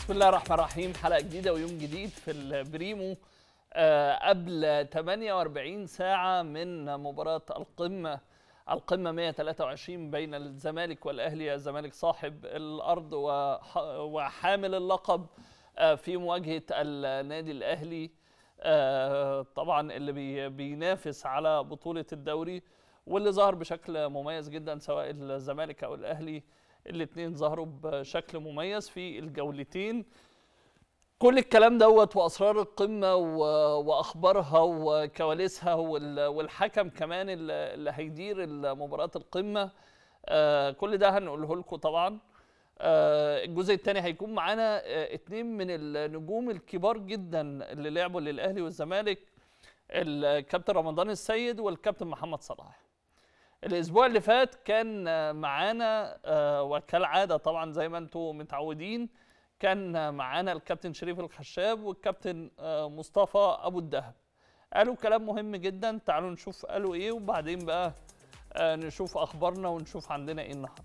بسم الله الرحمن الرحيم. حلقة جديدة ويوم جديد في البريمو قبل 48 ساعة من مباراة القمة 123 بين الزمالك والأهلي. الزمالك صاحب الأرض وحامل اللقب في مواجهة النادي الأهلي، طبعا اللي بينافس على بطولة الدوري واللي ظهر بشكل مميز جدا، سواء الزمالك أو الأهلي الاثنين ظهروا بشكل مميز في الجولتين. كل الكلام دوت واسرار القمه واخبارها وكواليسها والحكم كمان اللي هيدير مباراه القمه، كل ده هنقوله لكم طبعا. الجزء الثاني هيكون معانا اتنين من النجوم الكبار جدا اللي لعبوا للاهلي والزمالك، الكابتن رمضان السيد والكابتن محمد صلاح. الاسبوع اللي فات كان معانا وكالعاده طبعا زي ما انتم متعودين، كان معانا الكابتن شريف الخشاب والكابتن مصطفى ابو الدهب. قالوا كلام مهم جدا، تعالوا نشوف قالوا ايه وبعدين بقى نشوف اخبارنا ونشوف عندنا ايه النهارده.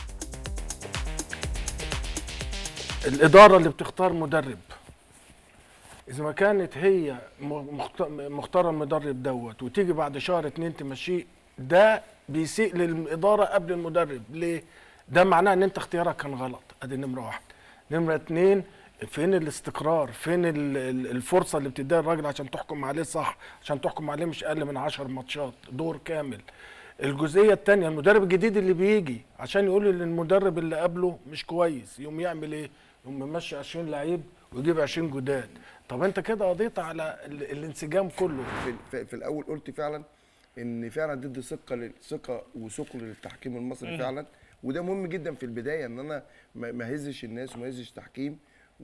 الاداره اللي بتختار مدرب، اذا ما كانت هي مختاره المدرب دوت وتيجي بعد شهر 2 تمشيه، ده بيسيء للاداره قبل المدرب. ليه؟ ده معناه ان انت اختيارك كان غلط. ادي نمره 1. نمره 2، فين الاستقرار؟ فين الفرصه اللي بتديها الراجل عشان تحكم عليه صح، عشان تحكم عليه مش اقل من 10 ماتشات دور كامل. الجزئيه الثانيه، المدرب الجديد اللي بيجي عشان يقول للمدرب اللي قبله مش كويس، يقوم يعمل ايه؟ يقوم ممشي 20 لعيب ويجيب 20 جداد. طب انت كده قضيت على الانسجام كله. في الاول قلت فعلا ان فعلا ضد ثقه وثقل للتحكيم المصري فعلا، وده مهم جدا في البدايه، ان انا ما اهزش الناس وما اهزش تحكيم.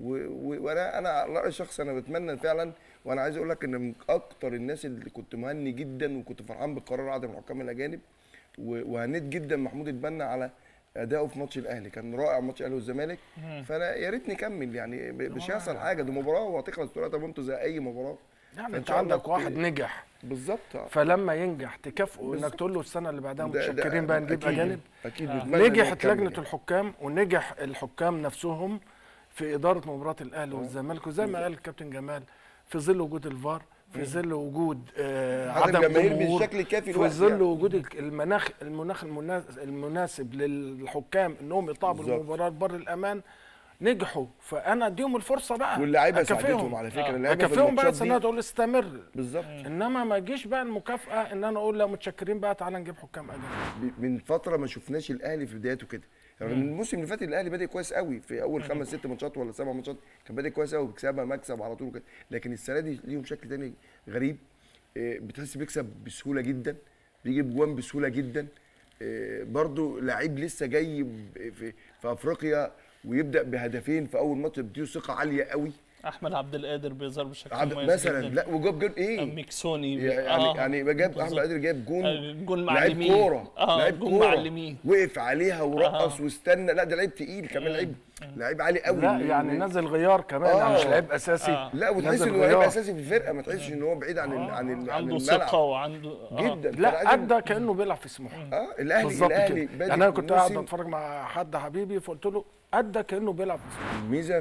وانا رايي الشخصي انا بتمنى فعلا، وانا عايز اقول لك ان من اكتر الناس اللي كنت مهني جدا وكنت فرحان بقرار عدم الحكام الاجانب، وهنيت جدا محمود البنا على اداؤه في ماتش الاهلي. كان رائع ماتش الاهلي والزمالك، فانا يا ريت نكمل، يعني مش هيحصل حاجه، دي مباراه وهتخلص 3 بونت زي اي مباراه. يعني انت عندك واحد نجح بالظبط، فلما ينجح تكافئه انك تقول له السنه اللي بعدها متشكرين بقى نجيب اجانب. اكيد نجحت لجنه الحكام ونجح الحكام نفسهم في اداره مباراه الاهلي والزمالك، وزي ما قال الكابتن جمال، في ظل وجود الفار، في ظل وجود عدم جمهور، بالشكل الكافي، في ظل وجود المناخ المناسب للحكام انهم يطلعوا بالمباراه بر الامان، نجحوا. فانا اديهم الفرصه بقى، واللعيبه ساعدتهم على فكره. اللعيبه اكافئهم بقى سنه تقول استمر بالظبط، انما ما يجيش بقى المكافاه ان انا اقول لا متشكرين بقى تعالى نجيب حكام اجانب. من فتره ما شفناش الاهلي في بدايته كده، يعني الموسم اللي فات الاهلي بادئ كويس قوي في اول 5 6 ماتشات ولا 7 ماتشات، كان بادئ كويس قوي بيكسبها مكسب على طول كده. لكن السنه دي ليهم شكل تاني غريب، بتحس بيكسب بسهوله جدا، بيجيب جوان بسهوله جدا. برضو لعيب لسه جاي في افريقيا ويبدا بهدفين في اول ماتش، بيديله ثقه عاليه قوي. احمد عبد القادر بيظهر بشكل مميز مثلا جدا. لا، وجاب جول ايه؟ ميكسوني يعني جاب احمد عبد القادر، جاب جون لعيب كوره، لعيب كوره وقف عليها ورقص واستنى. لا ده لعيب تقيل كمان، لعيب عالي قوي. لا يعني نزل غيار كمان، يعني مش لعيب اساسي. لا وتحس انه لعيب اساسي في الفرقه، ما تحسش ان هو بعيد عن عنده ثقه وعنده جدا. لا ادى كانه بيلعب في سموحه. الاهلي يعني انا كنت قاعد بتفرج مع حد حبيبي فقلت له ادى كانه بيلعب في سموحه. الميزه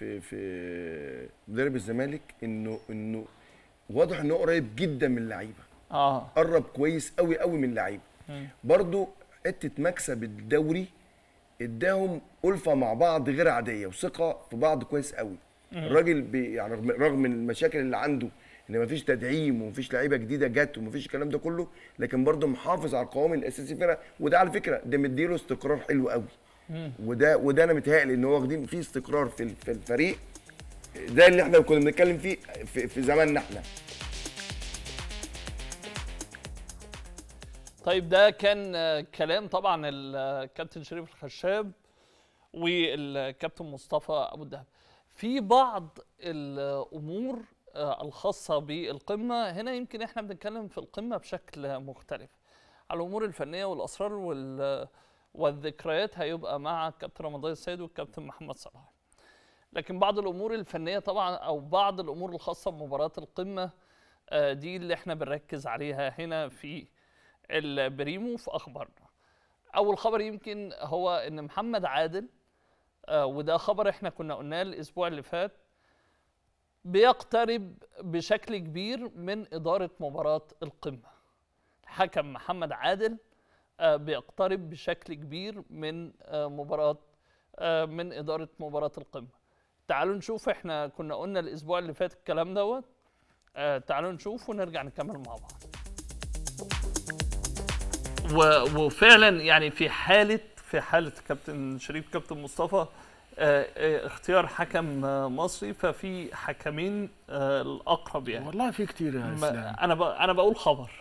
في مدرب الزمالك انه واضح انه قريب جدا من اللعيبه. قرب كويس قوي قوي من اللعيبه. برضو حته مكسب الدوري اداهم ألفة مع بعض غير عاديه وثقه في بعض كويس قوي. الراجل يعني رغم المشاكل اللي عنده ان مفيش تدعيم ومفيش لعيبه جديده جت ومفيش الكلام ده كله، لكن برضه محافظ على القوام الاساسي الفرقه، وده على فكره ده مديله استقرار حلو قوي. وده انا متهيألي ان هو واخدين فيه استقرار في الفريق، ده اللي احنا كنا بنتكلم فيه في زماننا احنا. طيب ده كان كلام طبعا الكابتن شريف الخشاب والكابتن مصطفى ابو الدهب. في بعض الامور الخاصه بالقمه هنا، يمكن احنا بنتكلم في القمه بشكل مختلف على الامور الفنيه والاسرار والذكريات، هيبقى مع الكابتن رمضان السيد والكابتن محمد صلاح. لكن بعض الامور الفنيه طبعا او بعض الامور الخاصه بمباراه القمه دي اللي احنا بنركز عليها هنا في البريمو في اخبارنا. اول خبر يمكن هو ان محمد عادل وده خبر احنا كنا قلناه الاسبوع اللي فات، بيقترب بشكل كبير من اداره مباراه القمه. الحكم محمد عادل بيقترب بشكل كبير من من اداره مباراه القمه. تعالوا نشوف، احنا كنا قلنا الاسبوع اللي فات الكلام دوت. تعالوا نشوف ونرجع نكمل مع بعض. وفعلا يعني في حاله كابتن شريف كابتن مصطفى اختيار حكم مصري، ففي حكمين الاقرب يعني. والله في كتير يا اسلام. انا بقول خبر.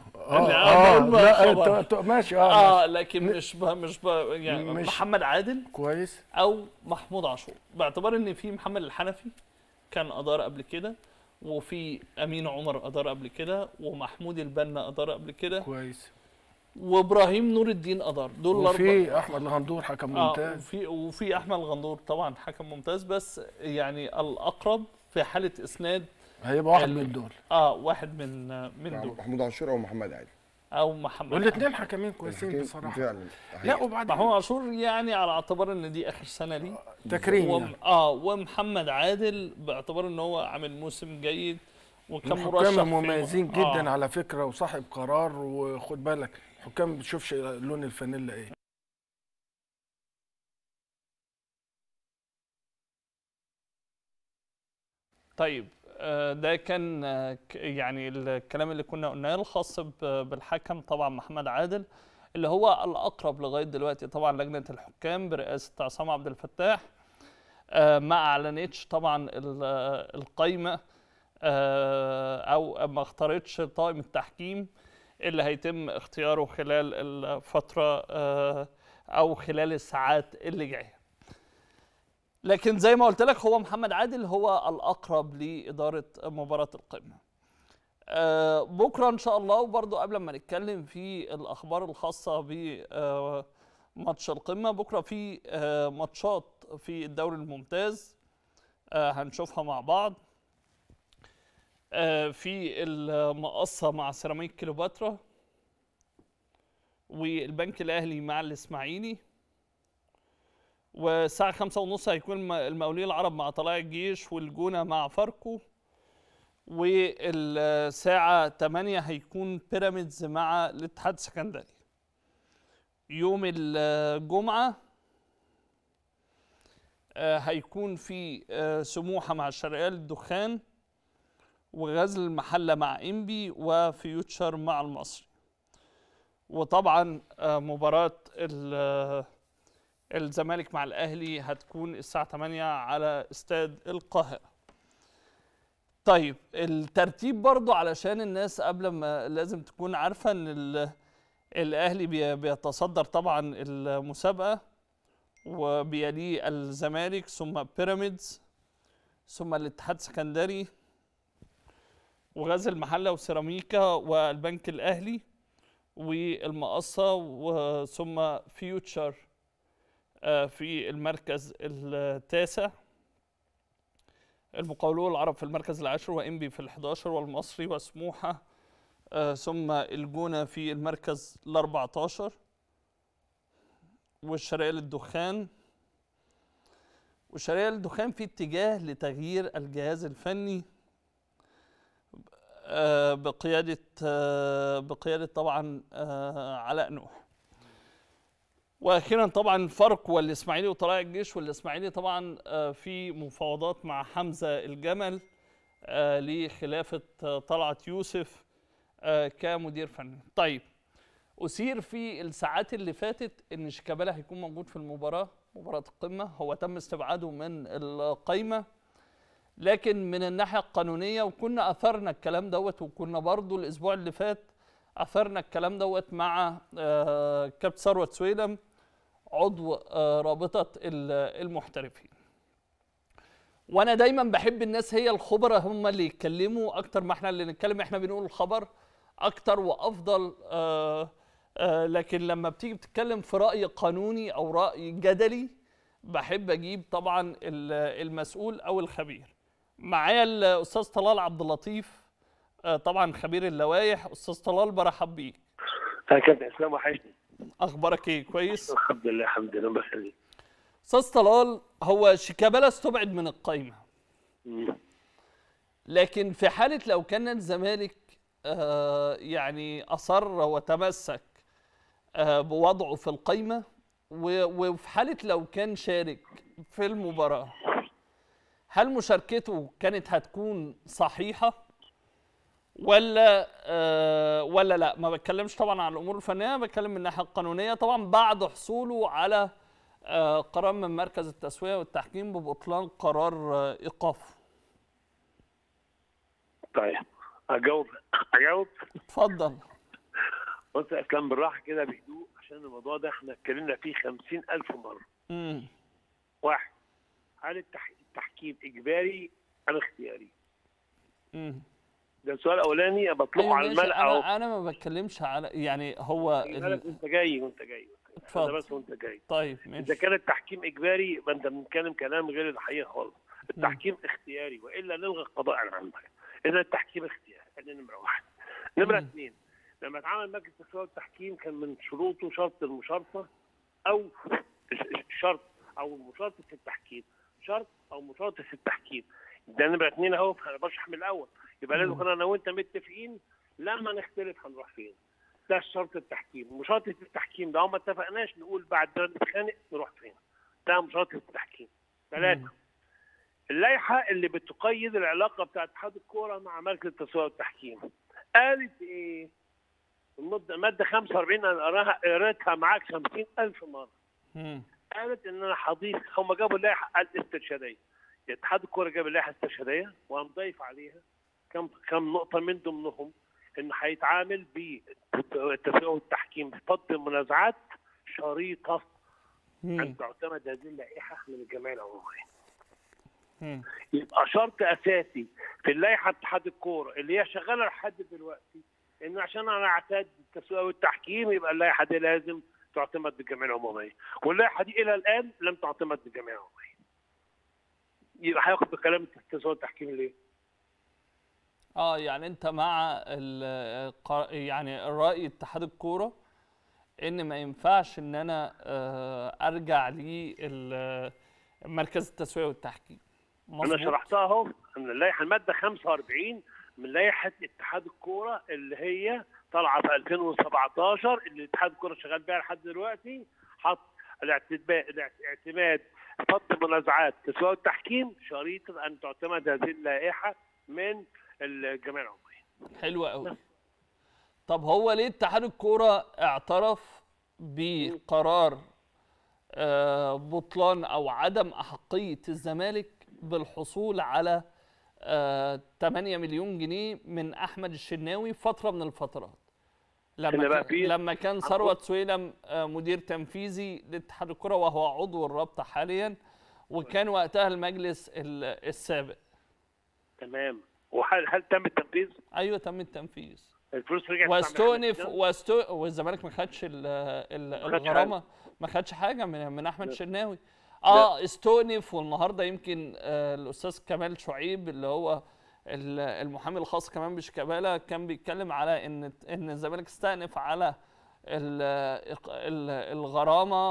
لا ماشي. لكن مش يعني محمد عادل كويس او محمود عاشور، باعتبار ان في محمد الحنفي كان ادار قبل كده، وفي امين عمر ادار قبل كده، ومحمود البنا ادار قبل كده كويس، وابراهيم نور الدين ادار. دول وفي احمد الغندور حكم ممتاز. وفي احمد الغندور طبعا حكم ممتاز، بس يعني الاقرب في حاله اسناد هيبقى واحد من دول. واحد من دول، محمود عاشور او محمد عادل او محمد، والاثنين حكمين كويسين بصراحه فعلا. لا وبعدين محمود عاشور يعني على اعتبار ان دي اخر سنه ليه تكريم يعني. ومحمد عادل باعتبار ان هو عامل موسم جيد وكان مرشح. حكام مميزين جدا على فكره، وصاحب قرار. وخد بالك حكام ما بتشوفش لون الفانيلا ايه. طيب ده كان يعني الكلام اللي كنا قلناه الخاص بالحكم طبعا محمد عادل، اللي هو الأقرب لغاية دلوقتي. طبعا لجنة الحكام برئاسة عصام عبد الفتاح ما أعلنتش طبعا القايمة أو ما اختارتش طاقم التحكيم اللي هيتم اختياره خلال الفترة أو خلال الساعات اللي جاية. لكن زي ما قلت لك هو محمد عادل هو الأقرب لإدارة مباراة القمة. بكرة إن شاء الله. وبرضو قبل ما نتكلم في الأخبار الخاصة بماتش القمة، بكرة في ماتشات في الدوري الممتاز هنشوفها مع بعض. في المقصة مع سيراميك كليوباترا، والبنك الأهلي مع الإسماعيلي، والساعة 5:30 هيكون المقاولين العرب مع طلائع الجيش، والجونة مع فاركو، والساعة 8 هيكون بيراميدز مع الاتحاد السكندري. يوم الجمعة هيكون في سموحة مع الشرقية للدخان، وغزل المحلة مع إنبي، وفيوتشر مع المصري. وطبعا مباراة الزمالك مع الأهلي هتكون الساعة 8 على استاد القاهرة. طيب الترتيب برضو علشان الناس قبل ما لازم تكون عارفة ان الأهلي بيتصدر طبعا المسابقة، وبيليه الزمالك، ثم بيراميدز، ثم الاتحاد السكندري، وغزل المحلة، وسيراميكا، والبنك الأهلي، والمقصة، ثم فيوتشر في المركز التاسع، المقاولون العرب في المركز العاشر، وإنبي في ال11، والمصري وسموحة، ثم الجونة في المركز ال14، والشرقية للدخان. والشرقية للدخان في اتجاه لتغيير الجهاز الفني بقيادة طبعا علاء نوح. واخيرا طبعا فاركو والاسماعيلي وطلائع الجيش. والاسماعيلي طبعا في مفاوضات مع حمزه الجمل لخلافه طلعت يوسف كمدير فني. طيب اثير في الساعات اللي فاتت ان شيكابالا هيكون موجود في مباراه القمه. هو تم استبعاده من القايمه، لكن من الناحيه القانونيه، وكنا اثرنا الكلام دوت، وكنا برضو الاسبوع اللي فات اثرنا الكلام دوت مع كابتن ثروت سويلم عضو رابطة المحترفين. وانا دايما بحب الناس هي الخبراء هم اللي يتكلموا اكتر ما احنا اللي نتكلم. احنا بنقول الخبر اكتر وافضل، لكن لما بتيجي بتتكلم في رأي قانوني او رأي جدلي بحب اجيب طبعا المسؤول او الخبير. معايا الاستاذ طلال عبد اللطيف، طبعا خبير اللوائح. استاذ طلال برحب بيك. كابتن اسلام، وحشني. اخبارك ايه؟ كويس؟ الحمد لله. الحمد لله. بخير. استاذ طلال، هو شيكابالا استبعد من القائمه، لكن في حاله لو كان الزمالك يعني اصر وتمسك بوضعه في القائمه، وفي حاله لو كان شارك في المباراه، هل مشاركته كانت هتكون صحيحه ولا لا؟ ما بتكلمش طبعا عن الامور الفنيه، بتكلم من الناحيه القانونيه طبعا بعد حصوله على قرار من مركز التسويه والتحكيم ببطلان قرار ايقافه. طيب اجاوب. اتفضل. بص يا اسلام بالراحه كده بهدوء، عشان الموضوع ده احنا اتكلمنا فيه 50,000 مره. واحد، هل التحكيم اجباري ام اختياري؟ ده السؤال الاولاني بطلقه على الملأ اهو. انا ما بتكلمش على يعني هو وانت جاي اتفضل بس وانت جاي. طيب ماشي. اذا كان التحكيم اجباري يبقى انت بنتكلم كلام غير الحقيقه خالص. التحكيم اختياري والا نلغي القضاء عنك. اذا التحكيم اختياري، ادي نمره واحد. نمره اثنين، لما اتعمل مجلس التسويه والتحكيم كان من شروطه شرط المشارطه او شرط او مشارطه التحكيم، شرط او مشارطه التحكيم. ده نمره اثنين اهو، انا بشرح من الاول. يبقى لازم كنا انا وانت متفقين لما نختلف هنروح فين. ده شرط التحكيم. مشارطه التحكيم لو ما اتفقناش نقول بعد ما نتخانق نروح فين. ده مشارطه التحكيم. ثلاثه، اللائحه اللي بتقيد العلاقه بتاعت اتحاد الكوره مع مركز التسويه والتحكيم قالت ايه؟ الماده 45 انا قريتها معاك 50,000 مره. قالت ان انا هضيف، هم جابوا اللائحه الاسترشاديه. اتحاد الكوره جاب اللائحه الاسترشاديه وهنضيف عليها كم نقطه من ضمنهم انه هيتعامل بالتسويه والتحكيم في فض المنازعات شريطه ان تعتمد هذه اللائحه من الجمعيه العموميه. يبقى شرط اساسي في اللائحه اتحاد الكوره اللي هي شغاله لحد دلوقتي انه عشان انا اعتاد التسويه والتحكيم يبقى اللائحه دي لازم تعتمد بالجمعيه العموميه، واللائحه دي الى الان لم تعتمد بالجمعيه العموميه. يبقى هياخد بكلام التسويه والتحكيم ليه؟ يعني انت مع يعني راي اتحاد الكوره ان ما ينفعش ان انا ارجع لمركز التسويه والتحكيم. مظبوط. انا شرحتها اهو، ان اللائحه الماده 45 من لائحه اتحاد الكوره اللي هي طالعه في 2017 اللي اتحاد الكوره شغال بيها لحد دلوقتي، حط الاعتماد فض منازعات التسويه والتحكيم شريطه ان تعتمد هذه اللائحه من الجمعيه العموميه. حلو قوي. طب هو ليه اتحاد الكوره اعترف بقرار بطلان او عدم احقيه الزمالك بالحصول على 8 مليون جنيه من احمد الشناوي فتره من الفترات لما كان ثروت سويلم مدير تنفيذي لاتحاد الكره وهو عضو الرابطه حاليا، وكان وقتها المجلس السابق؟ تمام. وهل تم التنفيذ؟ ايوه تم التنفيذ. الفلوس رجعت والزمالك ما خدش الغرامه، ما خدش حاجه من احمد الشناوي. استؤنف. والنهارده يمكن الاستاذ كمال شعيب اللي هو المحامي الخاص كمان بشيكابالا كان بيتكلم على ان الزمالك استأنف على الغرامه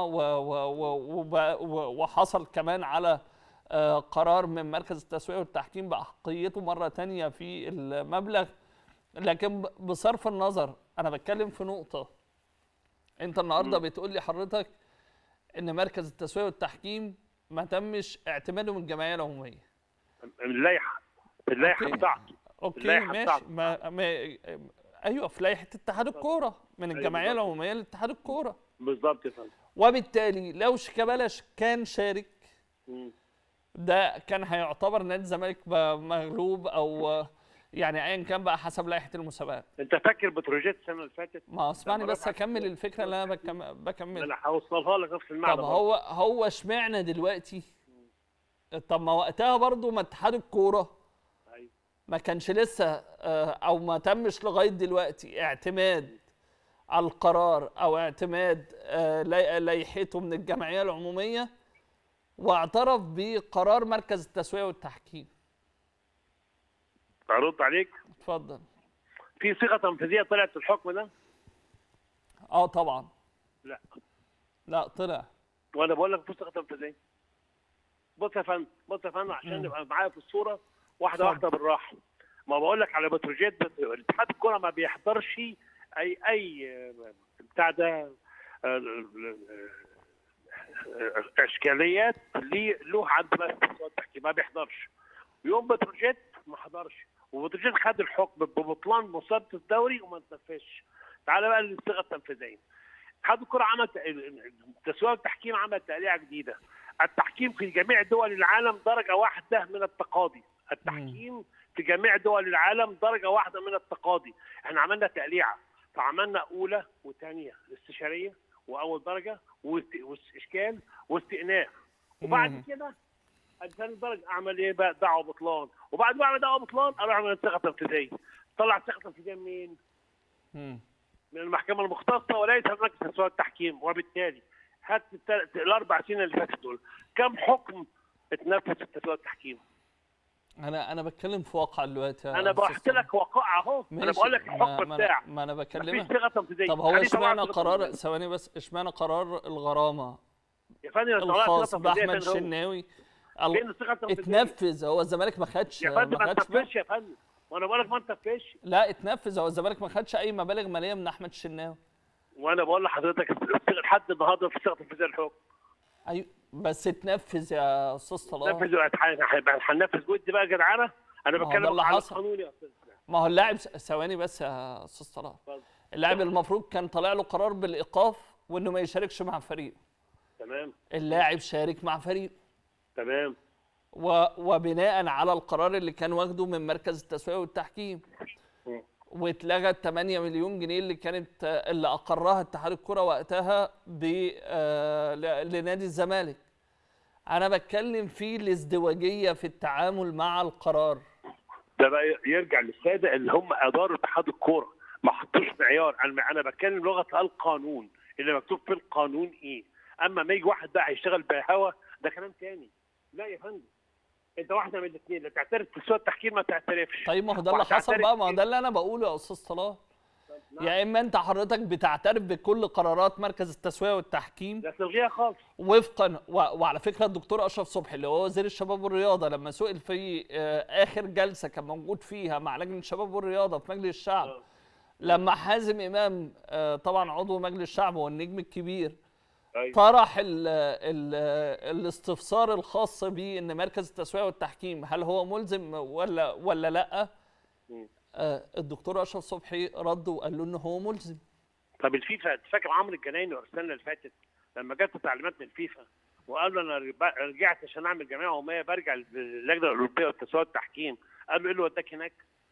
وحصل كمان على قرار من مركز التسويه والتحكيم باحقيته مره ثانيه في المبلغ. لكن بصرف النظر انا بتكلم في نقطه، انت النهارده بتقول لي حضرتك ان مركز التسويه والتحكيم ما تمش اعتماده من الجمعيه العموميه. اللائحه بتاعته. اوكي ماشي. ايوه في لائحه اتحاد الكوره من الجمعيه العموميه لاتحاد الكوره. بالظبط يا فندم. وبالتالي لو شيكابالا كان شارك ده كان هيعتبر نادي الزمالك مغلوب او يعني ايا كان بقى حسب لائحه المسابقات. انت فاكر بتروجيت السنه اللي فاتت؟ ما اسمعني بس اكمل الفكره اللي انا بكملها. انا هوصلها لك نفس المعنى. طب هو اشمعنى دلوقتي؟ طب ما وقتها برضو ما اتحاد الكوره ما كانش لسه او ما تمش لغايه دلوقتي اعتماد على القرار او اعتماد لائحته من الجمعيه العموميه، واعترف بقرار مركز التسويه والتحكيم. ارد عليك؟ اتفضل. في صيغه تنفيذيه طلعت في الحكم ده؟ طبعا. لا طلع. وانا بقول لك في صيغه تنفيذيه. بص يا فندم عشان نبقى معايا في الصوره واحده واحده بالراحه. ما بقول لك على بتروجيت، اتحاد الكره ما بيحضرش اي بتاع ده اشكاليات له عند مجلس التحكيم، ما بيحضرش. يوم بتروجيت ما حضرش، وبتروجيت خد الحكم ببطلان مسابقه الدوري وما تنفذش. تعالى بقى للصيغه التنفيذيه. اتحاد الكره عمل تسويه التحكيم، عمل تقليعه جديده. التحكيم في جميع دول العالم درجه واحده من التقاضي. التحكيم في جميع دول العالم درجه واحده من التقاضي. احنا عملنا تقليعه، فعملنا اولى وثانيه استشاريه واول درجه واشكال واستئناف، وبعد كده ثاني درجه اعمل ايه بقى؟ دعوه بطلان. وبعد ما اعمل دعوه بطلان اروح اعمل صيغه تنفيذيه. طلع صيغه تنفيذيه منين؟ من المحكمه المختصه وليس من مجلس تسويه التحكيم. وبالتالي هات الاربع سنين اللي فاتت دول كم حكم اتنفذ في تسويه التحكيم؟ انا بتكلم في واقع دلوقتي. انا بحكي لك واقع اهو، انا بقول لك الحكم بتاعك. ما انا بكلمك. مفيش صيغه تنفيذيه. طب هو اشمعنى قرار، ثواني بس، اشمعنى قرار الغرامه يا فندم الخاص باحمد الشناوي اتنفذ؟ هو الزمالك ما خدش يا فندم، ما اتنفذش يا فندم، وانا بقول لك ما اتنفذش. لا اتنفذ، هو الزمالك ما خدش اي مبالغ ماليه من احمد الشناوي. وانا بقول لحضرتك لحد النهارده في صيغه تنفيذ الحكم. ايوه بس اتنفذ يا استاذ طلال. اتنفذ، هننفذ ودي بقى يا جدعانه. انا بتكلم على القانون يا استاذ. ما هو اللاعب، ثواني بس يا استاذ طلال، اللاعب المفروض كان طالع له قرار بالايقاف وانه ما يشاركش مع فريقه. تمام. اللاعب شارك مع فريقه. تمام. وبناء على القرار اللي كان واخده من مركز التسويه والتحكيم واتلغى 8 مليون جنيه اللي اقرها اتحاد الكره وقتها لنادي الزمالك. انا بتكلم في الازدواجيه في التعامل مع القرار ده بقى يرجع للساده اللي هم اداروا اتحاد الكوره، ما حطوش معيار. انا بتكلم لغه القانون، اللي مكتوب في القانون ايه. اما ما يجي واحد بقى هيشتغل بهوا ده كلام تاني. لا يا فندم، انت واحده من الاثنين، لا تعترف بتسويه التحكيم ما تعترفش. طيب ما هو ده اللي حصل بقى، ما هو ده اللي انا بقوله يا استاذ طلال. يا اما انت حضرتك بتعترف بكل قرارات مركز التسويه والتحكيم لا تلغيها خالص وفقا وعلى فكره الدكتور اشرف صبحي اللي هو وزير الشباب والرياضه لما سئل في اخر جلسه كان موجود فيها مع لجنه الشباب والرياضه في مجلس الشعب، لما حازم امام طبعا عضو مجلس الشعب والنجم الكبير طرح الاستفسار الخاص بيه ان مركز التسويه والتحكيم هل هو ملزم ولا لا، الدكتور اشرف صبحي رد وقال له ان هو ملزم. طب الفيفا، فاكر عمرو الجنايني السنه اللي فاتت لما جت تعليمات من الفيفا وقال له انا رجعت عشان اعمل جمعيه عموميه برجع للجنه الاوروبيه والتسويه والتحكيم، قال له ايه اللي وداك هناك؟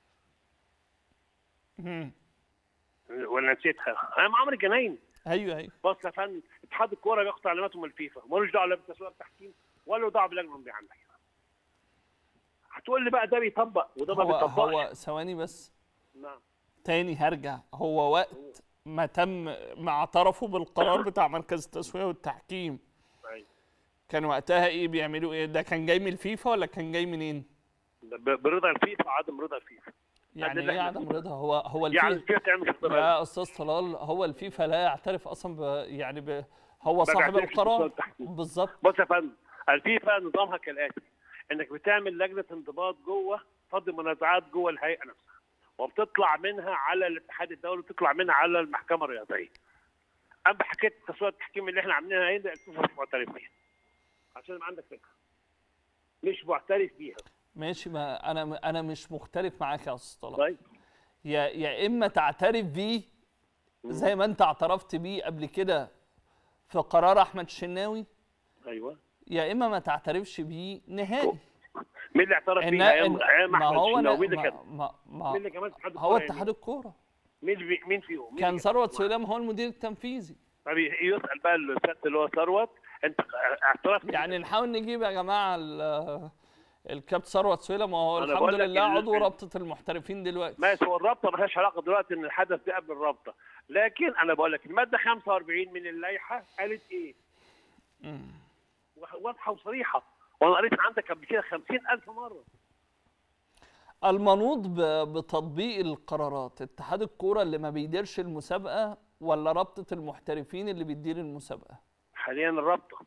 ولا نسيتها؟ انا مع عمرو الجنايني. ايوه بص يا فندم، اتحاد الكوره بياخد تعليماته من الفيفا، ملوش دعوه لا بالتسويه والتحكيم ولا له دعوه باللجنه الأولمبية عندك. هتقول لي بقى ده بيطبق وده ما بيطبقش. هو ثواني بس. نعم. تاني هرجع، هو وقت ما تم ما اعترفوا بالقرار بتاع مركز التسويه والتحكيم كان وقتها ايه بيعملوا ايه؟ ده كان جاي من الفيفا ولا كان جاي منين؟ برضا الفيفا وعدم رضا الفيفا. يعني ايه عدم رضا؟ هو الفيفا يعني الفيفا تعمل يا استاذ طلال، هو الفيفا لا يعترف اصلا هو صاحب القرار بالظبط. بص يا فندم، الفيفا نظامها كالاتي، انك بتعمل لجنه انضباط جوه فض منازعات جوه الهيئه نفسها، وبتطلع منها على الاتحاد الدولي وتطلع منها على المحكمه الرياضيه. اما حكايه تسويه التحكيم اللي احنا عاملينها هنا الفيفا مش معترف بيها، عشان يبقى عندك فكره، مش معترف بيها. ماشي، ما انا مش مختلف معاك يا استاذ طلال. طيب يا اما تعترف بيه زي ما انت اعترفت بيه قبل كده في قرار احمد الشناوي، ايوه، يا اما ما تعترفش بيه نهائي. مين اللي اعترف بيه ايام احمد الشناوي؟ مين اللي كان؟ مين اللي كمان هو اتحاد الكوره. مين فيهم؟ كان ثروت سويلم هو المدير التنفيذي. طب يسال بقى الاستاذ اللي هو ثروت، انت اعترفت؟ يعني نحاول نجيب يا جماعه الكابتن ثروت سويلم، وهو الحمد لله عضو رابطه المحترفين دلوقتي. ماشي، هو الرابطه ما لهاش علاقه دلوقتي ان الحدث ده قبل الرابطه، لكن انا بقول لك الماده 45 من اللائحه قالت ايه؟ واضحه وصريحه، وانا قريت عندك قبل كده 50,000 مره. المنوط بتطبيق القرارات اتحاد الكوره اللي ما بيديرش المسابقه ولا رابطه المحترفين اللي بتدير المسابقه؟ حاليا الرابطه.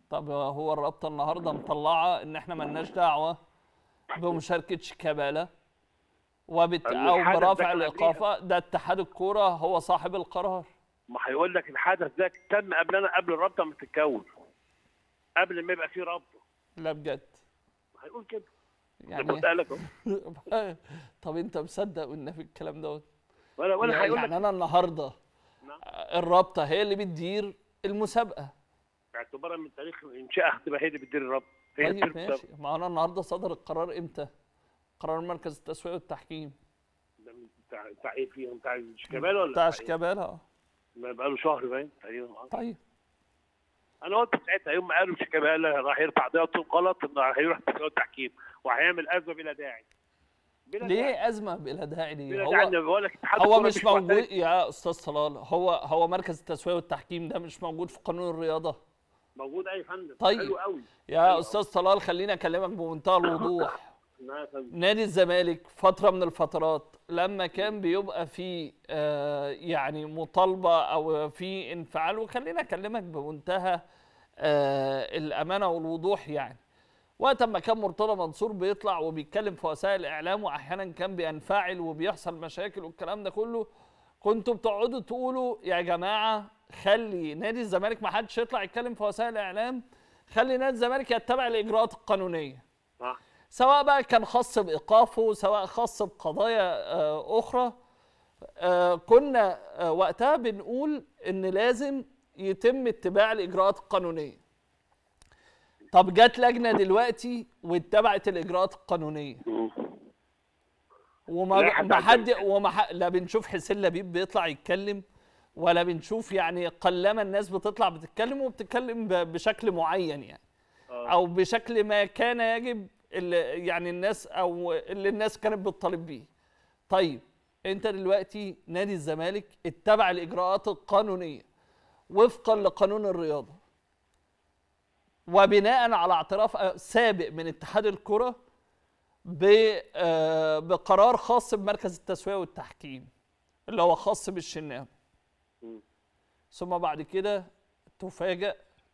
طب هو الرابطه النهارده مطلعه ان احنا مالناش دعوه بمشاركه شيكابالا او برافع الايقافه، ده اتحاد الكوره هو صاحب القرار. ما هيقول لك الحدث ده تم قبل الرابطه ما تتكون، قبل ما يبقى في رابطه. لا بجد هيقول كده يعني طب انت مصدق ان في الكلام دوت؟ ولا هيقول يعني انا النهارده الرابطه هي اللي بتدير المسابقه اعتبارا من تاريخ انشائها، هتبقى هي اللي بتدير الرابطه. طيب ماشي، ما انا النهارده صدر القرار امتى؟ قرار مركز التسويق والتحكيم ده بتاع ايه فيهم؟ بتاع شيكابالا ولا بتاع شيكابالا؟ ما بقاله شهر باين تقريبا. طيب انا قلت ساعتها يوم ما قالوا شيكابالا راح يرفع قضيه غلط انه هيروح تسويق التحكيم وهيعمل ازمه بلا داعي. ليه ازمه بلا داعي؟ ليه؟ هو مش موجود يا استاذ طلال. هو مركز التسويق والتحكيم ده مش موجود في قانون الرياضه؟ موجود اي فندم. طيب حلو قوي يا استاذ طلال، خليني اكلمك بمنتهى الوضوح. نادي الزمالك فتره من الفترات لما كان بيبقى في يعني مطالبه او في انفعال، وخليني اكلمك بمنتهى الامانه والوضوح، يعني وقت ما كان مرتضى منصور بيطلع وبيتكلم في وسائل الاعلام واحيانا كان بينفعل وبيحصل مشاكل والكلام ده كله، كنتوا بتقعدوا تقولوا يا جماعه خلي نادي الزمالك ما حدش يطلع يتكلم في وسائل الاعلام، خلي نادي الزمالك يتبع الاجراءات القانونيه. سواء بقى كان خاص بايقافه، سواء خاص بقضايا اخرى. كنا وقتها بنقول ان لازم يتم اتباع الاجراءات القانونيه. طب جت لجنه دلوقتي واتبعت الاجراءات القانونيه، لا بنشوف حسين لبيب بيطلع يتكلم، ولا بنشوف، يعني قلما الناس بتطلع بتتكلم وبتتكلم بشكل معين يعني او بشكل ما كان يجب يعني الناس او اللي الناس كانت بتطالب بيه. طيب انت دلوقتي نادي الزمالك اتبع الاجراءات القانونيه وفقا لقانون الرياضه، وبناء على اعتراف سابق من اتحاد الكره بقرار خاص بمركز التسويق والتحكيم اللي هو خاص بالشناوي، ثم بعد كده تفاجأ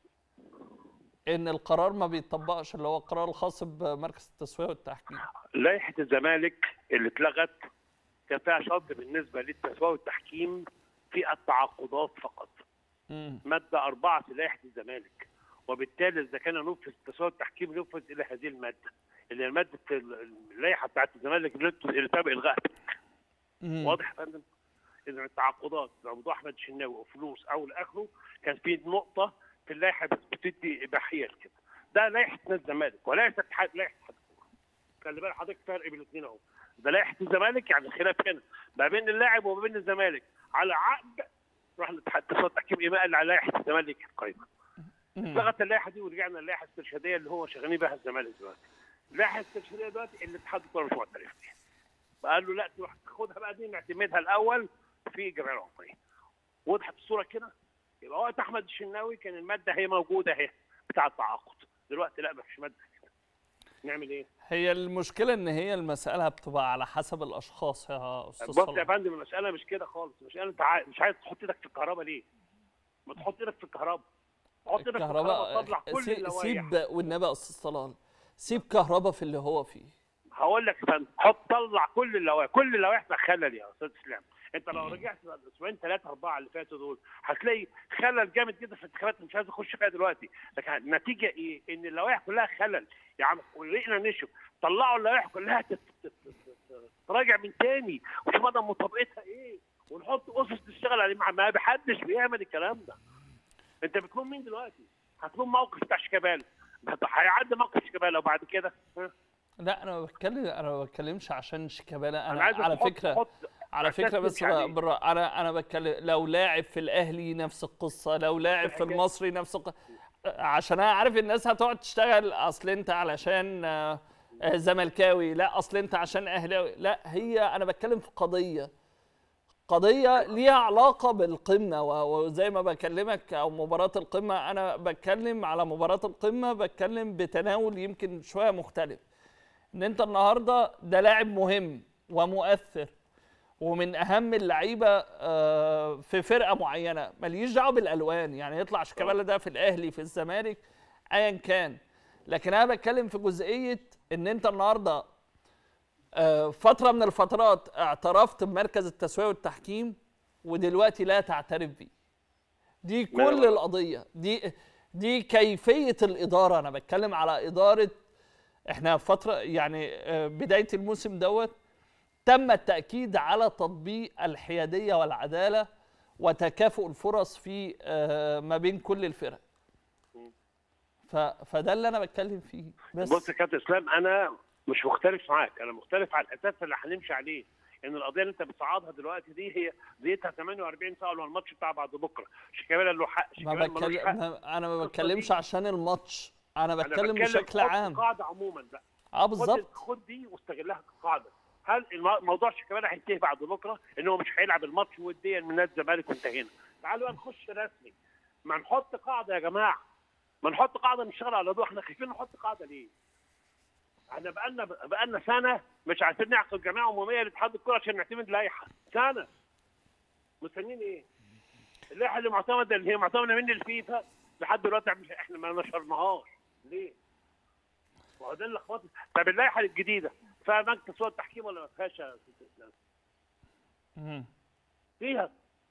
ان القرار ما بيتطبقش، اللي هو القرار الخاص بمركز التسويق والتحكيم. لائحه الزمالك اللي اتلغت كان فيها شرط بالنسبه للتسويق والتحكيم في التعاقدات فقط. ماده 4 في لائحه الزمالك، وبالتالي اذا كان نفذ التسويق والتحكيم ينفذ الى هذه الماده اللي هي ماده اللائحه بتاعت الزمالك اللي تم الغائها. واضح يا فندم؟ اذا التعاقدات موضوع احمد الشناوي وفلوس او لاخره كان في نقطه في اللائحه بتدي اباحيه لكده. ده لائحه نادي الزمالك وليست لائحه اتحاد الكوره. خلي بالك حضرتك فرق بين الاثنين اهو. ده لائحه الزمالك يعني خلاف هنا ما بين اللاعب وما بين الزمالك على عقد راح الاتحاد التسويق والتحكيم ايماء على لائحه الزمالك القايمه. اتلغت اللائحه دي ورجعنا للائحه الاسترشاديه اللي هو شغالين بها الزمالك دلوقتي. اللائحه الاسترشاديه دلوقتي اللي اتحاد الكوره مش معترف بيها. فقال له لا تروح تاخدها بقى دي نعتمدها الاول في الجمعيه العموميه. وضحت الصوره كده؟ يبقى وقت احمد الشناوي كان الماده هي موجوده اهي بتاع التعاقد، دلوقتي لا مفيش ماده كده. نعمل ايه؟ هي المشكله ان هي المساله بتبقى على حسب الاشخاص يا استاذ صلاح. بص يا فندم المساله مش كده خالص، المساله انت مش عايز تحط ايدك في الكهرباء ليه؟ ما تحط ايدك في الكهرباء. حط ايدك في الكهرباء طلع كل اللوائح. سيب والنبي يا استاذ صلاح، سيب كهرباء في اللي هو فيه. هقول لك يا فندم طلع كل اللوائح، كل اللوائح فيها خلل يا استاذ اسلام. انت لو رجعت الاسبوعين 3 4 اللي فاتوا دول هتلاقي خلل جامد جدا في الانتخابات مش عايز اخش فيها دلوقتي، لكن النتيجه ايه؟ ان اللوائح كلها خلل يا عم. ورقنا نشوف طلعوا اللوائح كلها تراجع من تاني وشوف مدى مطابقتها ايه ونحط اسس تشتغل عليه. ما حدش بيعمل الكلام ده. انت بتلوم مين دلوقتي؟ هتلوم موقف بتاع شيكابالا، هيعدي موقف شيكابالا وبعد كده لا انا ما بتكلمش عشان شيكابالا. انا على فكره بس انا بتكلم لو لاعب في الاهلي نفس القصه، لو لاعب في المصري نفس القصه، عشان انا عارف الناس هتقعد تشتغل اصل انت علشان زملكاوي، لا اصل انت عشان اهلاوي، لا هي انا بتكلم في قضيه ليها علاقه بالقمه، وزي ما بكلمك او مباراه القمه انا بتكلم على مباراه القمه، بتكلم بتناول يمكن شويه مختلف. ان انت النهارده ده لاعب مهم ومؤثر ومن اهم اللعيبه في فرقه معينه، ماليش دعوه بالالوان، يعني يطلع شيكابالا ده في الاهلي في الزمالك، ايا كان. لكن انا بتكلم في جزئيه ان انت النهارده فتره من الفترات اعترفت بمركز التسويه والتحكيم ودلوقتي لا تعترف بيه. دي كل القضيه، دي كيفيه الاداره. انا بتكلم على اداره. احنا فتره يعني بدايه الموسم دوت تم التاكيد على تطبيق الحياديه والعداله وتكافؤ الفرص في ما بين كل الفرق. فده اللي انا بتكلم فيه. بص يا كابتن اسلام، انا مش مختلف معاك، انا مختلف على الاساس اللي هنمشي عليه. ان القضيه اللي انت بتصعدها دلوقتي دي هي ديتها 48 ساعه، ولا الماتش بتاع بعد بكره. شيكابالا له حق، شيكابالا ملوش حق. انا ما بتكلمش عشان الماتش، انا بتكلم بشكل عام. قاعده عموما بالظبط. خد دي واستغلها كقاعده. هل موضوع شيكابالا هينتهي بعد بكره ان هو مش هيلعب الماتش وديا من نادي الزمالك وانتهينا؟ تعالوا نخش رسمي، ما نحط قاعده يا جماعه، ما نحط قاعده نشتغل على ضوء. احنا خايفين نحط قاعده ليه؟ احنا بقالنا سنه مش عارفين نعقد جمعيه عموميه لاتحاد الكره عشان نعتمد لائحه. سنه مستنيين ايه؟ اللائحه اللي معتمده، اللي هي معتمده من الفيفا لحد دلوقتي احنا ما نشرناهاش ليه؟ وهو ده اللي لخبطنا. طب اللائحه الجديده فيها مجلس تسويه التحكيم ولا ما فيهاش يا استاذ اسلام؟ فيها.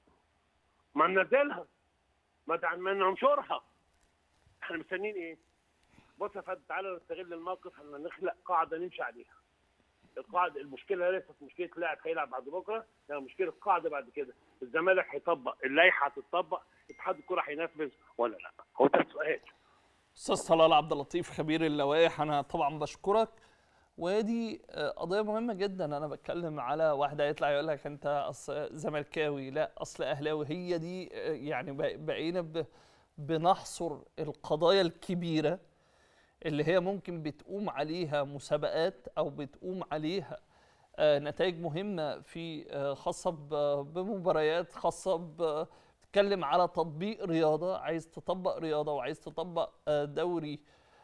ما ننزلها، ما ننشرها. احنا مستنيين ايه؟ بص يا فندم، تعالى نستغل الموقف ان نخلق قاعده نمشي عليها. القاعده، المشكله ليست مشكله لاعب هيلعب بعد بكره، لا، مشكله قاعده بعد كده. الزمالك هيطبق اللائحه، هتطبق، اتحاد الكره هينفذ ولا لا؟ هو ده السؤال. استاذ طلال عبد اللطيف خبير اللوائح، انا طبعا بشكرك. ودي قضيه مهمه جدا. انا بتكلم على واحد هيطلع يقول لك انت اصل زملكاوي، لا اصل اهلاوي. هي دي يعني بقينا بنحصر القضايا الكبيره اللي هي ممكن بتقوم عليها مسابقات او بتقوم عليها نتائج مهمه في خاصه بمباريات، خاصه بتتكلم على تطبيق رياضه، عايز تطبق رياضه وعايز تطبق دوري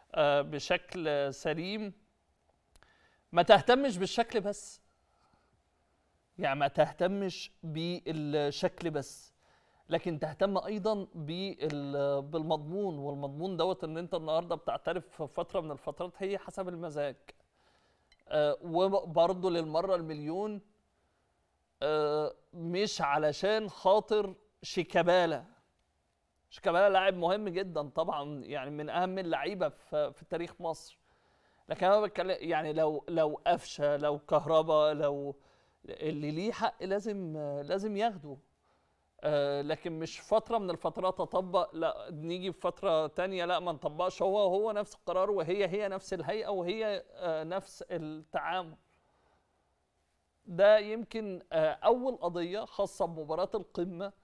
بشكل سليم. ما تهتمش بالشكل بس، يعني ما تهتمش بالشكل بس، لكن تهتم ايضا بالمضمون. والمضمون دوت ان انت النهارده بتعترف في فتره من الفترات هي حسب المزاج. وبرضه للمره المليون مش علشان خاطر شيكابالا. شيكابالا لاعب مهم جدا طبعا، يعني من اهم اللعيبه في تاريخ مصر. لكن انا بتكلم يعني لو قفشه، لو كهربا، لو اللي ليه حق لازم ياخده. لكن مش فتره من الفترات اطبق، لا نيجي في فتره تانية لا ما نطبقش. هو نفس القرار، وهي نفس الهيئه، وهي نفس التعامل. ده يمكن اول قضيه خاصه بمباراه القمه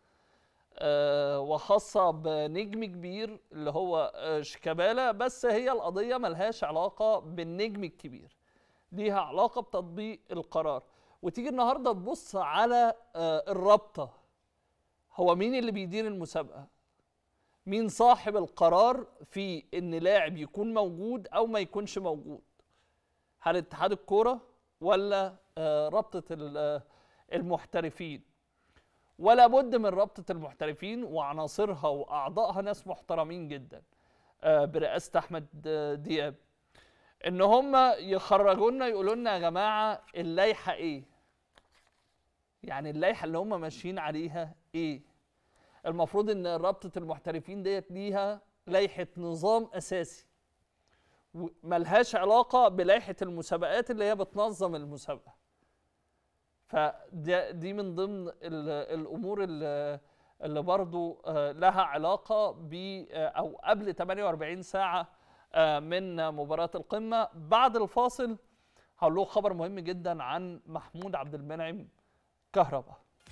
وخاصه بنجم كبير اللي هو شيكابالا. بس هي القضيه ملهاش علاقه بالنجم الكبير، ليها علاقه بتطبيق القرار. وتيجي النهارده تبص على الرابطه، هو مين اللي بيدير المسابقه؟ مين صاحب القرار في ان لاعب يكون موجود او ما يكونش موجود؟ هل اتحاد الكوره ولا رابطه المحترفين؟ ولا بد من رابطه المحترفين وعناصرها واعضائها ناس محترمين جدا برئاسه احمد دياب، ان هم يخرجوا لنا يقولوا لنا يا جماعه اللائحه ايه؟ يعني اللائحه اللي هم ماشيين عليها ايه؟ المفروض ان رابطه المحترفين ديت ليها لائحه نظام اساسي ملهاش علاقه بلائحه المسابقات اللي هي بتنظم المسابقه. فدي من ضمن الامور اللي برضو لها علاقه ب او قبل 48 ساعه من مباراه القمه. بعد الفاصل هقول له خبر مهم جدا عن محمود عبد المنعم كهربا.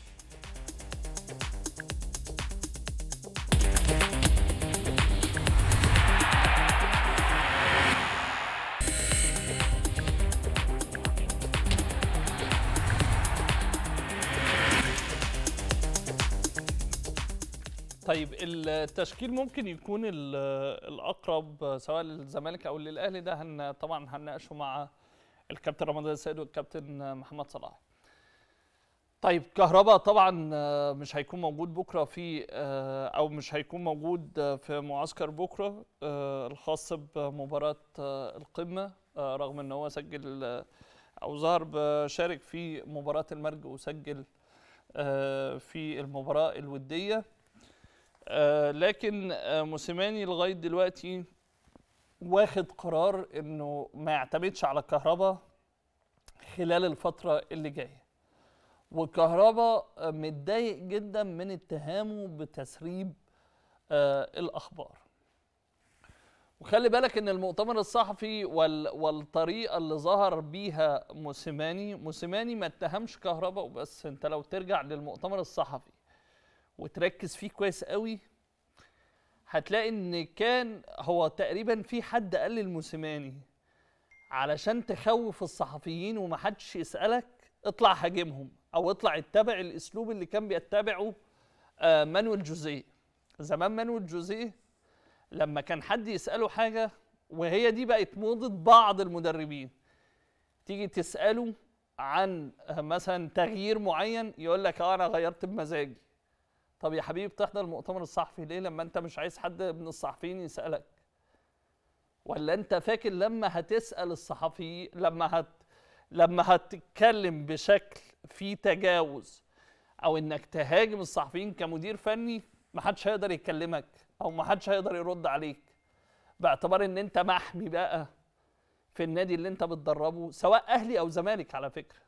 طيب التشكيل ممكن يكون الأقرب سواء للزمالك أو للأهلي، ده طبعا هنناقشه مع الكابتن رمضان السيد والكابتن محمد صلاح. طيب كهرباء طبعا مش هيكون موجود بكره في او مش هيكون موجود في معسكر بكره الخاص بمباراه القمه، رغم ان هو سجل او ظهر بشارك في مباراه المرج وسجل في المباراه الوديه. لكن موسيماني لغايه دلوقتي واخد قرار انه ما يعتمدش على كهرباء خلال الفتره اللي جايه. وكهرباء متضايق جدا من اتهامه بتسريب الاخبار. وخلي بالك ان المؤتمر الصحفي والطريقه اللي ظهر بيها موسيماني ما اتهمش كهرباء وبس. انت لو ترجع للمؤتمر الصحفي وتركز فيه كويس قوي هتلاقي ان كان هو تقريبا في حد قال للموسيماني علشان تخوف الصحفيين ومحدش يسألك اطلع هاجمهم او اطلع اتبع الاسلوب اللي كان بيتبعه مانويل جوزيه. زمان مانويل جوزيه لما كان حد يسأله حاجة، وهي دي بقت موضة بعض المدربين، تيجي تسأله عن مثلا تغيير معين يقول لك انا غيرت بمزاجي. طب يا حبيبي بتحضر المؤتمر الصحفي ليه لما انت مش عايز حد من الصحفيين يسألك؟ ولا انت فاكر لما هتسأل الصحفي لما هتتكلم بشكل فيه تجاوز او انك تهاجم الصحفيين كمدير فني محدش هيقدر يكلمك او محدش هيقدر يرد عليك، باعتبار ان انت محمي بقى في النادي اللي انت بتدربه سواء اهلي او زمالك على فكرة.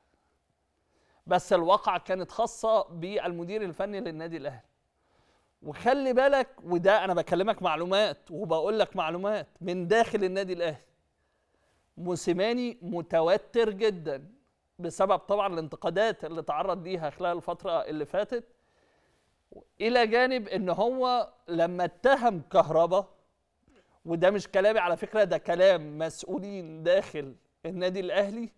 بس الواقعة كانت خاصة بالمدير الفني للنادي الاهلي. وخلي بالك، وده انا بكلمك معلومات وبقول لك معلومات من داخل النادي الاهلي، موسيماني متوتر جدا بسبب طبعا الانتقادات اللي تعرض ليها خلال الفترة اللي فاتت، الى جانب ان هو لما اتهم كهرباء، وده مش كلامي على فكرة ده كلام مسؤولين داخل النادي الاهلي،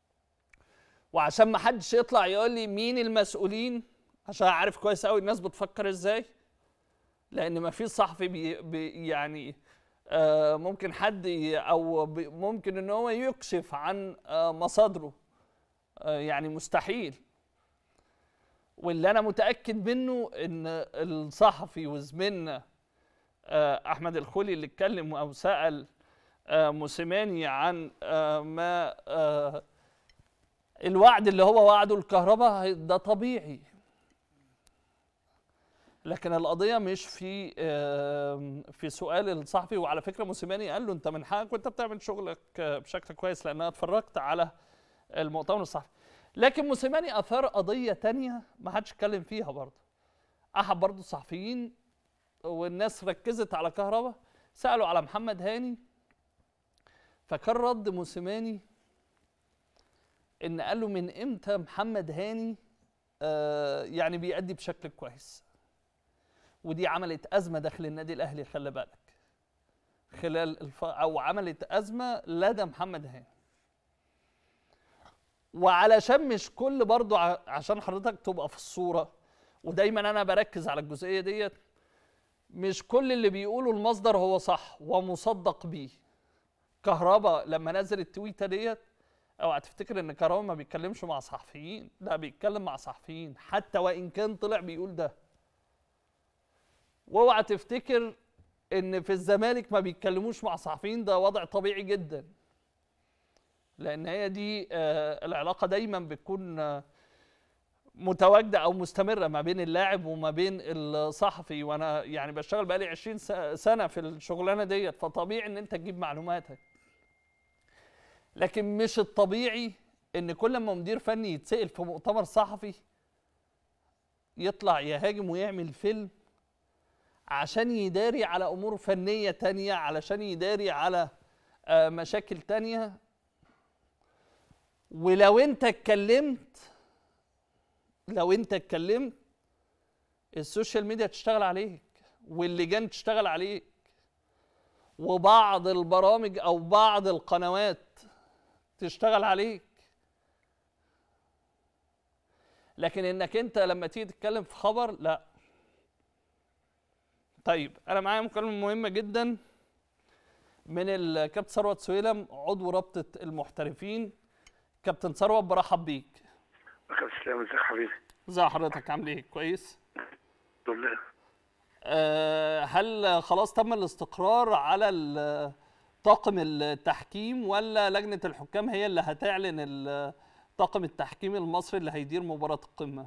وعشان ما حدش يطلع يقول لي مين المسؤولين عشان عارف كويس قوي الناس بتفكر ازاي، لان ما في صحفي يعني ممكن حد او ممكن ان هو يكشف عن مصادره، يعني مستحيل. واللي انا متاكد منه ان الصحفي وزميلنا احمد الخولي اللي اتكلم او سال موسيماني عن ما الوعد اللي هو وعده الكهرباء ده طبيعي. لكن القضيه مش في سؤال الصحفي. وعلى فكره موسيماني قال له انت من حقك وانت بتعمل شغلك بشكل كويس، لان انا اتفرجت على المؤتمر الصحفي. لكن موسيماني اثار قضيه تانية ما حدش اتكلم فيها برضه. احد برضه الصحفيين والناس ركزت على كهرباء سالوا على محمد هاني، فكان رد موسيماني ان قال له من امتى محمد هاني يعني بيأدي بشكل كويس. ودي عملت ازمه داخل النادي الاهلي، خلي بالك، خلال او عملت ازمه لدى محمد هاني. وعلشان مش كل برضو عشان حضرتك تبقى في الصوره، ودايما انا بركز على الجزئيه ديت، مش كل اللي بيقوله المصدر هو صح ومصدق بيه. كهرباء لما نزل التويته ديت، اوعى تفتكر ان كهرباء ما بيتكلمش مع صحفيين، لا بيتكلم مع صحفيين حتى وان كان طلع بيقول ده. واوعى تفتكر ان في الزمالك ما بيتكلموش مع صحفيين، ده وضع طبيعي جدا، لان هي دي العلاقه دايما بتكون متواجده او مستمره ما بين اللاعب وما بين الصحفي. وانا يعني بشتغل بقالي 20 سنه في الشغلانه ديت، فطبيعي ان انت تجيب معلوماتك. لكن مش الطبيعي ان كل ما مدير فني يتسأل في مؤتمر صحفي يطلع يهاجم ويعمل فيلم عشان يداري على امور فنيه تانية، علشان يداري على مشاكل تانية. ولو انت اتكلمت السوشيال ميديا تشتغل عليك، واللجان تشتغل عليك، وبعض البرامج او بعض القنوات تشتغل عليك. لكن انك انت لما تيجي تتكلم في خبر لا. طيب انا معايا مكالمه مهمه جدا من الكابتن ثروت سويلم عضو رابطه المحترفين. كابتن ثروت برحب بيك. كابتن اسلام ازيك حبيبي؟ ازي حضرتك؟ عامل ايه؟ كويس؟ الحمد لله. هل خلاص تم الاستقرار على طاقم التحكيم، ولا لجنة الحكام هي اللي هتعلن طاقم التحكيم المصري اللي هيدير مباراة القمة؟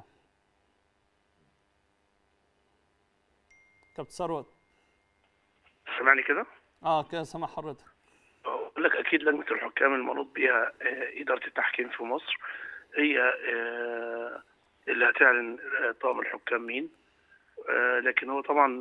كابتن ثروت سامعني كده؟ كده سامع حضرتك. اقول لك اكيد لجنة الحكام المنوط بها إدارة التحكيم في مصر هي اللي هتعلن طاقم الحكام مين. لكن هو طبعا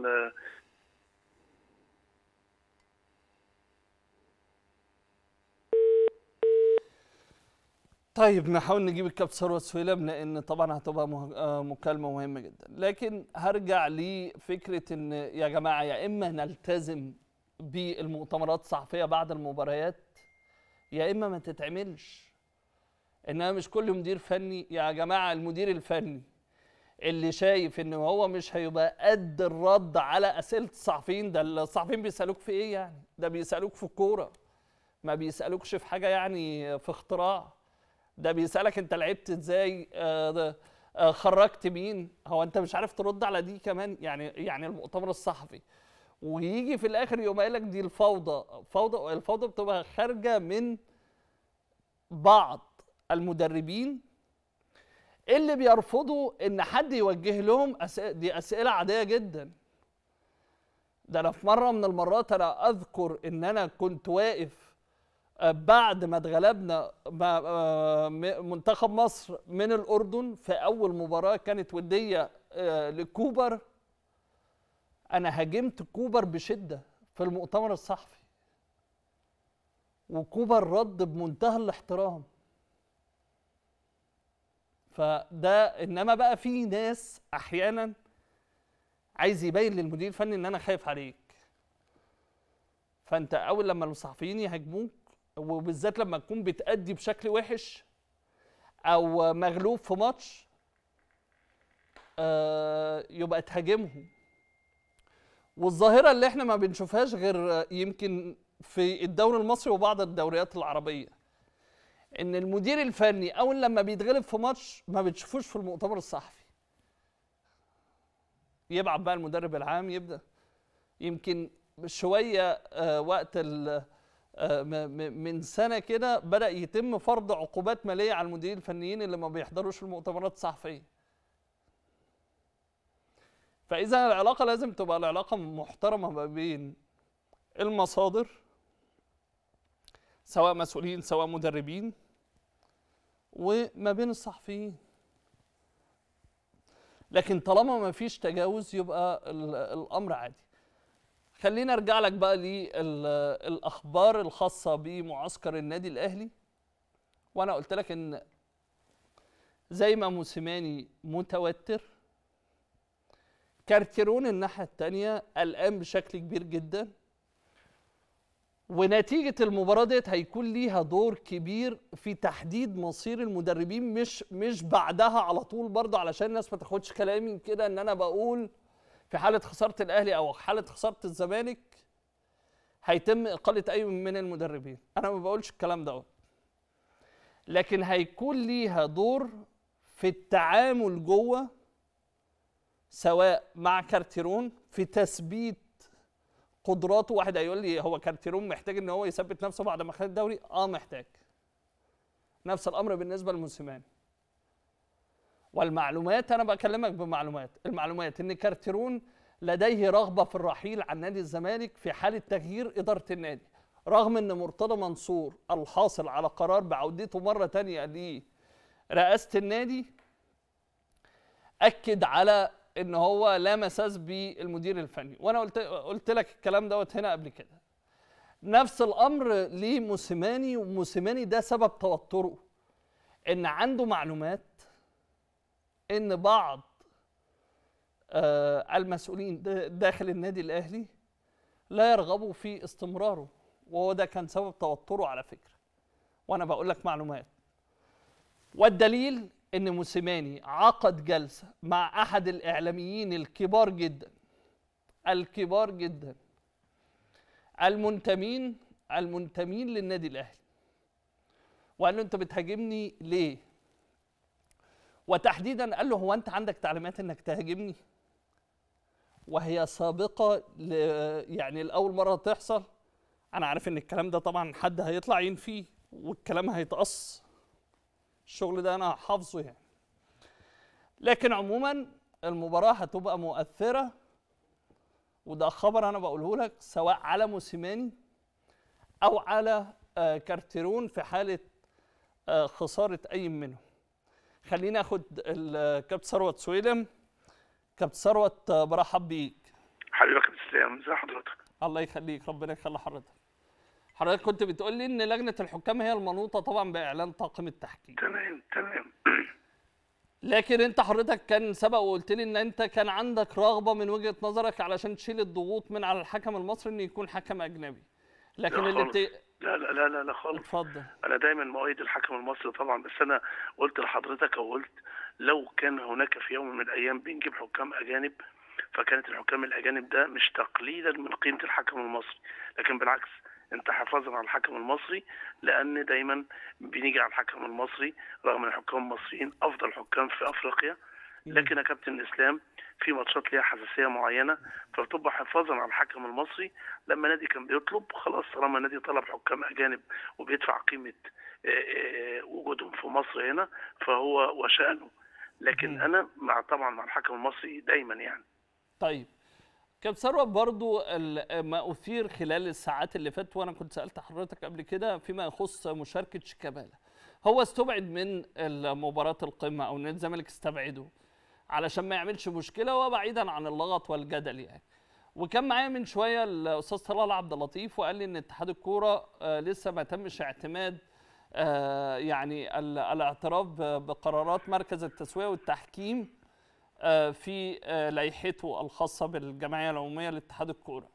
طيب نحاول نجيب الكابتن ثروت سويلم، لان طبعا هتبقى مكالمه مهمه جدا، لكن هرجع لفكره ان يا جماعه يا اما نلتزم بالمؤتمرات الصحفيه بعد المباريات يا اما ما تتعملش. انها مش كل مدير فني يا جماعه، المدير الفني اللي شايف ان هو مش هيبقى قد الرد على اسئله الصحفيين، ده الصحفيين بيسالوك في ايه يعني؟ ده بيسالوك في الكوره، ما بيسالوكش في حاجه يعني في اختراع. ده بيسالك انت لعبت ازاي، خرجت مين. هو انت مش عارف ترد على دي كمان؟ يعني المؤتمر الصحفي ويجي في الاخر يقوم قايل لك دي الفوضى بتبقى خارجه من بعض المدربين اللي بيرفضوا ان حد يوجه لهم دي اسئله عاديه جدا. ده انا في مره من المرات انا اذكر ان انا كنت واقف بعد ما اتغلبنا منتخب مصر من الأردن في أول مباراة كانت ودية لكوبر. أنا هاجمت كوبر بشدة في المؤتمر الصحفي، وكوبر رد بمنتهى الاحترام. فده إنما بقى في ناس أحيانا عايز يبين للمدير الفني إن أنا خايف عليك. فأنت أول لما الصحفيين يهاجموك، وبالذات لما تكون بتأدي بشكل وحش او مغلوب في ماتش، يبقى تهاجمهم. والظاهره اللي احنا ما بنشوفهاش غير يمكن في الدوري المصري وبعض الدوريات العربيه، ان المدير الفني اول لما بيتغلب في ماتش ما بتشوفوش في المؤتمر الصحفي. يبعت بقى المدرب العام يبدا يمكن شويه وقت من سنه كده بدأ يتم فرض عقوبات ماليه على المديرين الفنيين اللي ما بيحضروش المؤتمرات الصحفيه. فاذا العلاقه لازم تبقى العلاقه محترمه ما بين المصادر، سواء مسؤولين سواء مدربين، وما بين الصحفيين. لكن طالما ما فيش تجاوز يبقى الامر عادي. خلينا ارجع لك بقى للاخبار الخاصه بمعسكر النادي الاهلي. وانا قلت لك ان زي ما موسيماني متوتر، كارتيرون الناحيه الثانيه قلقان بشكل كبير جدا، ونتيجه المباراه ديت هيكون ليها دور كبير في تحديد مصير المدربين، مش بعدها على طول برضه، علشان الناس ما تاخدش كلامي كده ان انا بقول في حالة خسارة الأهلي أو حالة خسارة الزمالك هيتم إقالة أي من المدربين. أنا ما بقولش الكلام ده، لكن هيكون ليها دور في التعامل جوه، سواء مع كارتيرون في تثبيت قدراته. واحد هيقول لي هو كارتيرون محتاج إن هو يثبت نفسه بعد ما خد الدوري؟ محتاج. نفس الأمر بالنسبة لموسيماني. والمعلومات، أنا بكلمك بمعلومات، المعلومات إن كارتيرون لديه رغبة في الرحيل عن نادي الزمالك في حالة تغيير إدارة النادي، رغم إن مرتضى منصور الحاصل على قرار بعودته مرة تانية لرئاسة النادي أكد على إن هو لا مساس بالمدير الفني. وأنا قلت لك الكلام دوت هنا قبل كده. نفس الأمر لموسيماني، وموسيماني ده سبب توتره إن عنده معلومات إن بعض المسؤولين داخل النادي الأهلي لا يرغبوا في استمراره، وهو ده كان سبب توتره على فكرة. وأنا بقول لك معلومات، والدليل إن موسيماني عقد جلسة مع أحد الإعلاميين الكبار جدا المنتمين للنادي الأهلي، وقال له أنت بتهاجمني ليه؟ وتحديدا قال له هو انت عندك تعليمات انك تهاجمني؟ وهي سابقه يعني لاول مره تحصل. انا عارف ان الكلام ده طبعا حد هيطلع ينفيه والكلام هيتقص، الشغل ده انا حافظه يعني. لكن عموما المباراه هتبقى مؤثره، وده خبر انا بقوله لك، سواء على موسيماني او على كارتيرون في حاله خساره اي منهم. خلينا اخد الكابتن ثروت سويلم. كابتن ثروت برحب بيك. حبيبك الاسلام، ازي حضرتك؟ الله يخليك، ربنا يخلي حضرتك. حضرتك كنت بتقول لي ان لجنه الحكام هي المنوطه طبعا باعلان طاقم التحكيم. تمام. لكن انت حضرتك كان سبق وقلت لي ان انت كان عندك رغبه من وجهه نظرك علشان تشيل الضغوط من على الحكم المصري انه يكون حكم اجنبي. لكن لا اللي لا خالص. اتفضل. انا دايما مؤيد الحكم المصري طبعا، بس انا قلت لحضرتك او قلت لو كان هناك في يوم من الايام بنجيب حكام اجانب، فكانت الحكام الاجانب ده مش تقليلا من قيمه الحكم المصري، لكن بالعكس انت حفاظا على الحكم المصري، لان دايما بنيجي على الحكم المصري رغم ان الحكام المصريين افضل حكام في افريقيا، لكن يا كابتن اسلام في ماتشات ليها حساسيه معينه، فبتبقى حفاظا على الحكم المصري. لما نادي كان بيطلب خلاص، طالما نادي طلب حكام اجانب وبيدفع قيمه وجودهم في مصر هنا فهو وشأنه، لكن انا طبعا مع الحكم المصري دايما يعني. طيب كابتن ثروت، برضو ما أثير خلال الساعات اللي فاتت، وأنا كنت سألت حضرتك قبل كده فيما يخص مشاركة شيكابالا. هو استبعد من مباراة القمة أو نادي الزمالك استبعده علشان ما يعملش مشكلة، وبعيدا عن اللغط والجدل يعني. وكان معايا من شوية الأستاذ طلال عبد اللطيف وقال لي إن اتحاد الكورة لسه ما تمش اعتماد يعني الاعتراف بقرارات مركز التسوية والتحكيم في لائحته الخاصة بالجمعية العمومية لاتحاد الكورة.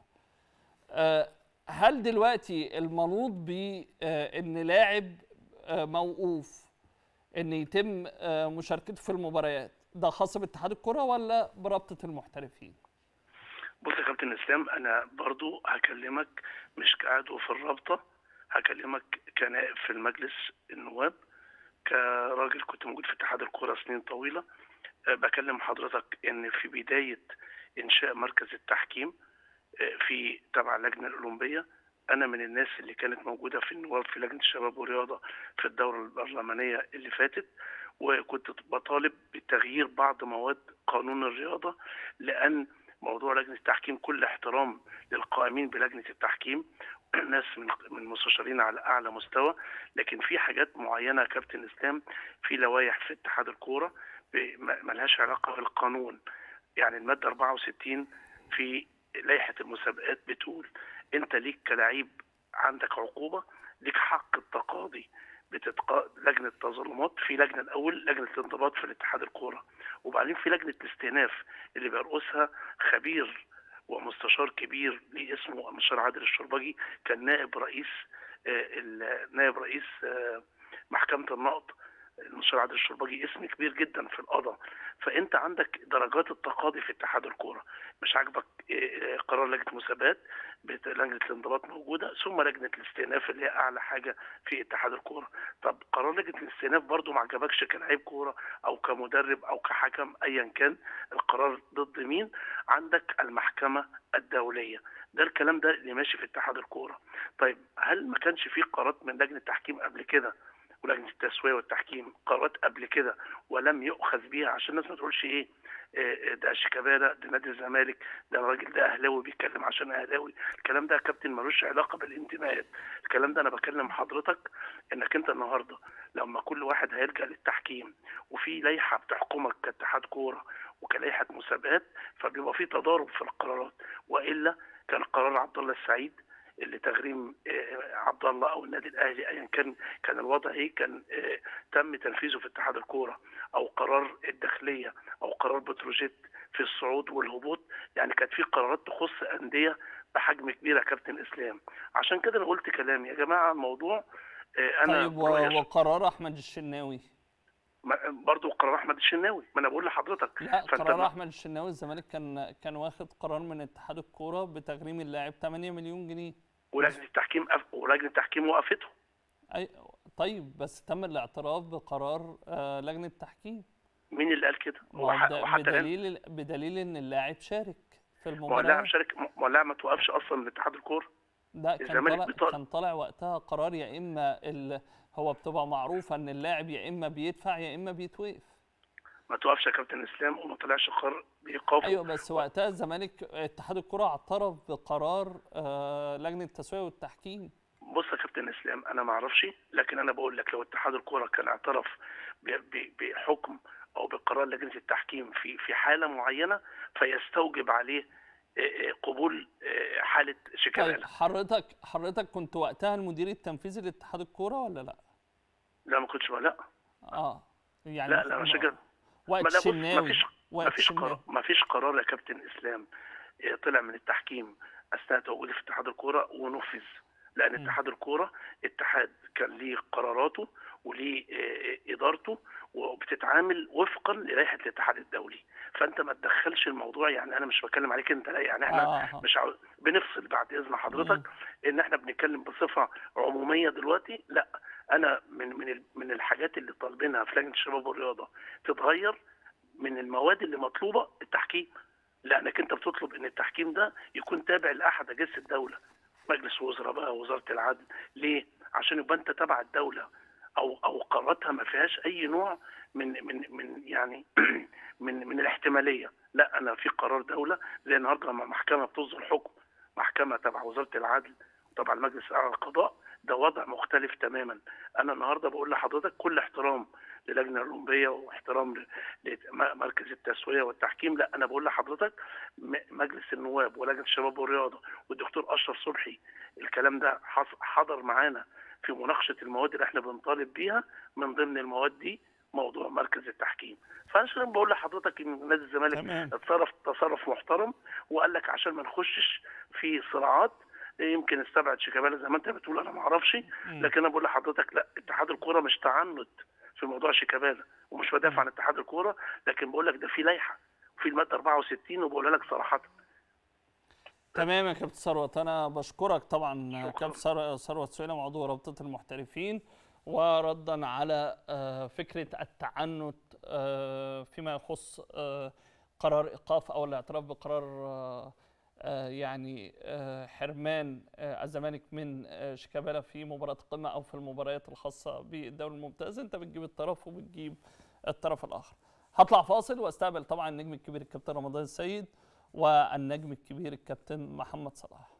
هل دلوقتي المنوط بأن لاعب موقوف أن يتم مشاركته في المباريات ده خاص باتحاد الكورة ولا برابطة المحترفين؟ بص يا كابتن اسلام، انا برضو هكلمك مش كعضو في الرابطة، هكلمك كنائب في المجلس النواب، كراجل كنت موجود في اتحاد الكورة سنين طويلة. بكلم حضرتك ان في بداية انشاء مركز التحكيم في تبع اللجنة الأولمبية، انا من الناس اللي كانت موجودة في النواب في لجنة الشباب والرياضة في الدورة البرلمانية اللي فاتت، وكنت بطالب بتغيير بعض مواد قانون الرياضة، لان موضوع لجنة التحكيم كل احترام للقائمين بلجنة التحكيم، ناس من مستشارين على اعلى مستوى، لكن في حاجات معينة يا كابتن اسلام في لوائح في اتحاد الكورة ملهاش علاقة بالقانون. يعني المادة 64 في لائحة المسابقات بتقول انت ليك كلاعب عندك عقوبة، ليك حق التقاضي لجنة تظلمات، في لجنة الأول لجنة الانضباط في الاتحاد الكورة، وبعدين في لجنة الاستئناف اللي بيرأسها خبير ومستشار كبير ليه اسمه المستشار عادل الشربجي، كان نائب رئيس محكمة النقض. المستشار عادل الشربجي اسم كبير جدا في القضاء، فانت عندك درجات التقاضي في اتحاد الكوره، مش عاجبك قرار لجنه مسابقات، لجنه الانضباط موجوده، ثم لجنه الاستئناف اللي هي اعلى حاجه في اتحاد الكوره. طب قرار لجنه الاستئناف برضو ما عجبكش كلاعب كوره او كمدرب او كحكم ايا كان، القرار ضد مين؟ عندك المحكمه الدوليه. ده الكلام ده اللي ماشي في اتحاد الكوره. طيب هل ما كانش في قرارات من لجنه التحكيم قبل كده ولجنه التسويه والتحكيم قرارات قبل كده ولم يؤخذ بيها؟ عشان الناس ما تقولش ايه ده شيكابالا ده نادي الزمالك ده الراجل ده اهلاوي بيتكلم عشان اهلاوي. الكلام ده يا كابتن ملوش علاقه بالانتماءات. الكلام ده انا بكلم حضرتك انك انت النهارده لما كل واحد هيلجا للتحكيم وفي لائحه بتحكمك كاتحاد كوره وكلائحه مسابقات، فبيبقى في تضارب في القرارات، والا كان قرار عبد الله السعيد اللي تغريم عبد الله او النادي الاهلي ايا كان الوضع ايه، كان تم تنفيذه في اتحاد الكوره، او قرار الداخليه او قرار بتروجيت في الصعود والهبوط. يعني كانت في قرارات تخص انديه بحجم كبير يا كابتن اسلام. عشان كده انا قلت كلامي يا جماعه الموضوع انا طيب وقرار احمد الشناوي برضه قرار احمد الشناوي، ما انا بقول لحضرتك. لا قرار احمد الشناوي الزمالك كان واخد قرار من اتحاد الكوره بتغريم اللاعب 8 مليون جنيه، ولجنه التحكيم وقفته. طيب بس تم الاعتراف بقرار لجنه التحكيم. مين اللي قال كده؟ بدليل ان اللاعب شارك في المباراه. ما اللاعب شارك، ما اللاعب ما توقفش اصلا من اتحاد الكوره. لا، كان طالع وقتها قرار، يا اما هو بتبقى معروفه ان اللاعب يا اما بيدفع يا اما بيتوقف. ما توقفش يا كابتن اسلام، وما طلعش قرار بايقافه. ايوه، بس وقتها الزمالك اتحاد الكوره اعترف بقرار لجنه التسويه والتحكيم. بص يا كابتن اسلام، انا ما اعرفش، لكن انا بقول لك لو اتحاد الكوره كان اعترف بحكم او بقرار لجنه التحكيم في حاله معينه، فيستوجب عليه قبول حاله شيكابالا. طيب حضرتك كنت وقتها المدير التنفيذي لاتحاد الكوره ولا لا؟ لا، ما كنتش. لا يعني لا مش كده. ما فيش قرار يا كابتن اسلام طلع من التحكيم اثناء تواجدي في اتحاد الكوره ونفذ، لان اتحاد الكوره اتحاد كان ليه قراراته وليه ادارته، وبتتعامل وفقا للائحه الاتحاد الدولي، فانت ما تدخلش الموضوع. يعني انا مش بتكلم عليك انت، لا، يعني احنا مش بنفصل بعد اذن حضرتك ان احنا بنتكلم بصفه عموميه دلوقتي. لا، انا من الحاجات اللي طالبينها في لجنه الشباب والرياضه تتغير من المواد اللي مطلوبه التحكيم، لانك انت بتطلب ان التحكيم ده يكون تابع لاحد اجهزه الدوله، مجلس وزراء بقى، وزاره العدل. ليه؟ عشان يبقى انت تبع الدوله او قراراتها ما فيهاش اي نوع من يعني من الاحتماليه. لا، انا في قرار دوله، زي النهارده لما محكمه بتصدر حكم، محكمه تبع وزاره العدل وتبع المجلس الاعلى للقضاء، ده وضع مختلف تماما. انا النهارده بقول لحضرتك كل احترام للجنه الاولمبيه واحترام لمركز التسويه والتحكيم، لا، انا بقول لحضرتك مجلس النواب ولجنه الشباب والرياضه والدكتور اشرف صبحي الكلام ده حضر معانا في مناقشه المواد اللي احنا بنطالب بيها. من ضمن المواد دي موضوع مركز التحكيم. فعشان بقول لحضرتك ان نادي الزمالك تصرف محترم، وقال لك عشان ما نخشش في صراعات يمكن استبعد شيكابالا زي ما انت بتقول، انا ما اعرفش، لكن انا بقول لحضرتك لا، اتحاد الكوره مش تعنت في موضوع شيكابالا، ومش بدافع عن اتحاد الكوره، لكن بقول لك ده في لائحه وفي الماده 64 وبقولها لك صراحه. تمام يا كابتن ثروت، انا بشكرك طبعا كابتن ثروت سويلم عضو رابطه المحترفين. وردا على فكره التعنت فيما يخص قرار ايقاف او الاعتراف بقرار يعني حرمان الزمالك من شيكابالا في مباراه القمه او في المباريات الخاصه بالدوري الممتاز، انت بتجيب الطرف وبتجيب الطرف الاخر. هطلع فاصل واستقبل طبعا النجم الكبير الكابتن رمضان السيد والنجم الكبير الكابتن محمد صلاح.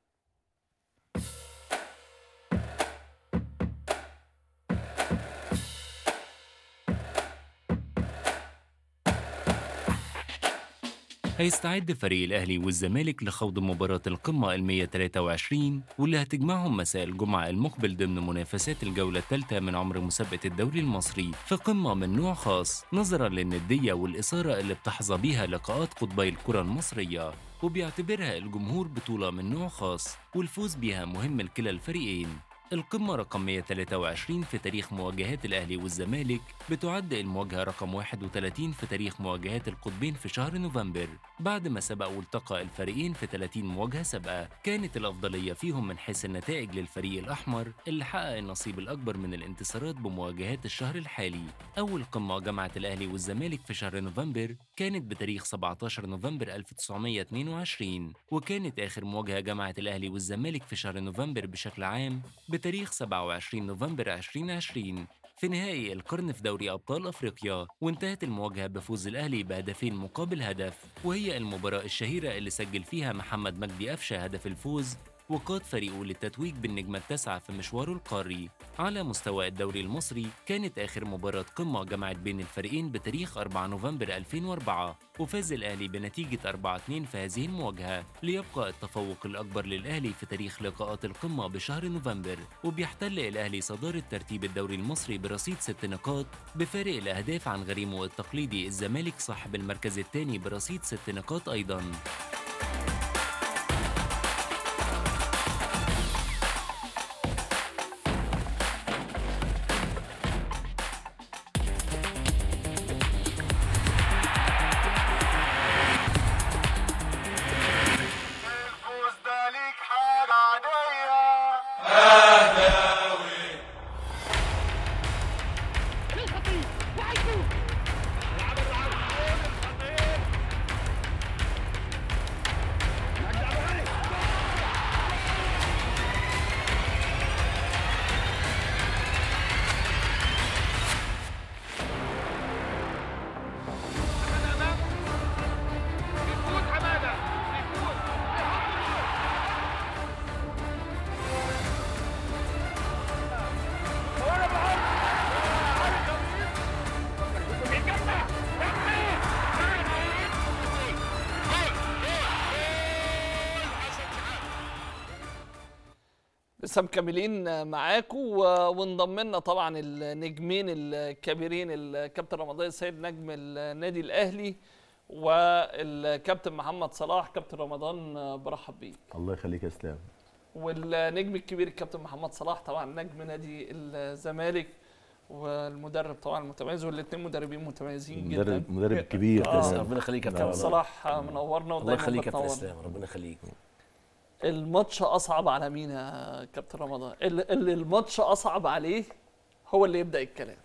هيستعد فريق الأهلي والزمالك لخوض مباراة القمة 123 واللي هتجمعهم مساء الجمعة المقبل ضمن منافسات الجولة الثالثة من عمر مسابقة الدوري المصري في قمة من نوع خاص نظرا للندية والإثارة اللي بتحظى بيها لقاءات قطبي الكرة المصرية، وبيعتبرها الجمهور بطولة من نوع خاص والفوز بيها مهم لكلا الفريقين. القمة رقم 123 في تاريخ مواجهات الأهلي والزمالك، بتعد المواجهة رقم 31 في تاريخ مواجهات القطبين في شهر نوفمبر، بعد ما سبق والتقى الفريقين في 30 مواجهة سابقة كانت الأفضلية فيهم من حيث النتائج للفريق الأحمر اللي حقق النصيب الأكبر من الانتصارات بمواجهات الشهر الحالي. أول قمة جمعت الأهلي والزمالك في شهر نوفمبر كانت بتاريخ 17 نوفمبر 1922، وكانت آخر مواجهة جمعت الأهلي والزمالك في شهر نوفمبر بشكل عام بتاريخ 27 نوفمبر 2020 في نهائي القرن في دوري أبطال أفريقيا، وانتهت المواجهة بفوز الأهلي بهدفين مقابل هدف، وهي المباراة الشهيرة اللي سجل فيها محمد مجدي قفشة هدف الفوز وقاد فريقه للتتويج بالنجمة التاسعة في مشواره القاري. على مستوى الدوري المصري كانت آخر مباراة قمة جمعت بين الفريقين بتاريخ 4 نوفمبر 2004 وفاز الأهلي بنتيجة 4-2 في هذه المواجهة، ليبقى التفوق الأكبر للأهلي في تاريخ لقاءات القمة بشهر نوفمبر، وبيحتل الأهلي صدارة ترتيب الدوري المصري برصيد 6 نقاط بفارق الأهداف عن غريمه التقليدي الزمالك صاحب المركز الثاني برصيد 6 نقاط أيضاً. لسه مكملين معاكم وانضم لنا طبعا النجمين الكبيرين الكابتن رمضان السيد نجم النادي الاهلي والكابتن محمد صلاح. كابتن رمضان برحب بيك. الله يخليك يا اسلام. والنجم الكبير الكابتن محمد صلاح طبعا نجم نادي الزمالك والمدرب طبعا متميز، والاثنين مدربين متميزين جدا. مدرب كبير. ربنا يخليك يا كابتن صلاح، منورنا. الله يخليك يا كابتن اسلام، ربنا يخليك. الماتش اصعب على مين يا كابتن رمضان؟ اللي الماتش اصعب عليه هو اللي يبدا الكلام.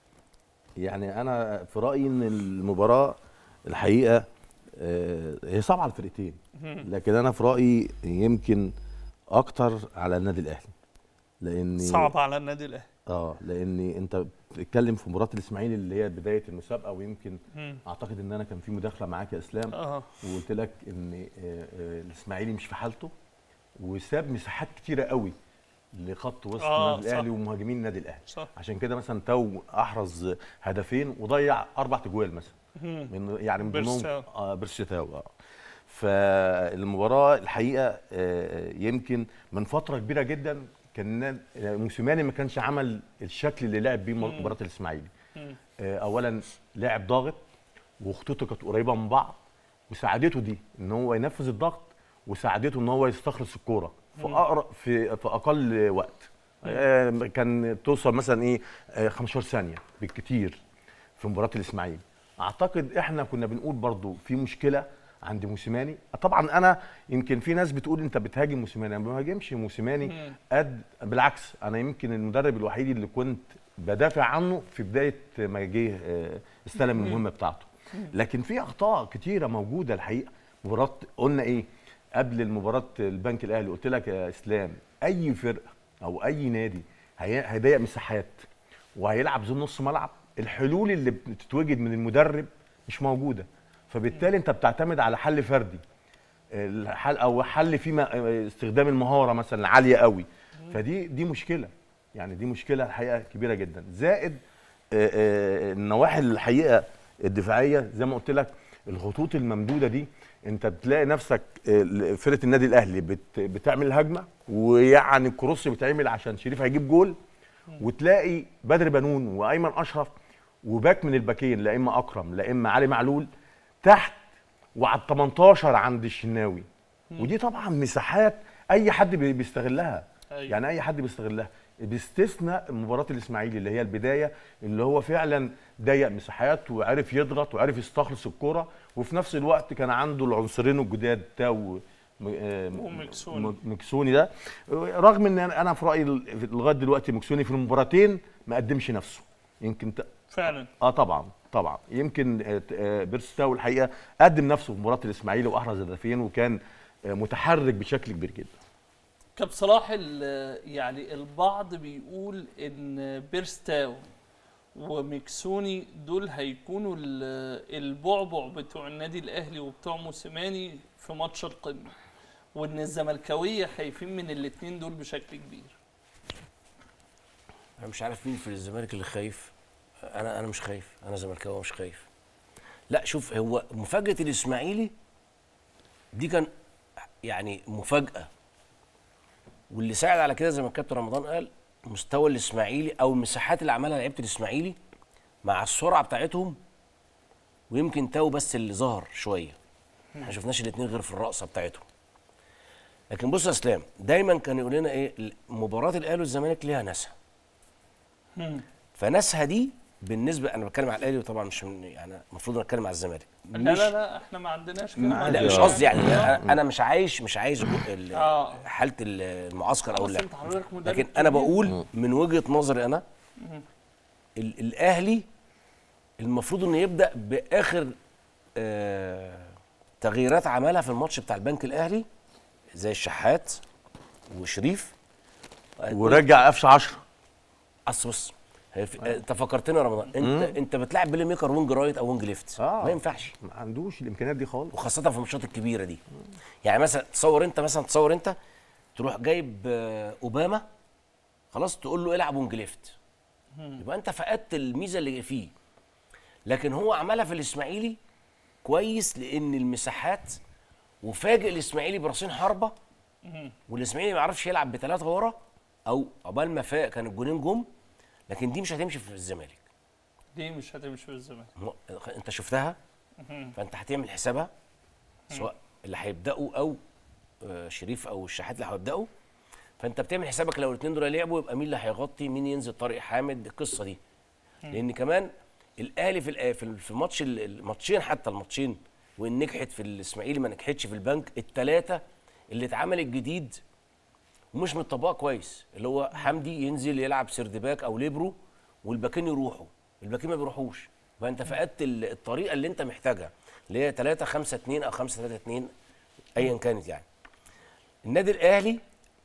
يعني انا في رايي ان المباراه الحقيقه هي صعبه على الفرقتين، لكن انا في رايي يمكن اكتر على النادي الاهلي، لان صعب على النادي الاهلي. لان انت بتتكلم في مباراه الاسماعيلي اللي هي بدايه المسابقه، ويمكن اعتقد ان انا كان في مداخله معاك يا اسلام وقلت لك ان الاسماعيلي مش في حالته، وساب مساحات كتيره قوي لخط وسط النادي الاهلي ومهاجمين النادي الاهلي. عشان كده مثلا تو احرز هدفين وضيع 4 اجوال مثلا يعني من ضمنهم بيرستاو. فالمباراه الحقيقه يمكن من فتره كبيره جدا كان موسيماني ما كانش عمل الشكل اللي لعب بيه مباراه الاسماعيلي. اولا لاعب ضاغط وخطوطه كانت قريبه من بعض، وساعدته دي ان هو ينفذ الضغط، وساعدته ان هو يستخلص الكوره في اقل وقت. كان توصل مثلا 15 ثانيه بالكتير في مباراه الاسماعيلي. اعتقد احنا كنا بنقول برضو في مشكله عند موسيماني. طبعا انا يمكن في ناس بتقول انت بتهاجم موسيماني، انا ما بهاجمش موسيماني، بالعكس انا يمكن المدرب الوحيد اللي كنت بدافع عنه في بدايه ما جه استلم المهمه بتاعته. لكن في اخطاء كتيره موجوده الحقيقه. مباراه قلنا قبل المباراه البنك الاهلي قلت لك يا اسلام اي فرقه او اي نادي هيضيق مساحات وهيلعب زي نص ملعب، الحلول اللي بتتوجد من المدرب مش موجوده، فبالتالي انت بتعتمد على حل فردي، او حل فيه استخدام المهاره مثلا عاليه قوي. فدي مشكله، يعني دي مشكله الحقيقه كبيره جدا. زائد النواحي الحقيقه الدفاعيه زي ما قلت لك، الخطوط الممدوده دي انت بتلاقي نفسك فرقه النادي الاهلي بتعمل هجمه، ويعني الكروس بيتعمل عشان شريف هيجيب جول، وتلاقي بدر بنون وايمن اشرف وباك من الباكين لا اما اكرم لا اما علي معلول تحت وعلى 18 عند الشناوي. ودي طبعا مساحات اي حد بيستغلها. يعني اي حد بيستغلها، باستثناء مباراه الاسماعيلي اللي هي البدايه، اللي هو فعلا ضيق مساحات وعرف يضغط وعرف يستخلص الكره، وفي نفس الوقت كان عنده العنصرين الجداد تاو مكسوني ده. رغم ان انا في رايي لغايه دلوقتي مكسوني في المباراتين ما قدمش نفسه. يمكن فعلا طبعا يمكن بيرستاو الحقيقه قدم نفسه في مباراه الاسماعيلي واحرز هدفين وكان متحرك بشكل كبير جدا. كابتن صلاح، يعني البعض بيقول ان بيرستاو ومكسوني دول هيكونوا البعبع بتوع النادي الاهلي وبتوع موسيماني في ماتش القمه، وان الزملكاويه خايفين من الاثنين دول بشكل كبير. انا مش عارف مين في الزمالك اللي خايف. انا مش خايف، انا زملكاوي مش خايف. لا شوف، هو مفاجاه الاسماعيلي دي كان يعني مفاجاه، واللي ساعد على كده زي ما الكابتن رمضان قال مستوى الاسماعيلي او المساحات اللي عملها لعيبه الاسماعيلي مع السرعه بتاعتهم، ويمكن تاو بس اللي ظهر شويه. احنا ما شفناش الاثنين غير في الرقصه بتاعتهم. لكن بص يا اسلام، دايما كان يقول لنا مباراه الاهلي والزمالك ليها ناسها. فناسها دي بالنسبه، انا بتكلم على الاهلي وطبعا مش يعني المفروض نتكلم على الزمالك. لا احنا ما عندناش كده. لا مش قصدي، يعني انا مش عايش حاله المعسكر او لا، لكن انا بقول من وجهه نظري انا الاهلي المفروض انه يبدا باخر تغييرات عملها في الماتش بتاع البنك الاهلي، زي الشحات وشريف، ورجع قفش 10. بص انت فكرتني يا رمضان، انت بتلعب بلاي ميكر وينج رايت او وينج ليفت، ما ينفعش، ما عندوش الامكانيات دي خالص، وخاصه في الماتشات الكبيره دي. يعني مثلا تصور انت تروح جايب اوباما خلاص، تقول له العب وينج ليفت، يبقى انت فقدت الميزه اللي فيه. لكن هو عملها في الاسماعيلي كويس، لان المساحات، وفاجئ الاسماعيلي براسين حربه، والاسماعيلي ما يعرفش يلعب ب3 ورا، او عقبال ما فاق كان الجونين جم، لكن دي مش هتمشي في الزمالك. دي مش هتمشي في الزمالك. انت شفتها، فانت هتعمل حسابها، سواء اللي هيبداوا او شريف او الشحات اللي هيبداوا. فانت بتعمل حسابك لو الاثنين دول لعبوا يبقى مين اللي هيغطي، مين ينزل، طارق حامد، القصه دي. لان كمان الاهلي في الماتش، الماتشين، حتى الماتشين وان نجحت في الاسماعيلي ما نجحتش في البنك، الثلاثه اللي اتعمل الجديد ومش متطبقه كويس، اللي هو حمدي ينزل يلعب سيردباك او ليبرو والباكين يروحوا، الباكين ما بيروحوش، فانت فقدت الطريقه اللي انت محتاجها اللي هي 3-5-2 او 5-3-2 ايا كانت. يعني النادي الاهلي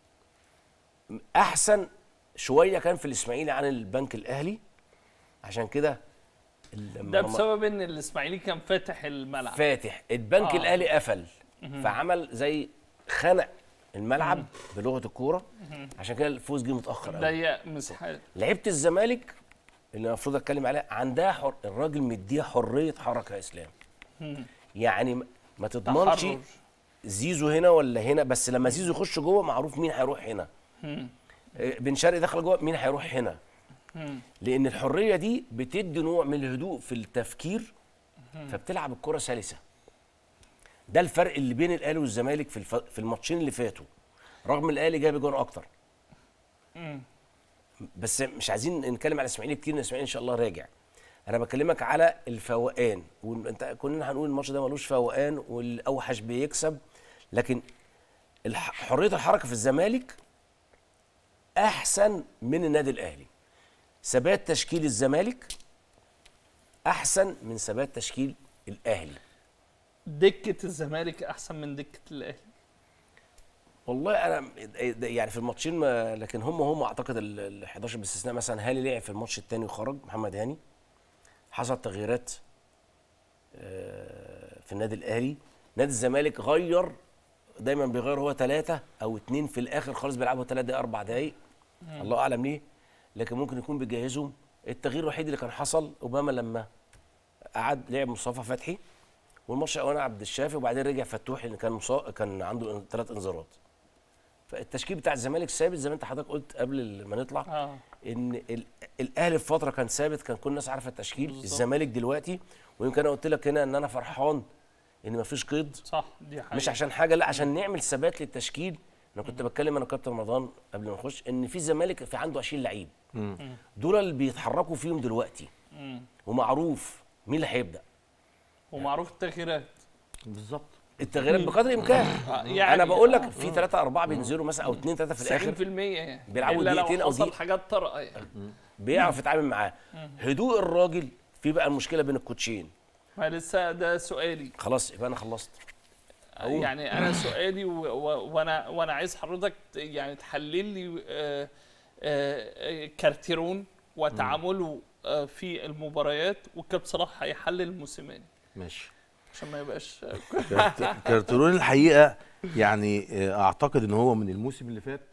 احسن شويه كان في الاسماعيلي عن البنك الاهلي، عشان كده ده بسبب ان الاسماعيلي كان فاتح الملعب، فاتح البنك الاهلي قفل، فعمل زي خنق الملعب بلغه الكوره، عشان كده الفوز جه متاخر قوي، ضيق مساحات. لعيبه الزمالك اللي المفروض اتكلم عليها عندها الراجل مديها حريه حركه يا اسلام، يعني ما تضمنش زيزو هنا ولا هنا، بس لما زيزو يخش جوه معروف مين هيروح هنا، بن شرقي دخل جوه مين هيروح هنا، لان الحريه دي بتدي نوع من الهدوء في التفكير، فبتلعب الكره سلسه. ده الفرق اللي بين الاهلي والزمالك في الماتشين اللي فاتوا، رغم الاهلي جاب جون اكتر. بس مش عايزين نتكلم على الاسماعيلي كتير، الاسماعيلي ان شاء الله راجع. انا بكلمك على الفوقان، وانت كنا هنقول الماتش ده ملوش فوقان والاوحش بيكسب، لكن حريه الحركه في الزمالك احسن من النادي الاهلي. ثبات تشكيل الزمالك احسن من ثبات تشكيل الاهلي. دكه الزمالك احسن من دكه الاهلي. والله انا يعني في الماتشين لكن هم اعتقد ال 11 باستثناء مثلا هاني لعب في الماتش الثاني وخرج، محمد هاني حصل تغييرات في النادي الاهلي. نادي الزمالك غير، دايما بيغير هو 3 أو 2 في الاخر خالص، بيلعبوا 3 دقائق 4 دقائق، الله اعلم ليه، لكن ممكن يكون بيجهزهم. التغيير الوحيد اللي كان حصل اوباما لما قعد لعب مصطفى فتحي، والماتش الاولاني عبد الشافي، وبعدين رجع فتوح لان كان عنده 3 انذارات. فالتشكيل بتاع الزمالك ثابت زي ما انت حضرتك قلت قبل ما نطلع، ان الاهلي في فتره كان ثابت، كان كل الناس عارفه التشكيل. الزمالك دلوقتي، ويمكن انا قلت لك هنا ان انا فرحان ان مفيش قيد، صح، دي حقيقة. مش عشان حاجه، لا عشان نعمل ثبات للتشكيل. انا كنت بتكلم انا وكابتن رمضان قبل ما نخش ان في الزمالك في عنده 20 لعيب، دول اللي بيتحركوا فيهم دلوقتي، ومعروف مين اللي هيبدا، ومعروف التغييرات بالظبط، التغييرات بقدر الامكان. يعني انا بقول لك في 3 4 بينزلوا مثلا، او 2 3 في الاخر 90% يعني بيلعبوا دقيقتين او دقيقتين، حاجات طارئه يعني بيعرف يتعامل معاه. هدوء الراجل في بقى المشكله بين الكوتشين. ما لسه ده سؤالي. خلاص يبقى انا خلصت. يعني انا سؤالي وانا عايز حضرتك يعني تحلل لي كارتيرون وتعامله في المباريات، وكابتن صلاح هيحلل موسيماني. ماشي، عشان ما يبقاش كارتيرون الحقيقه يعني اعتقد ان هو من الموسم اللي فات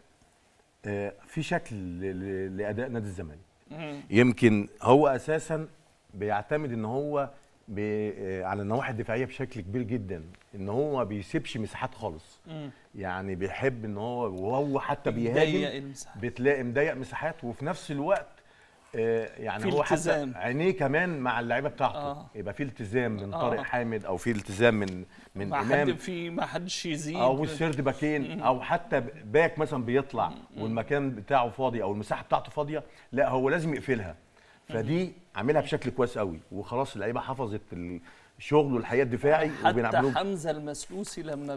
في شكل لاداء نادي الزمالك. يمكن هو اساسا بيعتمد ان هو على النواحي الدفاعيه بشكل كبير جدا، ان هو ما بيسيبش مساحات خالص. يعني بيحب ان وهو حتى بيهاجم بتلاقي مضيق مساحات، وفي نفس الوقت يعني هو حتى عينيه كمان مع اللعيبه بتاعته يبقى في التزام من طارق حامد، او في التزام من امام، ما حدش يزيد، او السرد باكين، او حتى باك مثلا بيطلع والمكان بتاعه فاضي او المساحه بتاعته فاضيه، لا هو لازم يقفلها. فدي عاملها بشكل كويس قوي، وخلاص اللعيبه حفظت شغله الحقيقه الدفاعي. حتى حمزه المسلوسي لما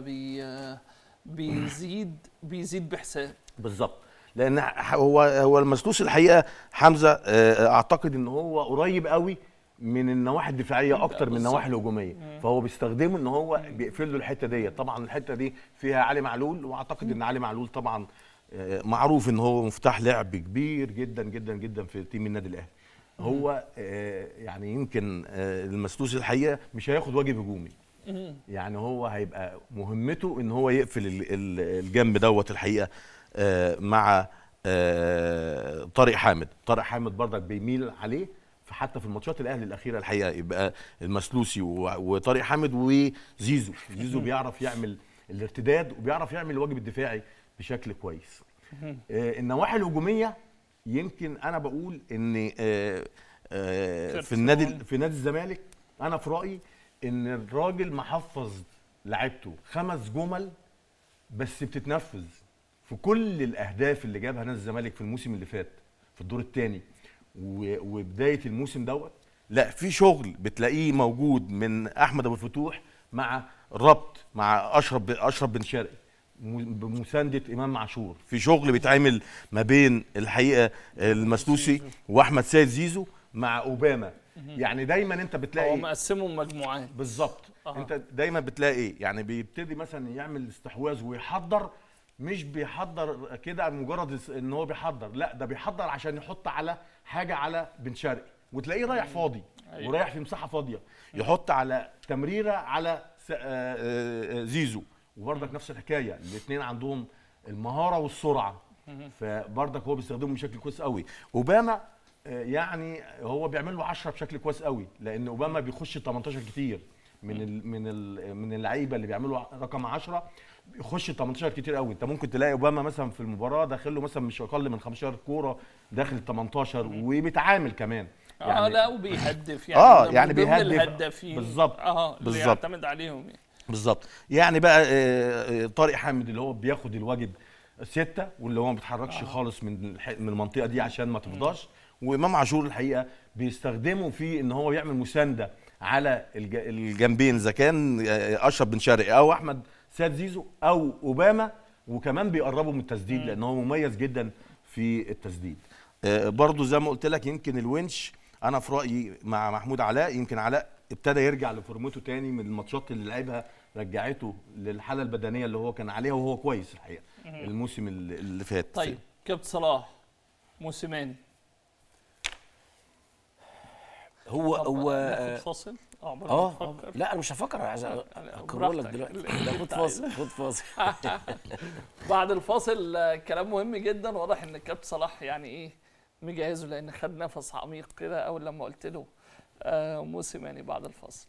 بيزيد بحساب بالظبط، لان هو المسلوسي الحقيقه حمزه اعتقد ان هو قريب قوي من النواحي الدفاعيه اكتر من النواحي الهجوميه، فهو بيستخدمه ان هو بيقفل له الحته دي. طبعا الحته دي فيها علي معلول، واعتقد ان علي معلول طبعا معروف ان هو مفتاح لعب كبير جدا جدا جدا في تيم النادي الاهلي. هو يعني يمكن المسلوسي الحقيقه مش هياخد واجب هجومي، يعني هو هيبقى مهمته ان هو يقفل الجنب دوت الحقيقه مع طارق حامد. طارق حامد برضك بيميل عليه، فحتى في الماتشات الاهلي الاخيره الحقيقه يبقى المسلوسي وطارق حامد وزيزو. زيزو بيعرف يعمل الارتداد وبيعرف يعمل الواجب الدفاعي بشكل كويس. النواحي الهجوميه يمكن انا بقول ان في نادي الزمالك انا في رايي ان الراجل محفظ لعيبته 5 جمل بس بتتنفذ في كل الاهداف اللي جابها نادي الزمالك في الموسم اللي فات في الدور الثاني وبدايه الموسم دوت. لا في شغل بتلاقيه موجود من احمد ابو الفتوح مع ربط مع اشرف بن شرقي بمسانده امام عاشور، في شغل بيتعمل ما بين الحقيقه المسلوسي واحمد سيد زيزو مع اوباما. يعني دايما انت بتلاقي هو مقسمهم مجموعات بالظبط. انت دايما بتلاقي يعني بيبتدي مثلا يعمل استحواذ ويحضر، مش بيحضر كده مجرد ان هو بيحضر، لا ده بيحضر عشان يحط على حاجه على بن شرقي وتلاقيه رايح فاضي. أيوة. ورايح في مساحه فاضيه يحط على تمريره على زيزو، وبرضك نفس الحكايه، الاثنين عندهم المهاره والسرعه، فبرضك هو بيستخدمهم بشكل كويس قوي. اوباما يعني هو بيعمل له 10 بشكل كويس قوي، لان اوباما بيخش 18 كتير من اللعيبه اللي بيعملوا رقم 10 يخش 18 كتير قوي. انت ممكن تلاقي اوباما مثلا في المباراه داخل له مثلا مش اقل من 15 كوره داخل ال 18 وبيتعامل كمان يعني لا وبيهدف يعني يعني بيهدف الهدافين بالظبط اللي يعتمد عليهم يعني. بالظبط. يعني بقى طارق حامد اللي هو بياخد الواجب 6 واللي هو ما بيتحركش خالص من المنطقه دي عشان ما تفضاش، وامام عاشور الحقيقه بيستخدمه في ان هو يعمل مسانده على الجنبين اذا كان اشرف بن شرقي او احمد سيد زيزو او اوباما، وكمان بيقربوا من التسديد لان هو مميز جدا في التسديد. برضو زي ما قلت لك يمكن الونش انا في رايي مع محمود علاء، يمكن علاء ابتدى يرجع لفورمته تاني من الماتشات اللي لعبها، رجعته للحاله البدنيه اللي هو كان عليها وهو كويس الحقيقه الموسم اللي فات. طيب كابتن صلاح موسيماني هو فاصل لا انا مش هفكر، انا عايز اكرر لك دلوقتي. لا خد فاصل بعد الفاصل كلام مهم جدا. واضح ان الكابتن صلاح يعني ايه مجهزه، لان خد نفس عميق كده اول لما قلت له موسيماني. بعد الفاصل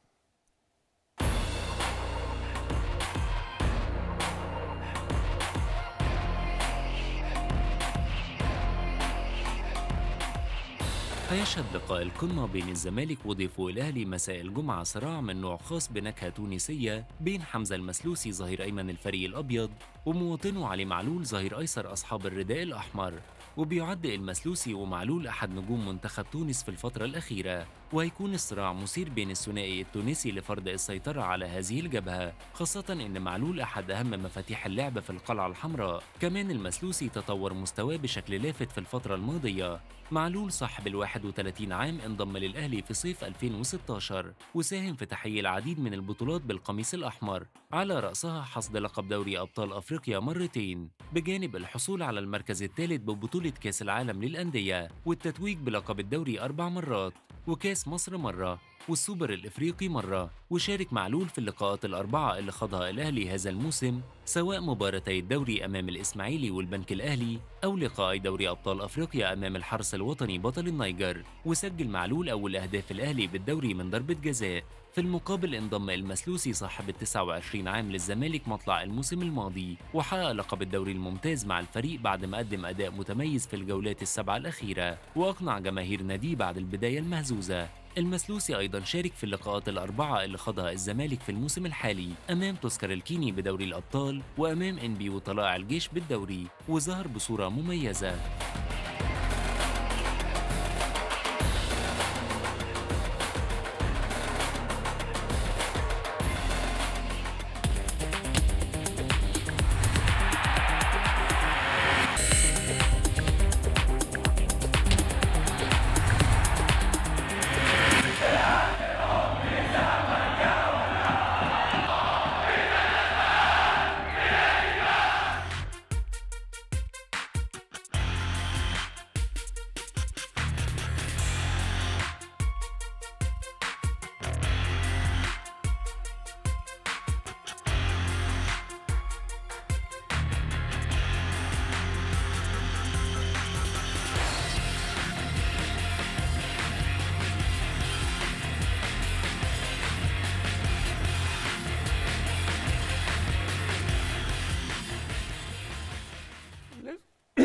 هيشهد لقاء القمة بين الزمالك وضيفه الأهلي مساء الجمعة صراع من نوع خاص بنكهة تونسية بين حمزة المسلوسي ظهير أيمن الفريق الأبيض ومواطنه علي معلول ظهير أيسر أصحاب الرداء الأحمر. وبيعد المسلوسي ومعلول أحد نجوم منتخب تونس في الفترة الأخيرة، وهيكون الصراع مثير بين الثنائي التونسي لفرض السيطرة على هذه الجبهة، خاصة إن معلول أحد أهم مفاتيح اللعب في القلعة الحمراء. كمان المسلوسي تطور مستواه بشكل لافت في الفترة الماضية. معلول صاحب ال31 عام انضم للأهلي في صيف 2016 وساهم في تحقيق العديد من البطولات بالقميص الأحمر، على رأسها حصد لقب دوري أبطال أفريقيا مرتين، بجانب الحصول على المركز الثالث ببطولة كأس العالم للأندية والتتويج بلقب الدوري 4 مرات وكأس مصر مرة والسوبر الإفريقي مرة. وشارك معلول في اللقاءات ال4 اللي خاضها الأهلي هذا الموسم، سواء مباراتي الدوري أمام الإسماعيلي والبنك الأهلي أو لقاء دوري أبطال أفريقيا أمام الحرس الوطني بطل النيجر. وسجل معلول أول أهداف الأهلي بالدوري من ضربة جزاء. في المقابل انضم المسلوسي صاحب ال29 عام للزمالك مطلع الموسم الماضي، وحقق لقب الدوري الممتاز مع الفريق بعد ما قدم أداء متميز في الجولات ال7 الأخيرة وأقنع جماهير ناديه بعد البداية المهزوزة. المسلوسي أيضا شارك في اللقاءات ال4 اللي خاضها الزمالك في الموسم الحالي أمام تذكر الكيني بدوري الأبطال وأمام إنبي وطلائع الجيش بالدوري، وظهر بصورة مميزة.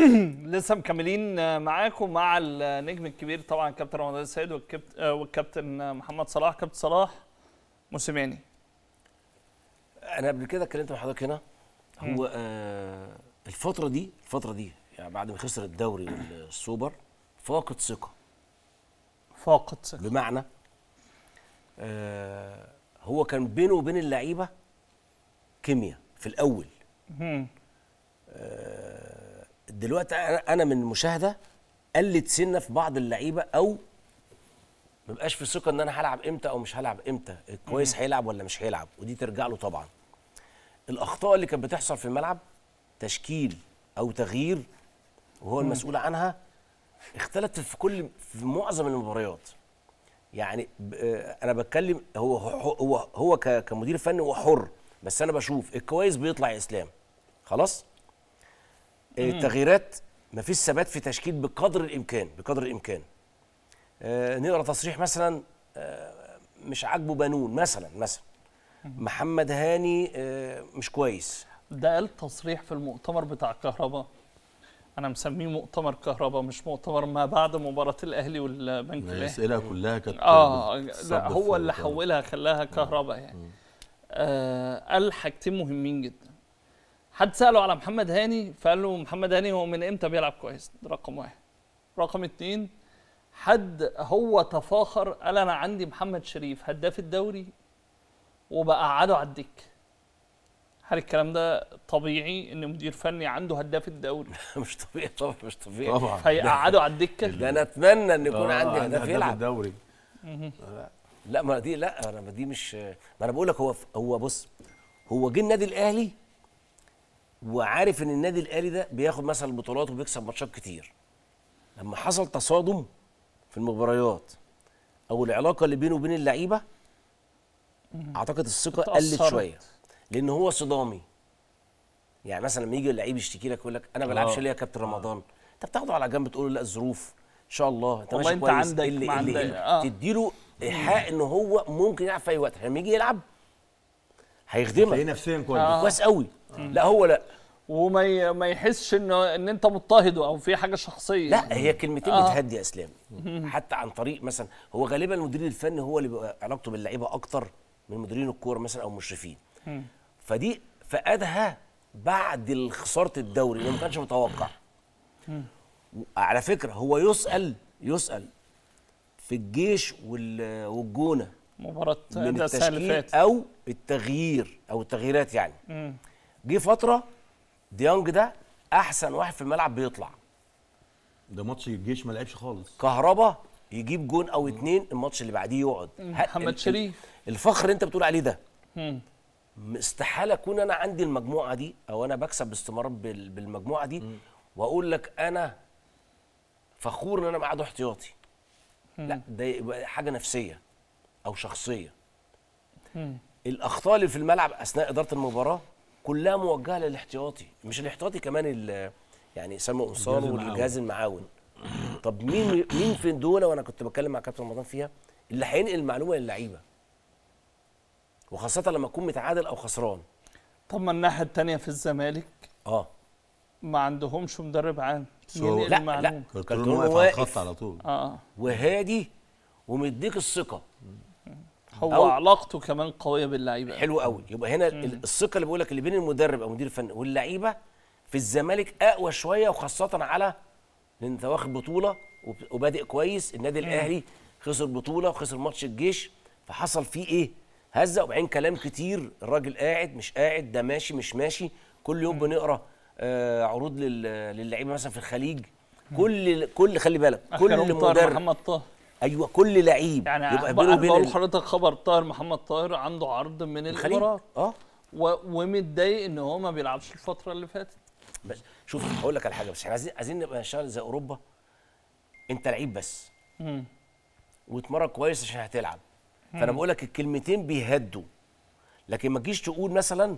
لسه مكملين معاكم مع النجم الكبير طبعا كابتن رمضان السيد والكابتن محمد صلاح. كابتن صلاح موسيماني، انا قبل كده اتكلمت مع حضرتك هنا. هو الفتره دي يعني بعد ما خسر الدوري والسوبر فاقد ثقه. بمعنى هو كان بينه وبين اللعيبه كيمياء في الاول. دلوقتي انا من المشاهده قلت سنه في بعض اللعيبه، او ما بقاش في ثقه ان انا هلعب امتى او مش هلعب امتى، الكويس هيلعب ولا مش هيلعب، ودي ترجع له طبعا. الاخطاء اللي كانت بتحصل في الملعب تشكيل او تغيير وهو المسؤول عنها اختلفت في معظم المباريات. يعني انا بتكلم هو كمدير فني هو حر، بس انا بشوف الكويس بيطلع يا اسلام خلاص. التغييرات مفيش ثبات في تشكيل بقدر الامكان. نقرا تصريح مثلا مش عاجبه بنون مثلا محمد هاني مش كويس. ده قال تصريح في المؤتمر بتاع كهربا، انا مسميه مؤتمر كهربا مش مؤتمر ما بعد مباراه الاهلي والبنك الاهلي. الاسئله كلها كانت لا هو اللي حولها خلاها كهربا يعني. قال حاجتين مهمين جدا. حد ساله على محمد هاني فقال له محمد هاني هو من امتى بيلعب كويس؟ ده رقم واحد. رقم اتنين، حد هو تفاخر قال انا عندي محمد شريف هداف الدوري وبقعده على الدكه. هل الكلام ده طبيعي ان مدير فني عنده هداف الدوري؟ مش طبيعي طبعا، مش طبيعي طبعا. فيقعده على الدكه؟ ده انا اتمنى ان يكون عندي هداف يلعب الدوري. لا ما دي لا انا دي مش، ما انا بقول لك هو بص، هو جه النادي الاهلي وعارف ان النادي الاهلي ده بياخد مثلا البطولات وبيكسب ماتشات كتير. لما حصل تصادم في المباريات او العلاقه اللي بينه وبين اللعيبه اعتقد الثقه قلت شويه، لان هو صدامي. يعني مثلا لما يجي اللعيب يشتكي لك يقول لك انا ما بلعبش ليه يا كابتن رمضان، انت بتاخده على جنب تقول له لا الظروف ان شاء الله انت ماشي كويس، عندك اللي تديله ايحاء ان هو ممكن يلعب في اي وقت. لما يجي يلعب هيخدمك هي نفسيا كويس قوي. لا هو لا، وما يحسش ان انت مضطهده او في حاجه شخصيه. لا هي كلمتين بتهدي يا اسلام. حتى عن طريق مثلا هو غالبا المدير الفني هو اللي بيبقى علاقته باللعيبه اكتر من مديرين الكوره مثلا او المشرفين. فدي فقدها بعد خساره الدوري اللي ما كانش متوقع. على فكره هو يسأل في الجيش والجونه مباراه من التشكيل او التغيير او التغييرات يعني. جه فتره ديانج ده احسن واحد في الملعب بيطلع. ده ماتش الجيش ما لعبش خالص. كهربا يجيب جون او اتنين، الماتش اللي بعديه يقعد. محمد شريف الفخر اللي انت بتقول عليه ده استحاله اكون انا عندي المجموعه دي او انا بكسب باستمرار بالمجموعه دي واقول لك انا فخور ان انا مقعده احتياطي. لا ده حاجه نفسيه او شخصيه. الاخطاء اللي في الملعب اثناء اداره المباراه كلها موجهه للاحتياطي، مش الاحتياطي كمان يعني سامي قمصان والجهاز المعاون. طب مين في دول، وانا كنت بتكلم مع كابتن رمضان فيها، اللي هينقل المعلومه للعيبه وخاصه لما اكون متعادل او خسران. طب ما الناحيه الثانيه في الزمالك ما عندهمش مدرب عام ينقل المعلومه. لا كان واقف على طول وهادي ومديك الثقه. هو علاقته كمان قويه باللعيبه حلو قوي. يبقى هنا الثقه اللي بقول لك اللي بين المدرب او مدير الفني واللعيبه في الزمالك اقوى شويه، وخاصه على لان انت واخد بطوله وبادئ كويس. النادي الاهلي خسر بطوله وخسر ماتش الجيش، فحصل فيه ايه؟ هزه وبعدين كلام كتير. الراجل قاعد مش قاعد، ده ماشي مش ماشي. كل يوم بنقرا عروض للعيبه مثلا في الخليج. كل خلي بالك كل مدرب محمد طاهر ايوه كل لعيب يعني يبقى بينه وبين لحضرتك خبر طاهر محمد طاهر عنده عرض من الامارات ومتضايق ان هو ما بيلعبش الفتره اللي فاتت. بس شوف هقول لك على حاجه، بس احنا عايزين نبقى نشتغل زي اوروبا. انت لعيب بس وتمرن كويس عشان هتلعب. فانا بقول لك الكلمتين بيهدوا، لكن ما تجيش تقول مثلا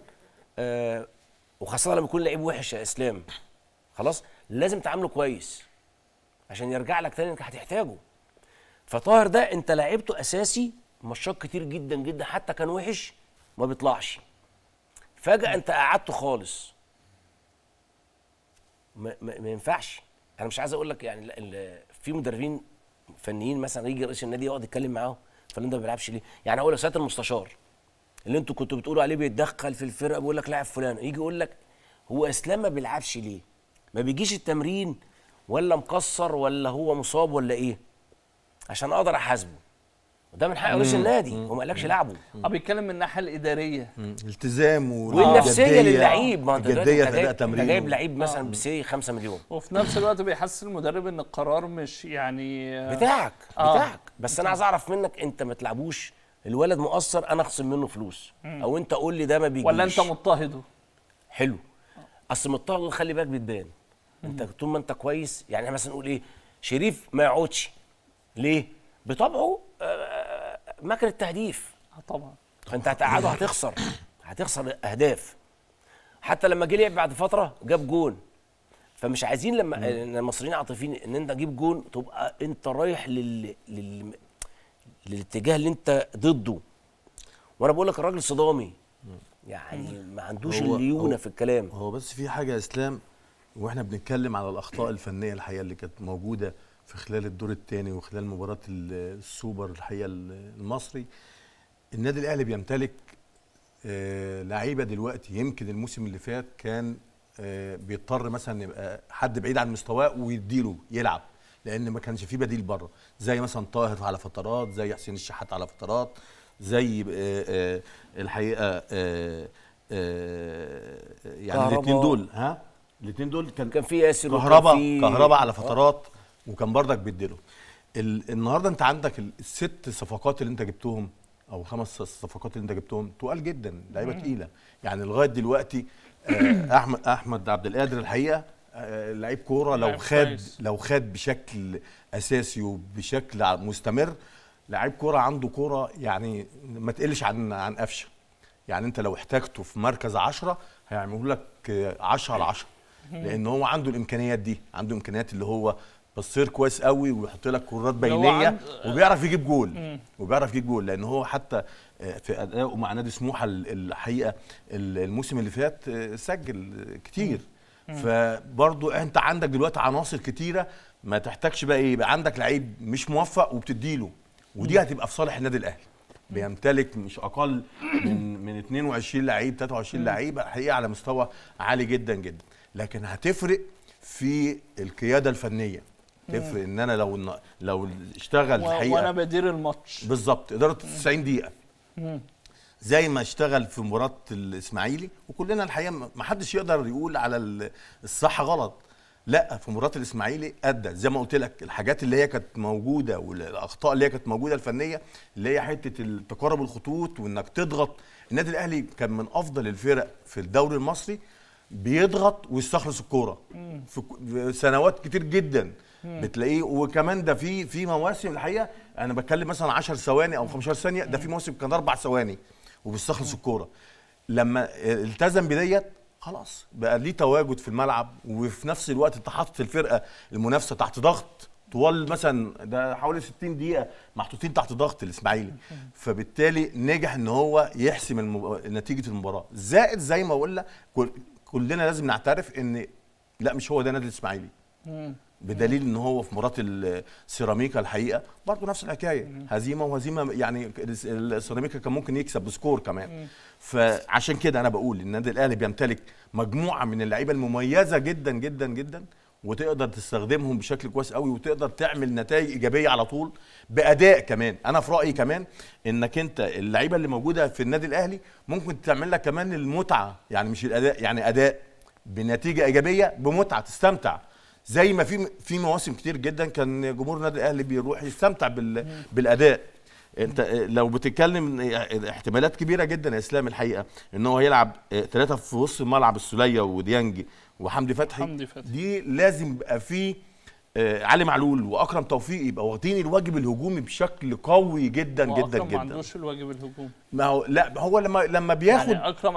وخاصه لما يكون لعيب وحش يا اسلام خلاص لازم تعامله كويس عشان يرجع لك تاني انك هتحتاجه. فطاهر ده انت لعبته اساسي ماتشات كتير جدا جدا، حتى كان وحش ما بيطلعش، فجاه انت قعدته خالص. ما ينفعش. انا مش عايز اقول لك يعني في مدربين فنيين مثلا يجي رئيس النادي يقعد يتكلم معاهم فلان ده ما بيلعبش ليه؟ يعني اقول لك سياده المستشار اللي انتوا كنتوا بتقولوا عليه بيتدخل في الفرقه بيقول لك لاعب فلان، يجي يقول لك هو اسلام ما بيلعبش ليه؟ ما بيجيش التمرين ولا مكسر ولا هو مصاب ولا ايه؟ عشان اقدر احاسبه. وده من حق رئيس النادي، هو ما قالكش لعبه. بيتكلم من الناحيه الاداريه، التزام والنفسيه للعيب. ما انت الجديه في اداء تمرين، جايب لعيب مثلا بسي 5 مليون، وفي نفس الوقت بيحسس المدرب ان القرار مش يعني بتاعك. بس انا عايز اعرف منك انت ما تلعبوش، الولد مقصر انا اخصم منه فلوس، او انت قول لي ده ما بيجيش ولا انت مضطهده. حلو. اصل مضطهده خلي بالك بتبان. انت طول ما انت كويس، يعني مثلا نقول ايه، شريف ما يقعدش ليه؟ بطبعه مكنه تهديف. طبعا. فانت هتقعده هتخسر اهداف. حتى لما جه لعب بعد فتره جاب جون، فمش عايزين لما المصريين عاطفيين ان انت تجيب جون تبقى انت رايح للاتجاه اللي انت ضده. وانا بقول لك الراجل صدامي، يعني ما عندوش الليونه في الكلام. هو بس في حاجه يا اسلام، واحنا بنتكلم على الاخطاء الفنيه الحقيقه اللي كانت موجوده في خلال الدور الثاني وخلال مباراه السوبر الحقيقه المصري، النادي الاهلي بيمتلك لعيبه دلوقتي يمكن الموسم اللي فات كان بيضطر مثلا يبقى حد بعيد عن مستواه ويديله يلعب، لان ما كانش فيه بديل بره، زي مثلا طاهر على فترات، زي حسين الشحات على فترات، زي الحقيقه يعني الاثنين دول الاثنين دول كان في ياسر كهربا على فترات، وكان بردك بيديله. النهارده انت عندك الست صفقات اللي انت جبتهم او 5 صفقات اللي انت جبتهم تقال جدا، لعيبه تقيله يعني لغايه دلوقتي. احمد عبد القادر الحقيقه لعيب كوره، لو خد بشكل اساسي وبشكل مستمر، لعيب كوره عنده كوره يعني ما تقلش عن قفشه. يعني انت لو احتاجته في مركز 10 هيعملوا لك 10 على 10، لان هو عنده الامكانيات دي، عنده امكانيات اللي هو بصير كويس قوي ويحط لك كرات بينيه وبيعرف يجيب جول. لان هو حتى في ادائه مع نادي سموحه الحقيقه الموسم اللي فات سجل كتير. فبرضه انت عندك دلوقتي عناصر كتيره، ما تحتاجش بقى ايه، يبقى عندك لعيب مش موفق وبتديله، ودي هتبقى في صالح النادي الاهلي. بيمتلك مش اقل من 22 لعيب 23 لعيب الحقيقه على مستوى عالي جدا جدا، لكن هتفرق في القياده الفنيه. تفرق ان انا لو اشتغل الحقيقه وانا بدير الماتش بالظبط اداره 90 دقيقه زي ما اشتغل في مباراه الاسماعيلي، وكلنا الحقيقه ما حدش يقدر يقول على الصح غلط، لا في مباراه الاسماعيلي ادى زي ما قلت لك الحاجات اللي هي كانت موجوده والاخطاء اللي هي كانت موجوده الفنيه، اللي هي حته تقارب الخطوط وانك تضغط. النادي الاهلي كان من افضل الفرق في الدوري المصري، بيضغط ويستخلص الكوره في سنوات كتير جدا بتلاقيه. وكمان ده في مواسم الحقيقه انا بتكلم مثلا 10 ثواني او 15 ثانيه، ده في مواسم كان 4 ثواني وبيستخلص الكوره. لما التزم بديت خلاص بقى ليه تواجد في الملعب، وفي نفس الوقت انت حاطط الفرقه المنافسه تحت ضغط طوال مثلا ده حوالي 60 دقيقه محطوطين تحت ضغط الاسماعيلي، فبالتالي نجح ان هو يحسم نتيجه المباراه. زائد زي ما قلنا كلنا لازم نعترف ان لا مش هو ده نادي الاسماعيلي، بدليل ان هو في مباراه السيراميكا الحقيقه برضه نفس الحكايه، هزيمه وهزيمه، يعني السيراميكا كان ممكن يكسب بسكور كمان. فعشان كده انا بقول النادي الاهلي بيمتلك مجموعه من اللعيبه المميزه جدا جدا جدا، وتقدر تستخدمهم بشكل كويس قوي، وتقدر تعمل نتائج ايجابيه على طول باداء كمان. انا في رايي كمان انك انت اللعيبه اللي موجوده في النادي الاهلي ممكن تعمل لك كمان المتعه، يعني مش الاداء، يعني اداء بنتيجه ايجابيه بمتعه تستمتع. زي ما في مواسم كتير جدا كان جمهور النادي الاهلي بيروح يستمتع بالاداء. انت لو بتتكلم احتمالات كبيره جدا يا اسلام الحقيقه ان هو يلعب 3 في وسط الملعب، السوليه وديانج وحمدي فتحي. دي لازم يبقى فيه علي معلول واكرم توفيق يبقى واخدين الواجب الهجومي بشكل قوي جدا جدا جدا. ما عندوش الواجب الهجومي. ما هو لا هو لما بياخد يعني اكرم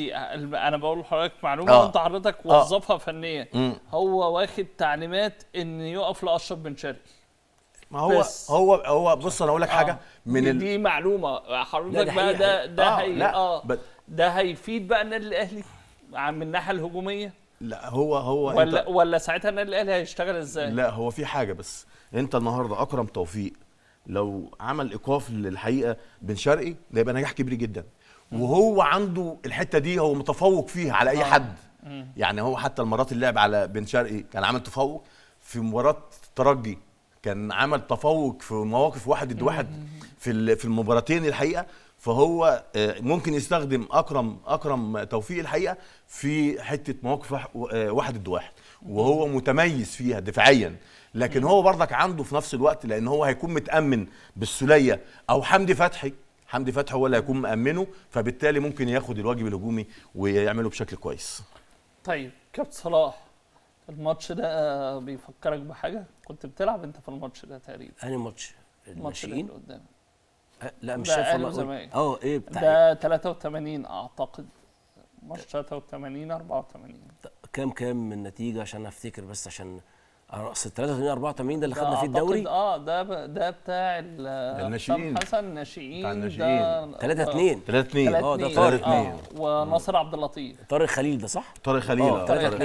انا بقول لحضرتك معلومه وانت حضرتك وظفها فنيا. هو واخد تعليمات ان يقف لاشرف بن شرقي. ما هو بص انا اقول لك حاجه من دي معلومه حضرتك بقى ده هي ده هيفيد بقى النادي الاهلي من الناحيه الهجوميه. لا هو ولا ساعتها النادي الاهلي هيشتغل ازاي؟ لا هو في حاجه، بس انت النهارده اكرم توفيق لو عمل ايقاف للحقيقه بن شرقي ده يبقى نجاح كبير جدا، وهو عنده الحته دي هو متفوق فيها على اي حد. يعني هو حتى المرات اللي لعب على بن شرقي كان عامل تفوق، في مباراه الترجي كان عمل تفوق في مواقف 1 ضد 1 في المباراتين الحقيقه. فهو ممكن يستخدم اكرم توفيق الحقيقه في حته مواقف 1 ضد 1، وهو متميز فيها دفاعيا. لكن هو برضك عنده في نفس الوقت، لان هو هيكون متامن بالسوليه او حمدي فتحي هو اللي هيكون مامنه، فبالتالي ممكن ياخد الواجب الهجومي ويعمله بشكل كويس. طيب كابتن صلاح، الماتش ده بيفكرك بحاجه؟ كنت بتلعب انت في الماتش ده تقريبا؟ انهي ماتش؟ الناشئين قدام؟ لا مش شايف والله. ايه بتاع ده 83 اعتقد، ماتش 83 84. كام من النتيجه عشان افتكر، بس عشان اصل 83 84 ده اللي خدنا فيه الدوري. ده بتاع الناشئين، حسن الناشئين، بتاع الناشئين 3-2 ده طارق 2 وناصر عبد اللطيف، طارق خليل ده صح؟ طارق خليل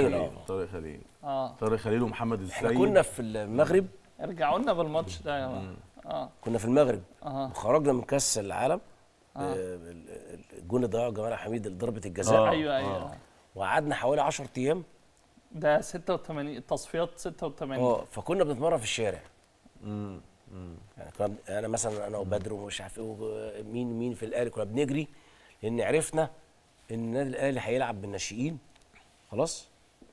طارق خليل ومحمد السيد. احنا كنا في المغرب، ارجعوا لنا بالماتش ده يا جماعه. كنا في المغرب وخرجنا من كاس العالم. الجون اللي ضيعه جمال حميد ضربه الجزاء. ايوه وقعدنا حوالي 10 ايام. ده 86 التصفيات 86. فكنا بنتمرن في الشارع. يعني كنا انا مثلا انا وبدر ومش عارف ايه مين في الاهلي كنا بنجري، لان عرفنا ان النادي الاهلي هيلعب بالناشئين خلاص،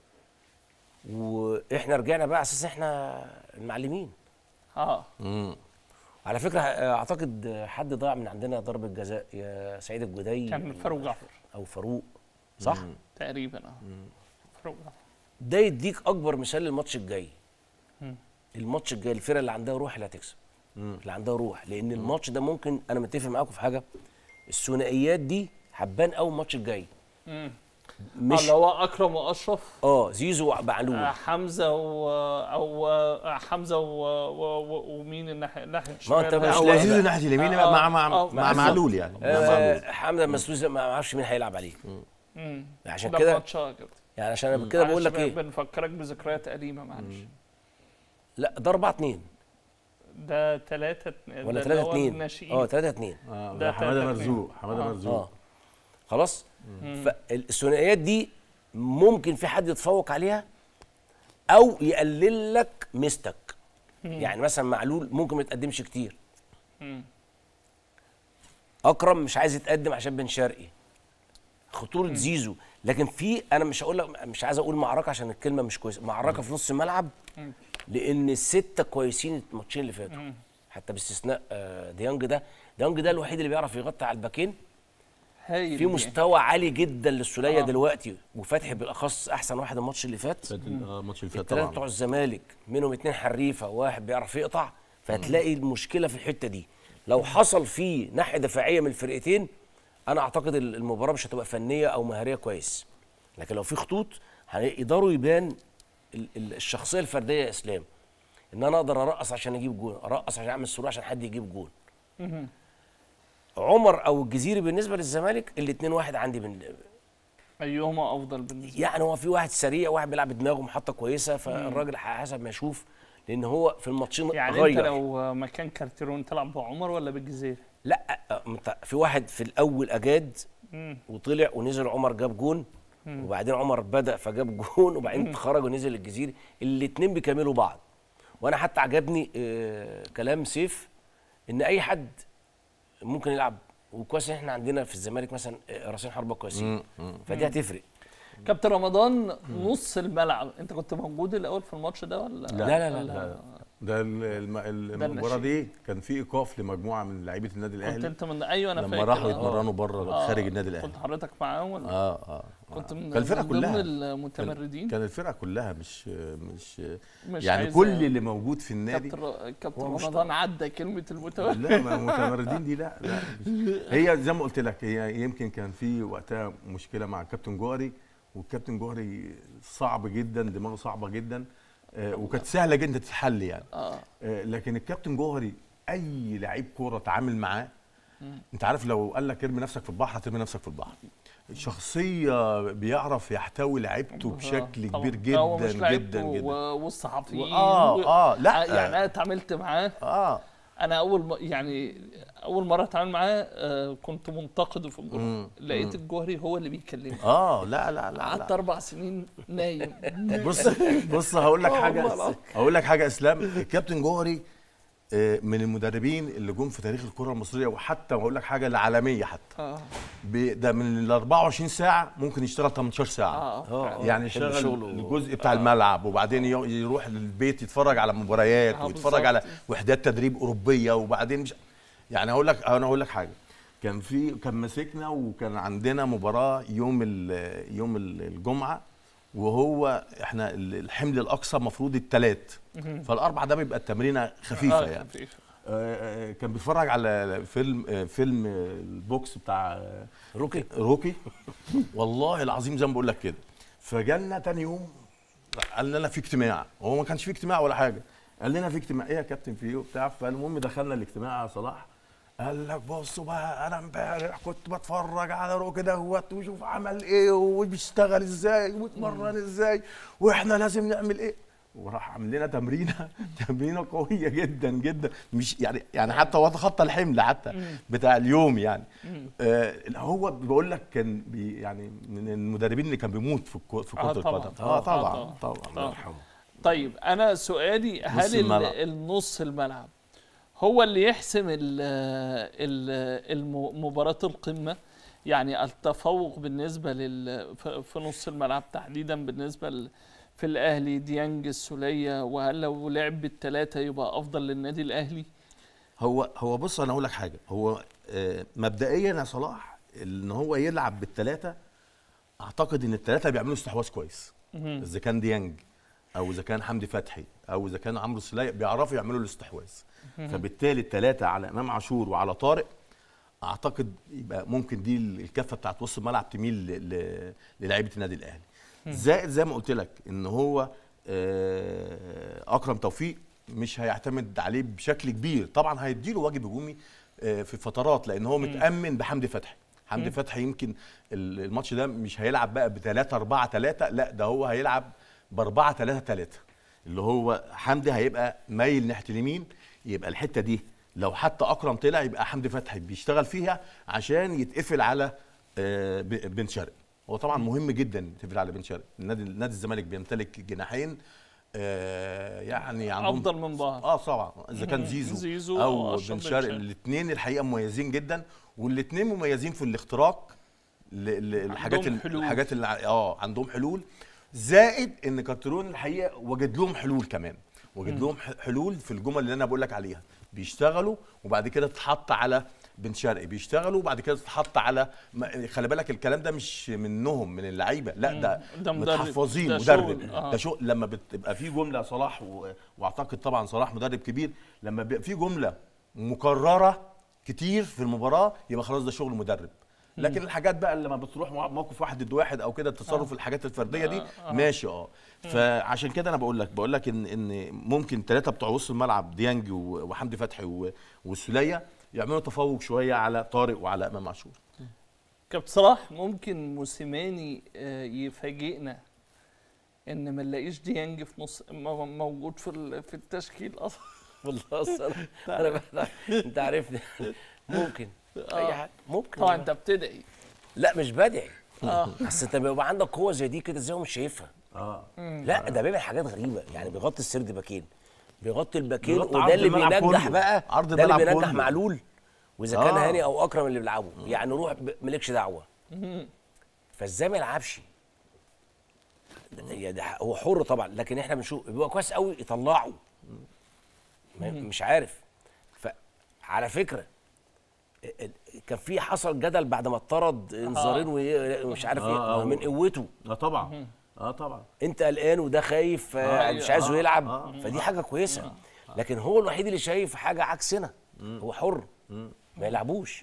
واحنا رجعنا بقى على اساس احنا المعلمين. على فكره اعتقد حد ضاع من عندنا ضربه جزاء، يا سعيد الجدي كان فاروق جعفر او فاروق صح؟ تقريبا فاروق جعفر. ده يديك اكبر مثال للماتش الجاي. الماتش الجاي الفرقه اللي عندها روح اللي هتكسب، اللي عندها روح، لان الماتش ده ممكن، انا متفق معاكم في حاجه، الثنائيات دي هتبان قوي الماتش الجاي. مش اللي هو اكرم واشرف، زيزو ومعلول، حمزه ومين الناحيه الشمال، هو زيزو الناحيه اليمين مع معلول يعني. حمزه مسلوز ما اعرفش مين هيلعب عليه. عشان كده يعني عشان كده بقول لك ايه، بنفكرك بذكريات قديمه معلش. لا ده 4-2. ده 3 ولا 3-2 3-2 ده حماده مرزوق خلاص. فالثنائيات دي ممكن في حد يتفوق عليها او يقلل لك ميزتك. يعني مثلا معلول ممكن ما يتقدمش كتير، اكرم مش عايز يتقدم عشان بن شرقي، خطوره زيزو. لكن في انا مش عايز اقول معركه عشان الكلمه مش كويسه، معركه في نص الملعب، لان السته كويسين الماتشين اللي فاتوا حتى باستثناء ديانج ده الوحيد اللي بيعرف يغطي على الباكين. في مستوى عالي جدا للسوليه دلوقتي، وفتحي بالاخص احسن واحد الماتش اللي فات. الماتش اللي فات الثلاثه بتوع الزمالك منهم 2 حريفه وواحد بيعرف يقطع، فهتلاقي المشكله في الحته دي. لو حصل فيه ناحيه دفاعيه من الفرقتين، انا اعتقد المباراه مش هتبقى فنيه او مهاريه كويس. لكن لو في خطوط هيقدروا يبان الشخصيه الفرديه يا اسلام، ان انا اقدر ارقص عشان اجيب جون، ارقص عشان اعمل سرعه عشان حد يجيب جون. عمر او الجزيري بالنسبه للزمالك الاثنين واحد عندي ايهما افضل بالنسبه يعني هو في واحد سريع، واحد بيلعب بدماغه محطه كويسه، فالراجل حسب ما يشوف، لان هو في الماتشين يعني غير. انت لو مكان كارتيرون تلعب بعمر ولا بالجزيري؟ لا في واحد في الاول اجاد وطلع ونزل، عمر جاب جون، وبعدين عمر بدا فجاب جون، وبعدين خرج ونزل الجزيري. الاثنين بيكملوا بعض. وانا حتى عجبني كلام سيف ان اي حد ممكن يلعب، وكويس ان احنا عندنا في الزمالك مثلا راسين حربه كويسين، فدي هتفرق. كابتن رمضان، نص الملعب انت كنت موجود الاول في الماتش ده ولا لا ده المباراه دي كان في ايقاف لمجموعه من لعيبه النادي الاهلي. كنت انت من ايوه انا لما فاكر لما راحوا يتمرنوا بره خارج النادي الاهلي. كنت حضرتك معاهم ولا كنت من الفرقه كلها ضمن المتمردين؟ كان الفرقه كلها مش يعني كل اللي موجود في النادي. كابتن رمضان عدى كلمه المتمردين. لا ما المتمردين دي لا هي زي ما قلت لك، هي يمكن كان في وقتها مشكله مع الكابتن جوهري، والكابتن جوهري صعب جدا، دماغه صعبه جدا، وكانت سهله جدا تتحل يعني. لكن الكابتن جوهري اي لعيب كوره اتعامل معاه انت عارف لو قال لك ارمي نفسك في البحر هترمي نفسك في البحر. شخصيه بيعرف يحتوي لعيبته بشكل كبير جدا جدا جدا. والصحفيين لا يعني انا اتعاملت معاه انا اول مره اتعامل معاه كنت منتقده في الجمهور، لقيت الجوهري هو اللي بيكلمني. لا قعدت 4 سنين نايم. بص هقول لك حاجه اسلام. الكابتن جوهري من المدربين اللي جم في تاريخ الكره المصريه، وحتى بقول لك حاجه العالميه حتى. ده من ال 24 ساعه ممكن يشتغل 18 ساعه. يعني يشتغل الجزء بتاع الملعب، وبعدين يروح البيت يتفرج على مباريات ويتفرج على وحدات تدريب اوروبيه، وبعدين يعني هقول لك حاجه. كان ماسكنا وكان عندنا مباراه يوم الجمعه، وهو احنا الحمل الاقصى المفروض الثلاث، فالاربع ده بيبقى التمرينه خفيفه يعني. كان بيتفرج على فيلم البوكس بتاع روكي والله العظيم زي ما بقول لك كده. فجالنا تاني يوم قال لنا في اجتماع، هو ما كانش في اجتماع ولا حاجه، قال لنا في اجتماع. ايه يا كابتن في ايه وبتاع؟ فالمهم دخلنا الاجتماع يا صلاح، قال لك بصوا بقى انا امبارح كنت بتفرج على روكي دهوت وشوف عمل ايه وبيشتغل ازاي وبيتمرن ازاي واحنا لازم نعمل ايه، وراح عامل لنا تمرينه قويه جدا جدا. مش يعني حتى هو تخطى الحمل حتى بتاع اليوم يعني. هو بقول لك كان يعني من المدربين اللي كان بيموت في كره القدم. طبعا الله يرحمه. طيب انا سؤالي، هل النص الملعب هو اللي يحسم مباراة القمة؟ يعني التفوق بالنسبة في نص الملعب تحديدا بالنسبة في الأهلي ديانج السولية، وهل لو لعب بالثلاثة يبقى أفضل للنادي الأهلي؟ هو بص أنا أقول لك حاجة. هو مبدئيا يا صلاح إن هو يلعب بالثلاثة، أعتقد إن الثلاثة بيعملوا استحواذ كويس. إذا كان ديانج أو إذا كان حمدي فتحي أو إذا كان عمرو السولية بيعرفوا يعملوا الاستحواذ. فبالتالي الثلاثه على امام عاشور وعلى طارق، اعتقد يبقى ممكن دي الكفه بتاعت وسط الملعب تميل للاعيبه النادي الاهلي. زائد زي ما قلت لك ان هو اكرم توفيق مش هيعتمد عليه بشكل كبير، طبعا هيديله واجب هجومي في فترات لان هو متامن بحمدي فتحي. حمدي فتحي يمكن الماتش ده مش هيلعب بقى ب3-4-3، لا ده هو هيلعب ب4-3-3، اللي هو حمدي هيبقى مايل ناحيه اليمين، يبقى الحته دي لو حتى اكرم طلع يبقى حمدي فتحي بيشتغل فيها عشان يتقفل على بن شرقي. هو طبعا مهم جدا تقفل على بن شرقي. نادي الزمالك بيمتلك جناحين يعني عندهم افضل من بعض. طبعا اذا كان زيزو او بن شرقي، الاثنين الحقيقه مميزين جدا، والاثنين مميزين في الاختراق الحاجات اللي عندهم حلول. زائد ان كارترون الحقيقه وجد لهم حلول كمان، وجد لهم حلول في الجمل اللي انا بقول لك عليها. بيشتغلوا وبعد كده تتحط على بن شرقي، بيشتغلوا وبعد كده تتحط على خلي بالك الكلام ده مش منهم من اللعيبه، لا ده متحفظين مدرب. ده شو لما بتبقى في جمله صلاح واعتقد طبعا صلاح مدرب كبير، لما بيبقى في جمله مكرره كتير في المباراه يبقى خلاص ده شغل مدرب. لكن الحاجات بقى اللي لما بتروح موقف واحد ضد واحد او كده التصرف الحاجات الفرديه دي ماشي. فعشان كده انا بقول لك ان ممكن ثلاثه بتوع وسط الملعب ديانج وحمدي فتحي والسوليه يعملوا تفوق شويه على طارق وعلى امام عاشور. كابتن صلاح، ممكن موسيماني يفاجئنا ان ما نلاقيش ديانج في نص موجود في التشكيل اصلا؟ والله انا انت عارفني ممكن اي حاجه ممكن. طبعا انت بتدعي. لا مش بدعي. بس انت بيبقى عندك قوه زي دي كده ازاي ومش شايفها؟ لا ده بيعمل حاجات غريبه، يعني بيغطي السرد باكين، بيغطي الباكين، وده اللي بينجح بقى، ده اللي بينجح معلول واذا كان هاني او اكرم اللي بيلعبوا. يعني روح مالكش دعوه. فازاي ما يلعبش؟ هو حر طبعا، لكن احنا بنشوف بيبقى كويس قوي يطلعه. مش عارف. فعلى فكره كان في حصل جدل بعد ما اتطرد انذارين ومش عارف ايه من قوته. طبعا طبعا انت قلقان وده خايف مش عايزه يلعب. فدي حاجه كويسه. لكن هو الوحيد اللي شايف حاجه عكسنا. هو حر ما يلعبوش.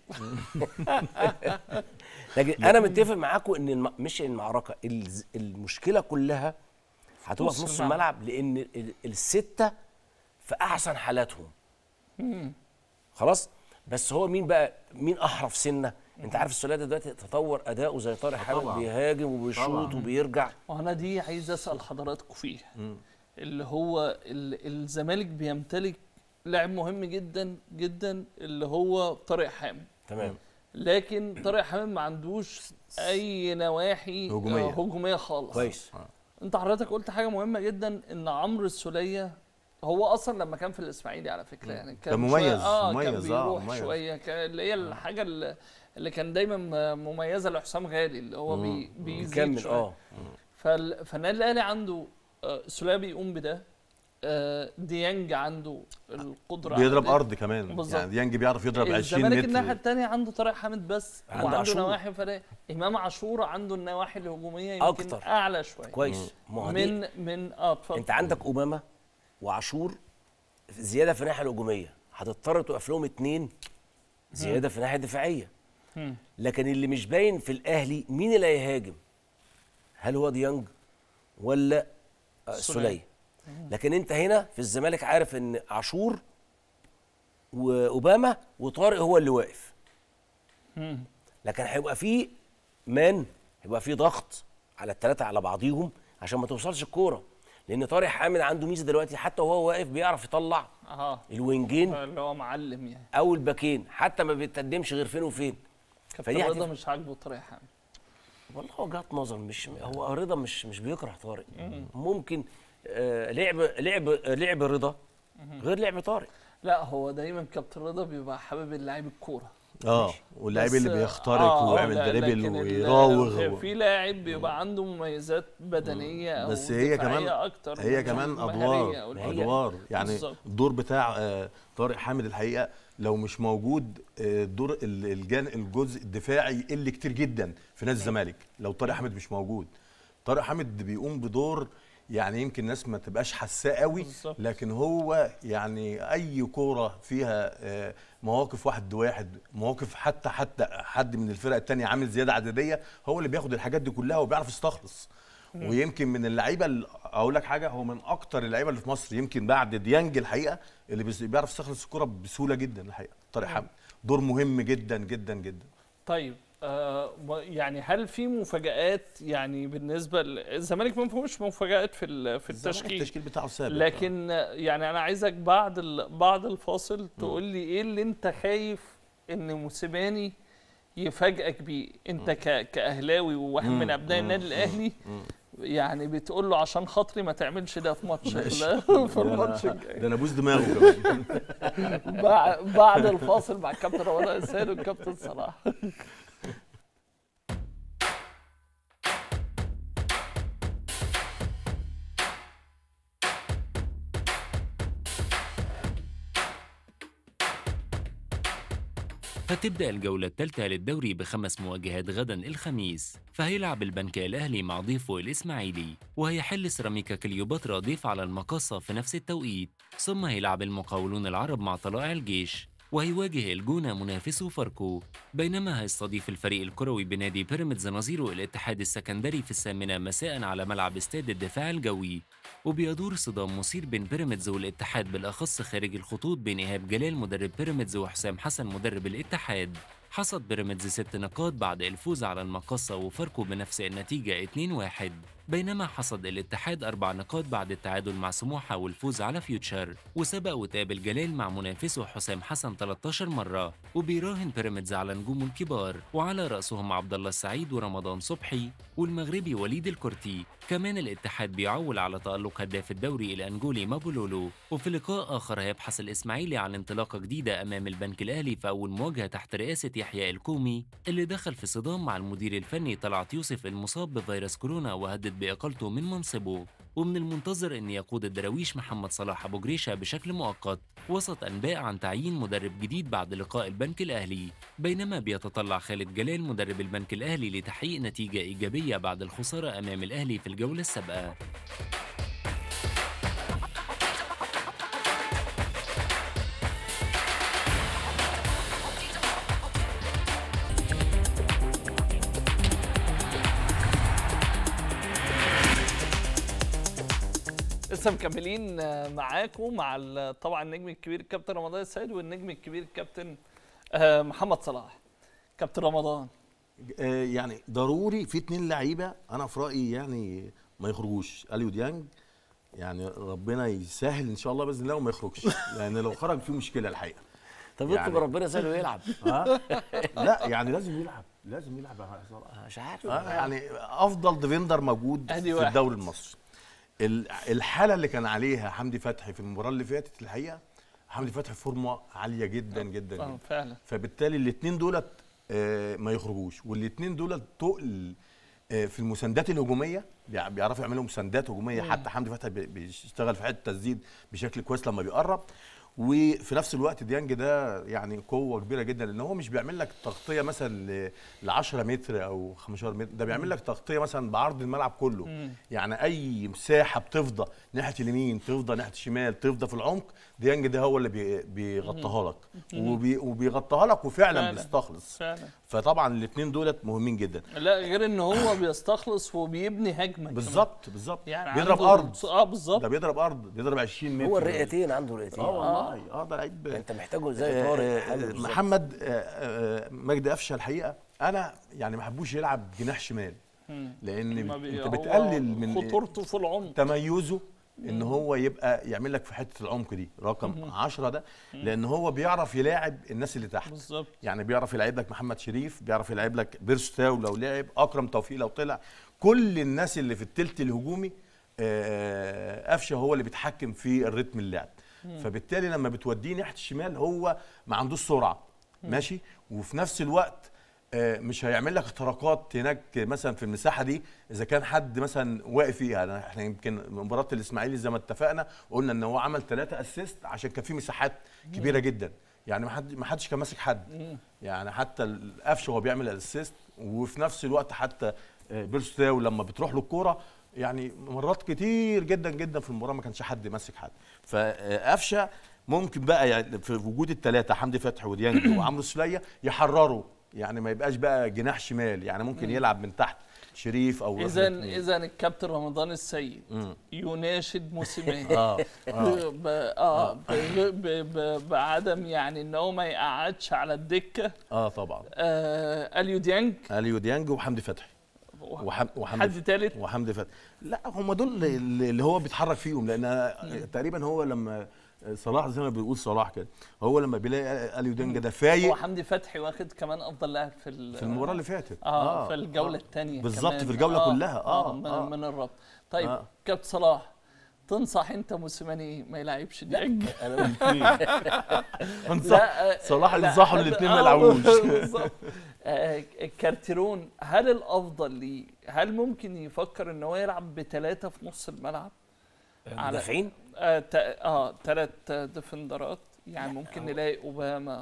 لكن انا متفق معاكم ان مش المعركه، المشكله كلها هتبقى في نص الملعب، لان السته في احسن حالاتهم. خلاص بس هو مين احرف سنه؟ انت عارف السوليه دلوقتي تطور اداؤه زي طارق حامد، بيهاجم وبيشوط وبيرجع. وانا دي عايز اسال حضراتكم فيها، اللي هو الزمالك بيمتلك لاعب مهم جدا جدا اللي هو طارق حامد. تمام. لكن طارق حامد ما عندوش اي نواحي هجوميه خالص. كويس. انت حضرتك قلت حاجه مهمه جدا، ان عمرو السوليه هو اصلا لما كان في الاسماعيلي على فكره يعني كان مميز. كان بيروح شويه، اللي هي الحاجه اللي كان دايما مميزه لحسام غالي، اللي هو بيزيد شويه. فالنادي الاهلي عنده السوليه بيقوم بده، ديانج عنده القدره بيضرب ارض كمان بالزبط. يعني ديانج بيعرف يضرب 20 متر. الزمالك الناحيه الثانيه عنده طارق حامد بس، وعنده نواحي فرق. امام عاشور عنده النواحي الهجوميه يمكن أكتر. اعلى شويه. كويس. من اتفضل. انت عندك امامه وعاشور زياده في الناحيه الهجوميه، هتضطر توقف لهم 2 زياده في الناحيه الدفاعيه. لكن اللي مش باين في الاهلي مين اللي هيهاجم، هل هو ديانج ولا السوليه؟ لكن انت هنا في الزمالك عارف ان عاشور واوباما وطارق هو اللي واقف. لكن هيبقى في هيبقى في ضغط على الثلاثه على بعضيهم عشان ما توصلش الكوره، لان طارق حامد عنده ميزه دلوقتي حتى وهو واقف بيعرف يطلع الوينجين اللي هو معلم يعني، او الباكين، حتى ما بيتقدمش غير فين وفين. فدي رضا مش عاجبه طارق حامد. والله هو جهه نظر، مش هو رضا مش بيكره طارق. ممكن لعب رضا غير لعب طارق. لا هو دايما كابتن رضا بيبقى حابب اللاعب الكوره واللاعب اللي بيخترق ويعمل دريبل ويراوغ. في لاعب بيبقى عنده مميزات بدنيه او بس هي كمان اكتر، هي كمان ادوار يعني بالزبط. الدور بتاع طارق حامد الحقيقه لو مش موجود دور الجزء الدفاعي اللي كتير جدا في نادي الزمالك. لو طارق حامد مش موجود، طارق حامد بيقوم بدور يعني يمكن الناس ما تبقاش حاساه قوي، لكن هو يعني اي كوره فيها مواقف 1-1، مواقف حتى حد من الفرق الثانيه عامل زياده عدديه، هو اللي بياخد الحاجات دي كلها وبيعرف يستخلص. ويمكن من اللعيبه، اقول لك حاجه، هو من اكتر اللعيبه اللي في مصر يمكن بعد ديانج الحقيقه اللي بيعرف يستخلص الكوره بسهوله جدا الحقيقه. طارق حامد دور مهم جدا جدا جدا. طيب يعني هل في مفاجآت يعني بالنسبه للزمالك؟ ما فيهوش مفاجآت في التشكيل بتاعه ثابت، لكن يعني انا عايزك بعد الفاصل تقول لي ايه اللي انت خايف ان موسيماني يفاجئك بيه انت كاهلاوي وواحد من ابناء النادي الاهلي، يعني بتقول له عشان خاطري ما تعملش ده في ماتش في الماتش الجاي. ده انا ابوس دماغه كمان. بعد الفاصل مع الكابتن رمضان السيد والكابتن صلاح. فتبدأ الجولة الثالثة للدوري ب5 مواجهات غدا الخميس، فهيلعب البنك الأهلي مع ضيفه الإسماعيلي، وهيحل سيراميكا كليوباترا ضيف على المقاصة في نفس التوقيت، ثم هيلعب المقاولون العرب مع طلائع الجيش، وهيواجه الجونة منافسه فاركو، بينما هيستضيف الفريق الكروي بنادي بيراميدز نظيره الاتحاد السكندري في 8 مساء على ملعب استاد الدفاع الجوي. وبيدور صدام مثير بين بيراميدز والاتحاد، بالأخص خارج الخطوط بين إيهاب جلال مدرب بيراميدز وحسام حسن مدرب الاتحاد. حصد بيراميدز 6 نقاط بعد الفوز على المقاصة وفاركو بنفس النتيجة 2-1، بينما حصد الاتحاد 4 نقاط بعد التعادل مع سموحة والفوز على فيوتشر، وسبق وتقابل جلال مع منافسه حسام حسن 13 مرة. وبيراهن بيراميدز على نجومه الكبار، وعلى رأسهم عبد الله السعيد ورمضان صبحي والمغربي وليد الكرتي. كمان الاتحاد بيعول على تألق هداف الدوري الأنجولي مابولولو. وفي لقاء آخر هيبحث الإسماعيلي عن انطلاقة جديدة أمام البنك الأهلي في أول مواجهة تحت رئاسة يحيى الكومي، اللي دخل في صدام مع المدير الفني طلعت يوسف المصاب بفيروس كورونا وهدد بإقالته من منصبه. ومن المنتظر أن يقود الدراويش محمد صلاح أبو جريشة بشكل مؤقت، وسط أنباء عن تعيين مدرب جديد بعد لقاء البنك الأهلي، بينما بيتطلع خالد جلال مدرب البنك الأهلي لتحقيق نتيجة إيجابية بعد الخسارة أمام الأهلي في الجولة السابقة. لسه مكملين معاكم مع طبعا النجم الكبير الكابتن رمضان السيد والنجم الكبير الكابتن محمد صلاح، كابتن رمضان. يعني ضروري في 2 لعيبه انا في رايي يعني ما يخرجوش. اليو ديانج يعني ربنا يسهل ان شاء الله باذن الله وما يخرجش، لان لو خرج في مشكله الحقيقه. طب يعني اطلب ربنا يسهل ويلعب. لا يعني لازم يلعب يا صلاح. مش عارف يعني افضل ديفندر موجود في الدوري المصري. الحاله اللي كان عليها حمدي فتحي في المباراه اللي فاتت الحقيقه، حمدي فتحي فورمه عاليه جدا جدا فعلا. فبالتالي الاثنين دولت ما يخرجوش، والاثنين دولت تقل في المساندات الهجوميه، بيعرفوا يعملوا مساندات هجوميه. حتى حمدي فتحي بيشتغل في حته التسديد بشكل كويس لما بيقرب. وفي نفس الوقت ديانج ده يعني قوه كبيره جدا، لان هو مش بيعمل لك تغطيه مثلا ل 10 متر او 15 متر، ده بيعمل لك تغطيه مثلا بعرض الملعب كله. يعني اي مساحه بتفضى ناحيه اليمين، تفضى ناحيه الشمال، تفضى في العمق، ديانج ده هو اللي بيغطيها لك، وبيغطيها لك وفعلا بيستخلص. فطبعا الاثنين دولت مهمين جدا. لا غير ان هو بيستخلص وبيبني هجمه. بالظبط يعني بيضرب ارض. بالظبط، ده بيضرب ارض، بيضرب 20 متر. هو الرئتين عنده رئتين. والله ده لعيب. انت محتاجه زي طارق. محمد مجدي قفشه الحقيقه انا يعني ما بحبوش يلعب جناح شمال، لان انت بتقلل من خطورته في العمق، تميزه ان هو يبقى يعمل لك في حته العمق دي رقم 10 ده، لان هو بيعرف يلاعب الناس اللي تحت. بالظبط. يعني بيعرف يلعب لك محمد شريف، بيعرف يلعب لك بيرسو تاو لو لعب، اكرم توفيق لو طلع، كل الناس اللي في الثلث الهجومي قفشه هو اللي بيتحكم في الريتم اللعب. فبالتالي لما بتوديه ناحيه الشمال هو ما عندوش سرعه ماشي، وفي نفس الوقت مش هيعمل لك اختراقات هناك مثلا في المساحه دي اذا كان حد مثلا واقف فيها. احنا يمكن مباراه الاسماعيلي زي ما اتفقنا قلنا ان هو عمل 3 اسيست عشان كان في مساحات كبيره جدا، يعني ما حدش كان ماسك حد. يعني حتى القفشه هو بيعمل الاسيست، وفي نفس الوقت حتى بيرسو تاو لما بتروح له الكوره يعني مرات كتير جدا جدا في المباراه ما كانش حد ماسك حد. فقفشه ممكن بقى يعني في وجود ال3 حمدي فتحي وديانج وعمرو السوليه يحرروا، يعني ما يبقاش بقى جناح شمال، يعني ممكن يلعب من تحت شريف او اذا الكابتن رمضان السيد يناشد موسيماني بعدم يعني ان هو ما يقعدش على الدكه. طبعا اليو ديانج وحمدي فتحي حد ثالث وحمدي فتحي. لا هم دول اللي هو بيتحرك فيهم، لان تقريبا هو لما صلاح زي ما بيقول صلاح كده، هو لما بيلاقي اليو ديانج ده فايق. هو حمدي فتحي واخد كمان افضل لاعب في المباراه اللي فاتت في الجوله الثانيه بالظبط، في الجوله كلها من الربط. طيب كابتن صلاح، تنصح انت موسيماني ما يلعبش ديانج؟ انا صلاح ينصحوا الاثنين ما يلعبوش. بالظبط. كارتيرون، هل الافضل ليه، هل ممكن يفكر ان هو يلعب ب3 في نص الملعب مدافعين؟ 3 ديفندرات، يعني ممكن نلاقي اوباما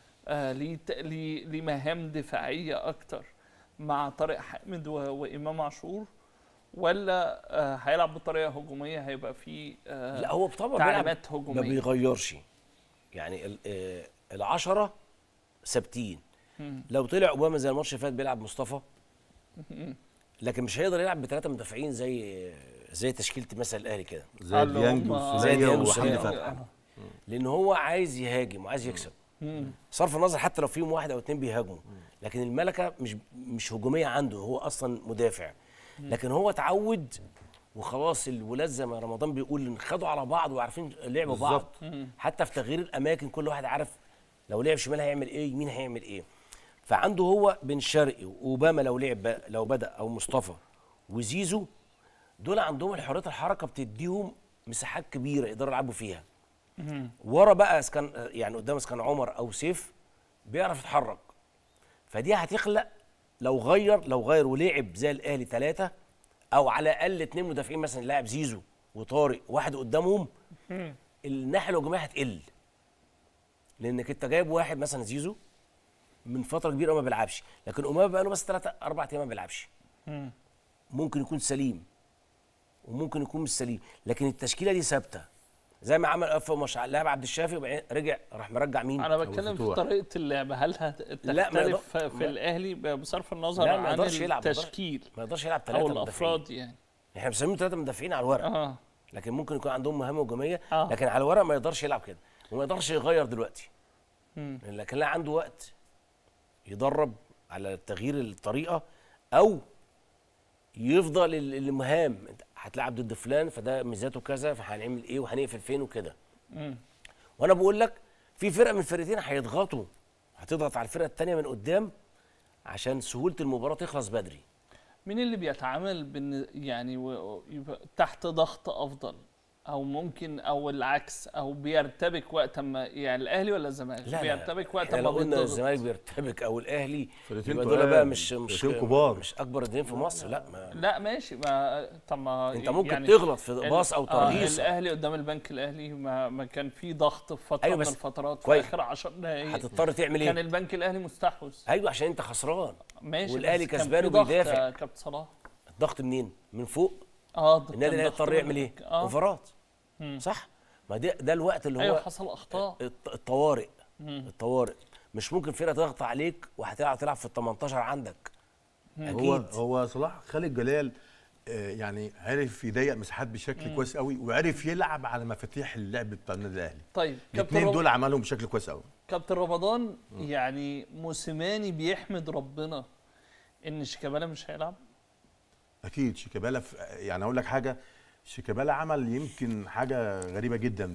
ليه مهام دفاعيه اكتر مع طارق حامد وامام عاشور، ولا هيلعب بطريقه هجوميه هيبقى فيه لا هو طبعا تعليمات هجوميه ما بيغيرش، يعني ال10 ثابتين. لو طلع اوباما زي الماتش اللي فات بيلعب مصطفى، لكن مش هيقدر يلعب ب3 مدافعين زي تشكيله مثلا الاهلي كده، زي ديانج وحمدي فتحي، لان هو عايز يهاجم وعايز يكسب. صرف النظر حتى لو فيهم 1 أو 2 بيهاجموا، لكن الملكه مش هجوميه عنده، هو اصلا مدافع. لكن هو اتعود وخلاص، الولاد زي ما رمضان بيقول خدوا على بعض وعارفين لعبوا بعض. حتى في تغيير الاماكن كل واحد عارف لو لعب شمال هيعمل ايه، يمين هيعمل ايه. فعنده هو بن شرقي واوباما لو بدا او مصطفى وزيزو، دول عندهم حريه الحركه بتديهم مساحات كبيره يقدروا يلعبوا فيها. ورا بقى كان يعني قدام كان عمر او سيف بيعرف يتحرك، فدي هتخلق لو غير ولعب زي الاهلي 3 او على الاقل 2 مدافعين مثلا، لاعب زيزو وطارق واحد قدامهم، الناحيه الهجوميه هتقل، لانك انت جايب واحد مثلا زيزو من فتره كبيره ما بيلعبش، لكن امام بقى له بس 3 4 ايام ما بيلعبش. ممكن يكون سليم وممكن يكون مش سليم، لكن التشكيله دي ثابته زي ما عمل مش لاعب عبد الشافي وبعدين رجع راح مرجع مين. انا بتكلم في طريقه اللعب، هل هتختلف في الاهلي بصرف النظر عن التشكيل؟ ما يقدرش يلعب 3 او الافراد، يعني احنا بنسميهم 3 مدافعين على الورق. لكن ممكن يكون عندهم مهام هجوميه، لكن على الورق ما يقدرش يلعب كده وما يقدرش يغير دلوقتي. لكن لا عنده وقت يدرب على تغيير الطريقه او يفضل المهام. هتلعب ضد فلان فده ميزاته كذا فهنعمل ايه وهنقفل فين وكده. وانا بقول لك في فرقه من الفرقتين هيضغطوا، هتضغط على الفرقه الثانيه من قدام عشان سهوله المباراه تخلص بدري. مين اللي بيتعامل يعني تحت ضغط افضل، او ممكن او العكس، او بيرتبك وقت ما يعني الاهلي ولا الزمالك؟ لا بيرتبك وقت ما لو قلنا الزمالك بيرتبك او الاهلي فرقتين دول بقى مش كبار، مش اكبر اتنين في مصر. لا ماشي. طب ما انت ممكن يعني تغلط في باص او ترقيصه. الاهلي قدام البنك الاهلي ما كان في ضغط في فتره من الفترات كويس. في اخر 10 دقائق هتضطر تعمل ايه؟ كان البنك الاهلي مستحوذ. ايوه عشان انت خسران ماشي، والاهلي كسبان وبيدافع. كابتن صلاح الضغط منين؟ من فوق. النادي الاهلي اضطر يعمل ايه؟ اوفرات. صح؟ ما ده الوقت اللي هو ايوه حصل اخطاء. الطوارئ. الطوارئ مش ممكن فرقه تضغط عليك وهتلعب في ال 18 عندك. اكيد. هو صلاح خالد جلال يعني عرف يضيق مساحات بشكل كويس قوي، وعرف يلعب على مفاتيح اللعب بتاع النادي الاهلي. طيب الاثنين دول عملهم بشكل كويس قوي. كابتن رمضان، يعني موسيماني بيحمد ربنا ان شيكابالا مش هيلعب؟ اكيد شيكابالا يعني اقول لك حاجه، شيكابالا عمل يمكن حاجه غريبه جدا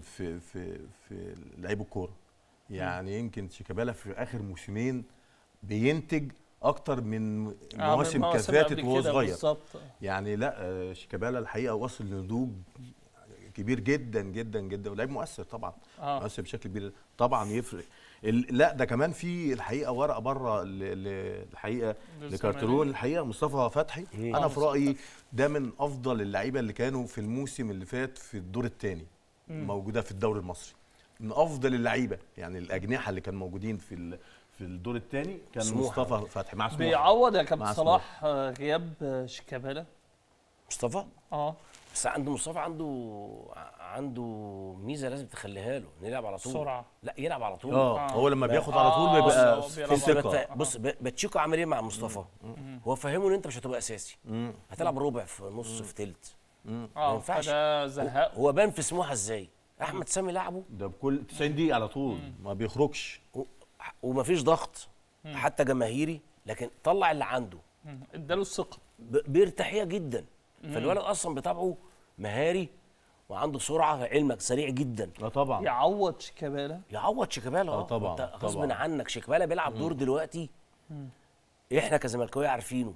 في لعيب الكوره. يعني يمكن شيكابالا في اخر موسمين بينتج اكتر من مواسم كفاتت وهو صغير. يعني لا شيكابالا الحقيقه وصل لنضوج كبير جدا جدا جدا، ولعيب مؤثر طبعا. مؤثر بشكل كبير طبعا، يفرق. لا ده كمان في الحقيقه ورقه بره الحقيقه لكارترون الحقيقه مصطفى فتحي. انا في رايي ده من افضل اللعيبه اللي كانوا في الموسم اللي فات في الدور الثاني موجوده في الدوري المصري، من افضل اللعيبه. يعني الاجنحه اللي كانوا موجودين في الدور الثاني كان مصطفى فتحي مع سموحه. بيعوض يا كابتن صلاح غياب شيكابالا مصطفى؟ بس مصطفى عنده ميزه لازم تخليها له، انه يلعب على طول. سرعه. لا يلعب على طول. هو لما بياخد على طول بيبقى في ثقه. بص باتشيكو عمل ايه مع مصطفى؟ هو فهمه ان انت مش هتبقى اساسي، هتلعب ربع في نص في ثلث. ما ينفعش. فده زهقه. هو بان في سموحه ازاي؟ احمد سامي لعبه ده بكل 90 دقيقه على طول، ما بيخرجش ومفيش ضغط حتى جماهيري، لكن طلع اللي عنده، اداله الثقه بارتاحيه جدا. فالولد اصلا بطبعه مهاري وعنده سرعه، علمك سريع جدا. طبعا يعوض شيكابالا. طبعا غصب عنك. شيكابالا بيلعب دور دلوقتي احنا كزملكاويه عارفينه،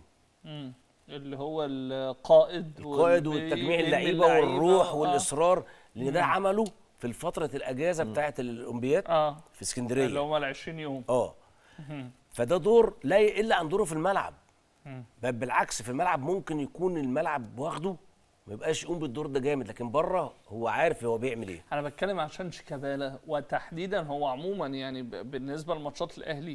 اللي هو القائد والتجميع اللعيبه والروح والاصرار، لان ده عمله في الفتره الاجازه بتاعه الاولمبياد في اسكندريه اللي هم ال 20 يوم. فده دور لا يقل عن دوره في الملعب، بل بالعكس في الملعب ممكن يكون الملعب واخده ما يبقاش يقوم بالدور ده جامد، لكن بره هو عارف هو بيعمل ايه. انا بتكلم عشان شيكابالا وتحديدا هو عموما، يعني بالنسبه لماتشات الاهلي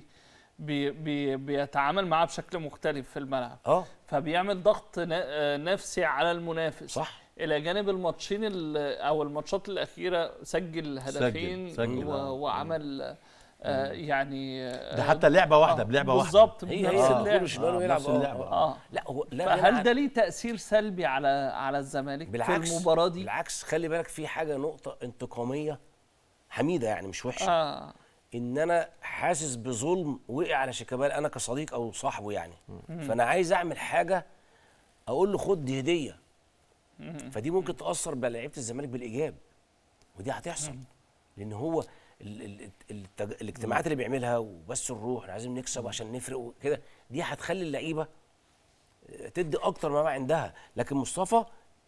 بيتعامل معاه بشكل مختلف في الملعب. فبيعمل ضغط نفسي على المنافس. صح. الى جانب الماتشين او الماتشات الاخيره سجل هدفين وعمل يعني ده حتى لعبه واحده بلعبه واحده بالظبط. هي اللعبه يلعب لا هو فهل ده ليه تاثير سلبي على الزمالك في المباراه دي؟ بالعكس، خلي بالك في حاجه نقطه انتقاميه حميده يعني مش وحشه. ان انا حاسس بظلم وقع على شيكابالا انا كصديق او صاحبه يعني. فانا عايز اعمل حاجه اقول له خد دي هديه. فدي ممكن تاثر بلعيبه الزمالك بالايجاب، ودي هتحصل لان هو الاجتماعات اللي بيعملها وبس الروح احنا عايزين نكسب عشان نفرق وكده، دي هتخلي اللعيبه تدي اكتر ما عندها. لكن مصطفى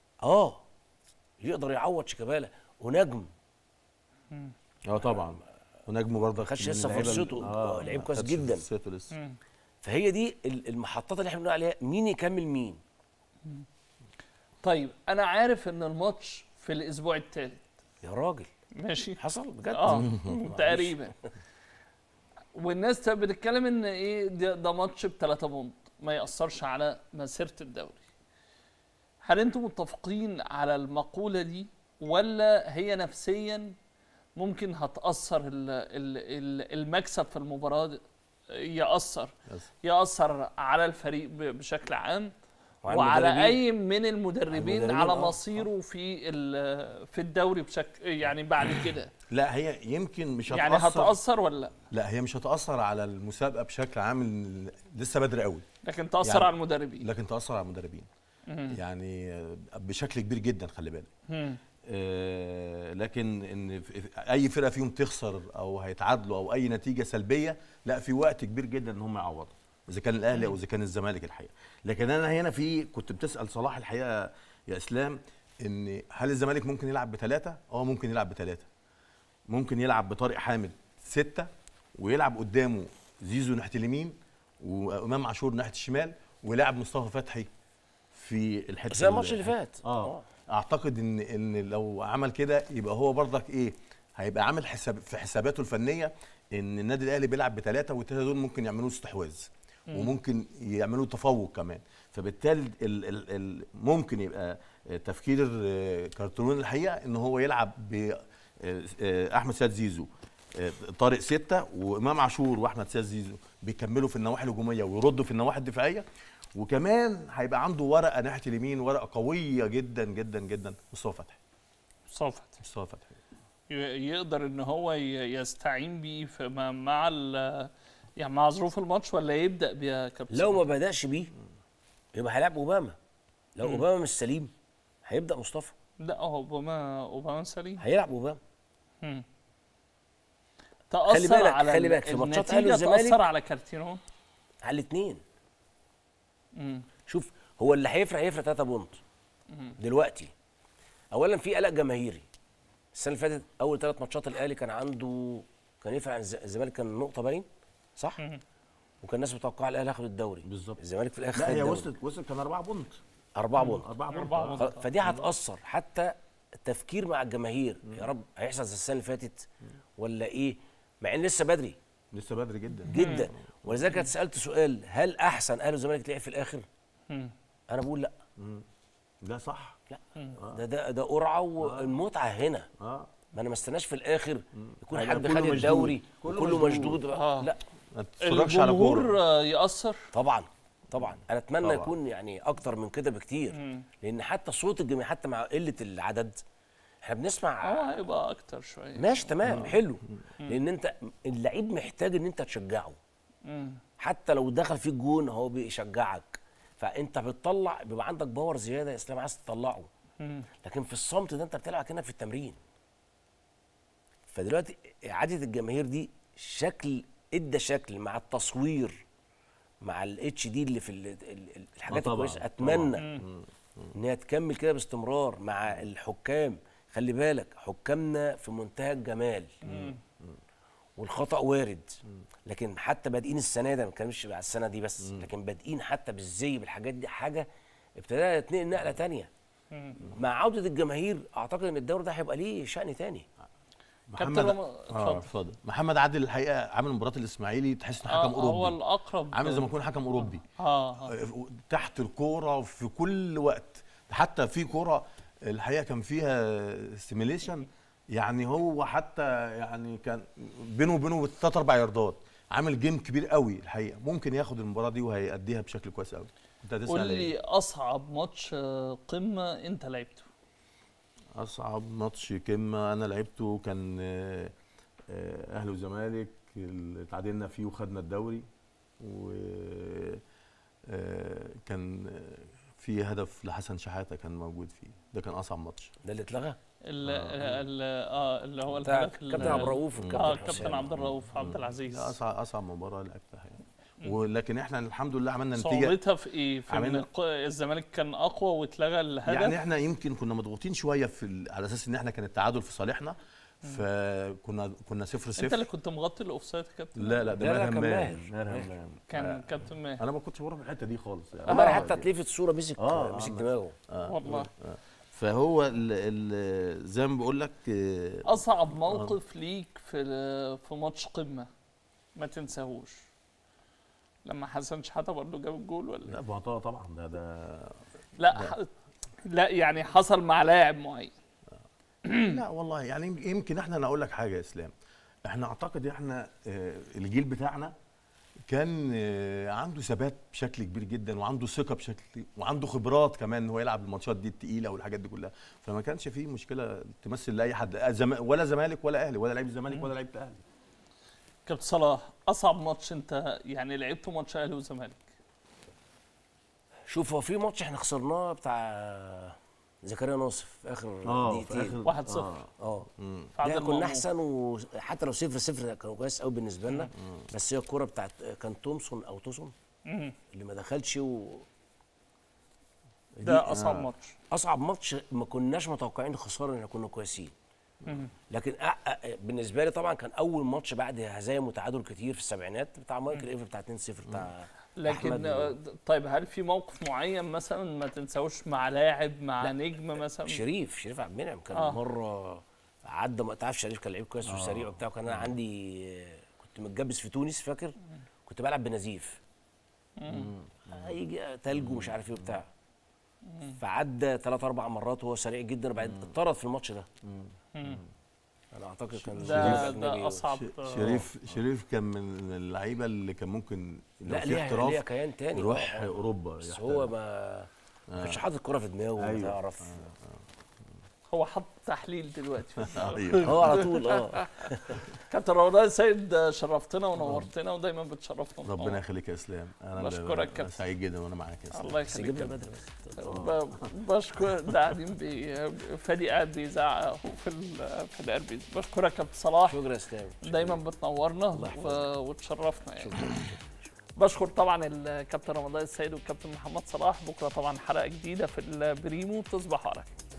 يقدر يعوض شيكابالا ونجم. طبعا ونجم برضه ما خدش لسه فرصته. لعيب كويس جدا. فهي دي المحطات اللي احنا بنقول عليها، مين يكمل مين. طيب انا عارف ان الماتش في الاسبوع الثالث يا راجل. ماشي. حصل بجد. تقريبا. والناس بتتكلم ان ايه ده ماتش ب3 بونت ما ياثرش على مسيره الدوري. هل انتم متفقين على المقوله دي ولا هي نفسيا ممكن هتاثر المكسب في المباراه ياثر على الفريق بشكل عام، وعلى اي من المدربين على مصيره في الدوري بشكل يعني بعد كده. لا هي يمكن مش هتأثر، يعني هتأثر ولا لا هي مش هتأثر على المسابقة بشكل عام، لسه بدري قوي، لكن تأثر يعني على المدربين، يعني بشكل كبير جدا. خلي بالك لكن ان اي فرقه فيهم تخسر او هيتعادلوا او اي نتيجه سلبيه، لا في وقت كبير جدا ان هم يعوضوا، اذا كان الاهلي او اذا كان الزمالك الحقيقه. لكن انا هنا كنت بتسال صلاح الحقيقه يا اسلام، ان هل الزمالك ممكن يلعب ب3؟ ممكن يلعب ب3، ممكن يلعب بطارق حامد 6 ويلعب قدامه زيزو ناحيه اليمين وامام عاشور ناحيه الشمال ويلعب مصطفى فتحي في الحته زي الماتش اللي فات. اعتقد ان لو عمل كده يبقى هو برضك هيبقى عامل في حساباته الفنيه ان النادي الاهلي بيلعب ب3 وال3 دول ممكن يعملوا استحواذ وممكن يعملوا تفوق كمان. فبالتالي ممكن يبقى تفكير كارترون الحقيقه ان هو يلعب باحمد سيد زيزو طارق 6 وامام عاشور واحمد سيد زيزو بيكملوا في النواحي الهجوميه ويردوا في النواحي الدفاعيه، وكمان هيبقى عنده ورقه ناحيه اليمين، ورقه قويه جدا جدا جدا، مصطفى فتحي يقدر ان هو يستعين بيه مع يعني مع ظروف الماتش، ولا يبدا بيها كابتن؟ لو ما بداش بيه يبقى هيلعب اوباما. لو اوباما مش سليم هيبدا مصطفى. لا اوباما سليم، هيلعب اوباما. تأثر خلي بالك في ماتشات اهلي والزمالك، تأثر على كارتيرون على الاثنين. شوف هو اللي هيفرق 3 بونت دلوقتي. اولا في قلق جماهيري. السنه اللي فاتت اول 3 ماتشات الاهلي كان يفرق عن الزمالك، كان نقطه باين صح؟ وكان الناس متوقعه الاهلي ياخد الدوري بالظبط. الزمالك في الاخر لا هي وصلت كان 4 بونت. 4 بونت. فدي هتاثر حتى التفكير مع الجماهير. يا رب هيحصل زي السنه اللي فاتت ولا ايه؟ مع ان لسه بدري جدا. ولذلك اتسالت سؤال، هل احسن اهلي والزمالك تلاقي في الاخر؟ انا بقول لا. ده صح. لا ده قرعه والمتعه هنا. ما انا ما استناش في الاخر يكون حد خد الدوري كله مشدود. لا الجمهور يأثر طبعا. انا اتمنى يكون يعني اكتر من كده بكتير. لان حتى صوت الجماهير حتى مع قله العدد احنا بنسمع هيبقى اكتر شويه. ماشي تمام حلو. لان انت اللعيب محتاج ان انت تشجعه. حتى لو دخل فيك جون هو بيشجعك، فانت بتطلع بيبقى عندك باور زياده يا اسلام عايز تطلعه. لكن في الصمت ده انت بتلعب كأنك في التمرين. فدلوقتي اعاده الجماهير دي ادى شكل مع التصوير مع الاتش دي اللي في الحاجات الكويسه. اتمنى ان هي تكمل كده باستمرار مع الحكام. خلي بالك حكامنا في منتهى الجمال والخطأ وارد، لكن حتى بادئين السنه دي، ما بنتكلمش على السنه دي بس، لكن بادئين حتى بالزي بالحاجات دي حاجه ابتدى تنقل نقله ثانيه. مع عوده الجماهير اعتقد ان الدوري ده هيبقى ليه شأن ثاني. اتفضل. محمد عادل الحقيقه عامل مباراه الاسماعيلي تحس انه حكم اوروبي. هو الاقرب، عامل زي ما يكون حكم اوروبي. تحت الكوره في كل وقت. حتى في كوره الحقيقه كان فيها سيميليشن، يعني هو حتى يعني كان بينه وبينه 3-4 ياردات. عامل جيم كبير قوي الحقيقه، ممكن ياخد المباراه دي وهيأديها بشكل كويس قوي. انت هتسأل قول لي اصعب ماتش قمه انت لعبته. اصعب ماتش قمه انا لعبته كان اهلي والزمالك اللي تعادلنا فيه وخدنا الدوري، وكان في هدف لحسن شحاته كان موجود فيه. ده كان اصعب ماتش. ده اللي اتلغى؟ اللي هو كابتن عبد الرؤوف كابتن عبد الرؤوف عبد العزيز. اصعب مباراه لعبتها يعني. ولكن احنا الحمد لله عملنا نتيجه. صعوبتها في ايه؟ في الزمالك كان اقوى واتلغى الهدف. يعني احنا يمكن كنا مضغوطين شويه على اساس ان احنا كان التعادل في صالحنا، فكنا 0-0. انت اللي كنت مغطي الاوفسايد يا كابتن؟ لا ده ماهر. كان كابتن ماهر. انا ما كنتش بروح في الحته دي خالص يعني. انا حتى اتلفت الصوره مسك دماغه والله. فهو زي ما بقول لك اصعب موقف ليك في ماتش قمه ما تنساهوش لما حسن شحاته برضه جاب الجول ولا؟ لا بعطاء طبعا. ده لا يعني حصل مع لاعب معين. لا والله يعني يمكن احنا، انا اقول لك حاجه يا اسلام، احنا اعتقد احنا الجيل بتاعنا كان عنده ثبات بشكل كبير جدا، وعنده ثقه بشكل، وعنده خبرات كمان ان هو يلعب الماتشات دي الثقيله والحاجات دي كلها، فما كانش فيه مشكله تمثل لاي حد، ولا زمالك ولا اهلي، ولا لعيب الزمالك ولا لعيب الاهلي. كابتن صلاح، اصعب ماتش انت يعني لعبته ماتش اهلي وزمالك؟ شوف، هو في ماتش احنا خسرناه بتاع زكريا ناصر في اخر دقيقتين 1-0 ده كنا احسن، وحتى لو 0-0 كان كويس قوي بالنسبه لنا. بس هي الكوره بتاعت كان تومسون اللي ما دخلش ده اصعب ماتش. اصعب ماتش ما كناش متوقعين الخساره، ان كنا كويسين. لكن بالنسبه لي طبعا كان اول ماتش بعد هزايم وتعادل كتير في السبعينات بتاع مايكل ايفر بتاع 2-0 بتاع لكن طيب، هل في موقف معين مثلا ما تنساوش مع لاعب، مع نجم مثلا؟ شريف عبد المنعم كان مره عدى، ما تعرفش، شريف كان لعيب كويس وسريع وبتاع، وكان انا عندي كنت متجبس في تونس، فاكر كنت بلعب بنزيف يجي تلج ومش عارف ايه وبتاع، فعدى 3-4 مرات وهو سريع جدا، وبعدين اتطرد في الماتش ده. انا اعتقد كان ده اصعب. شريف كان من اللعيبه اللي كان ممكن لو في احتراف ليه كيان تاني يروح اوروبا، بس هو ما كانش حاطط الكوره في دماغه. أيوة. تعرف هو حط تحليل دلوقتي هو على طول. كابتن رمضان السيد، شرفتنا ونورتنا ودايما بتشرفنا. ربنا يخليك يا اسلام، انا بشكرك كابتن، سعيد جدا وانا معاك يا اسلام. الله يخليك بدري. بشكر ده قاعدين فادي قاعد بيزعق في الاربيز. بشكرك كابتن صلاح، شكرا يا اسلام، دايما بتنورنا وتشرفنا يعني. بشكر طبعا الكابتن رمضان السيد والكابتن محمد صلاح. بكره طبعا حلقه جديده في البريمو، تصبحوا على خير.